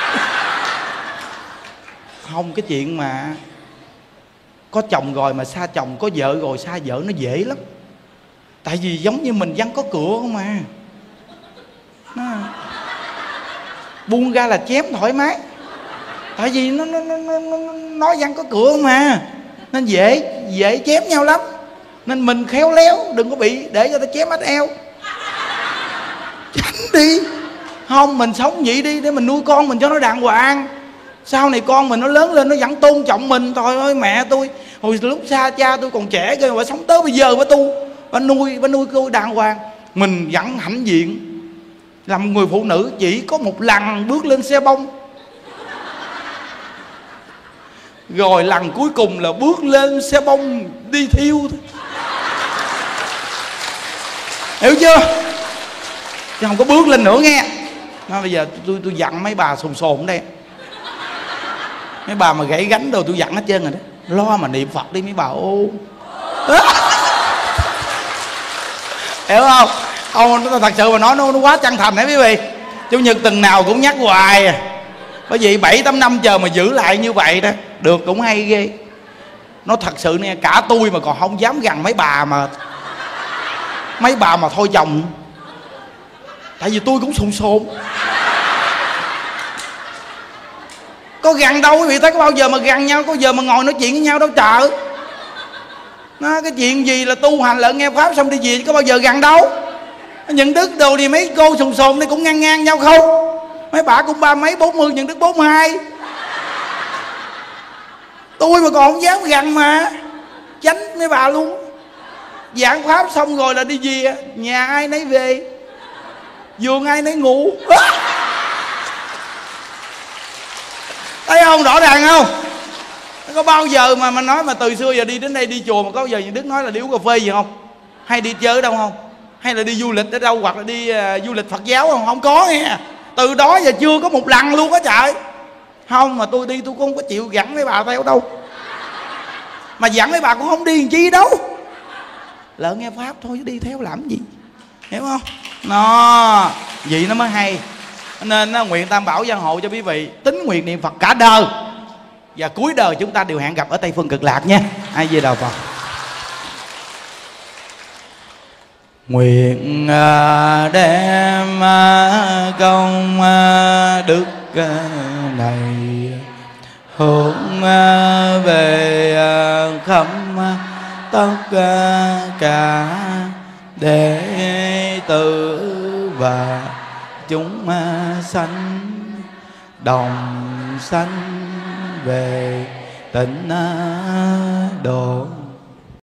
Không, cái chuyện mà có chồng rồi mà xa chồng, có vợ rồi xa vợ nó dễ lắm. Tại vì giống như mình văng có cửa không mà, nó buông ra là chém thoải mái. Tại vì nó nó nó nó, nó nói văng có cửa mà, nên dễ dễ chém nhau lắm. Nên mình khéo léo, đừng có bị để cho ta chém hết eo. Tránh đi. Không, mình sống vậy đi để mình nuôi con mình cho nó đàng hoàng. Sau này con mình nó lớn lên nó vẫn tôn trọng mình. Trời ơi, mẹ tôi hồi lúc xa cha tôi còn trẻ cơ mà sống tới bây giờ bà tu, bà nuôi bà nuôi cô đàng hoàng. Mình vẫn hãnh diện làm người phụ nữ chỉ có một lần bước lên xe bông, rồi lần cuối cùng là bước lên xe bông đi thiêu thôi. Hiểu chưa? Chứ không có bước lên nữa nghe. Mà bây giờ tôi tôi dặn mấy bà sồn sồn ở đây, mấy bà mà gãy gánh đồ tôi dặn hết trơn rồi đó. Lo mà niệm Phật đi mấy bà ô. Hiểu không? Không, thật sự mà nói nó, nó quá chân thành đấy quý vị. Chủ nhật tuần nào cũng nhắc hoài à. Bởi vì bảy tám năm chờ mà giữ lại như vậy đó, được cũng hay ghê. Nó thật sự nè, cả tôi mà còn không dám gần mấy bà mà mấy bà mà thôi chồng. Tại vì tôi cũng sồn sồn. Có gần đâu quý vị thấy, có bao giờ mà gần nhau, có giờ mà ngồi nói chuyện với nhau đâu trời. Nó cái chuyện gì là tu hành lợn nghe pháp xong đi về, có bao giờ gần đâu. Nhận Đức đồ thì mấy cô sồn sồn đây cũng ngang ngang nhau không. Mấy bà cũng ba mấy bốn mươi, Nhận Đức bốn mươi hai. Tôi mà còn không dám gần mà tránh mấy bà luôn. Giảng pháp xong rồi là đi về, nhà ai nấy về, giường ai nấy ngủ. Thấy không, rõ ràng không? Có bao giờ mà mà nói mà từ xưa giờ đi đến đây đi chùa mà có bao giờ Nhận Đức nói là đi uống cà phê gì không? Hay đi chơi ở đâu không? Hay là đi du lịch ở đâu, hoặc là đi uh, du lịch Phật giáo không? Không có nghe. Từ đó giờ chưa có một lần luôn á trời. Không, mà tôi đi tôi cũng không có chịu dẫn mấy bà theo đâu. Mà dẫn mấy bà cũng không đi làm chi đâu. Lỡ nghe pháp thôi chứ đi theo làm gì, hiểu không? Nó vậy nó mới hay. Nên nó nguyện Tam Bảo gia hộ cho quý vị tín nguyện niệm Phật cả đời, và cuối đời chúng ta đều hẹn gặp ở Tây Phương Cực Lạc nha. Ai về đầu Phật. Nguyện đem công đức này hướng về khắp tất cả đệ tử và chúng sanh đồng sanh về tịnh độ.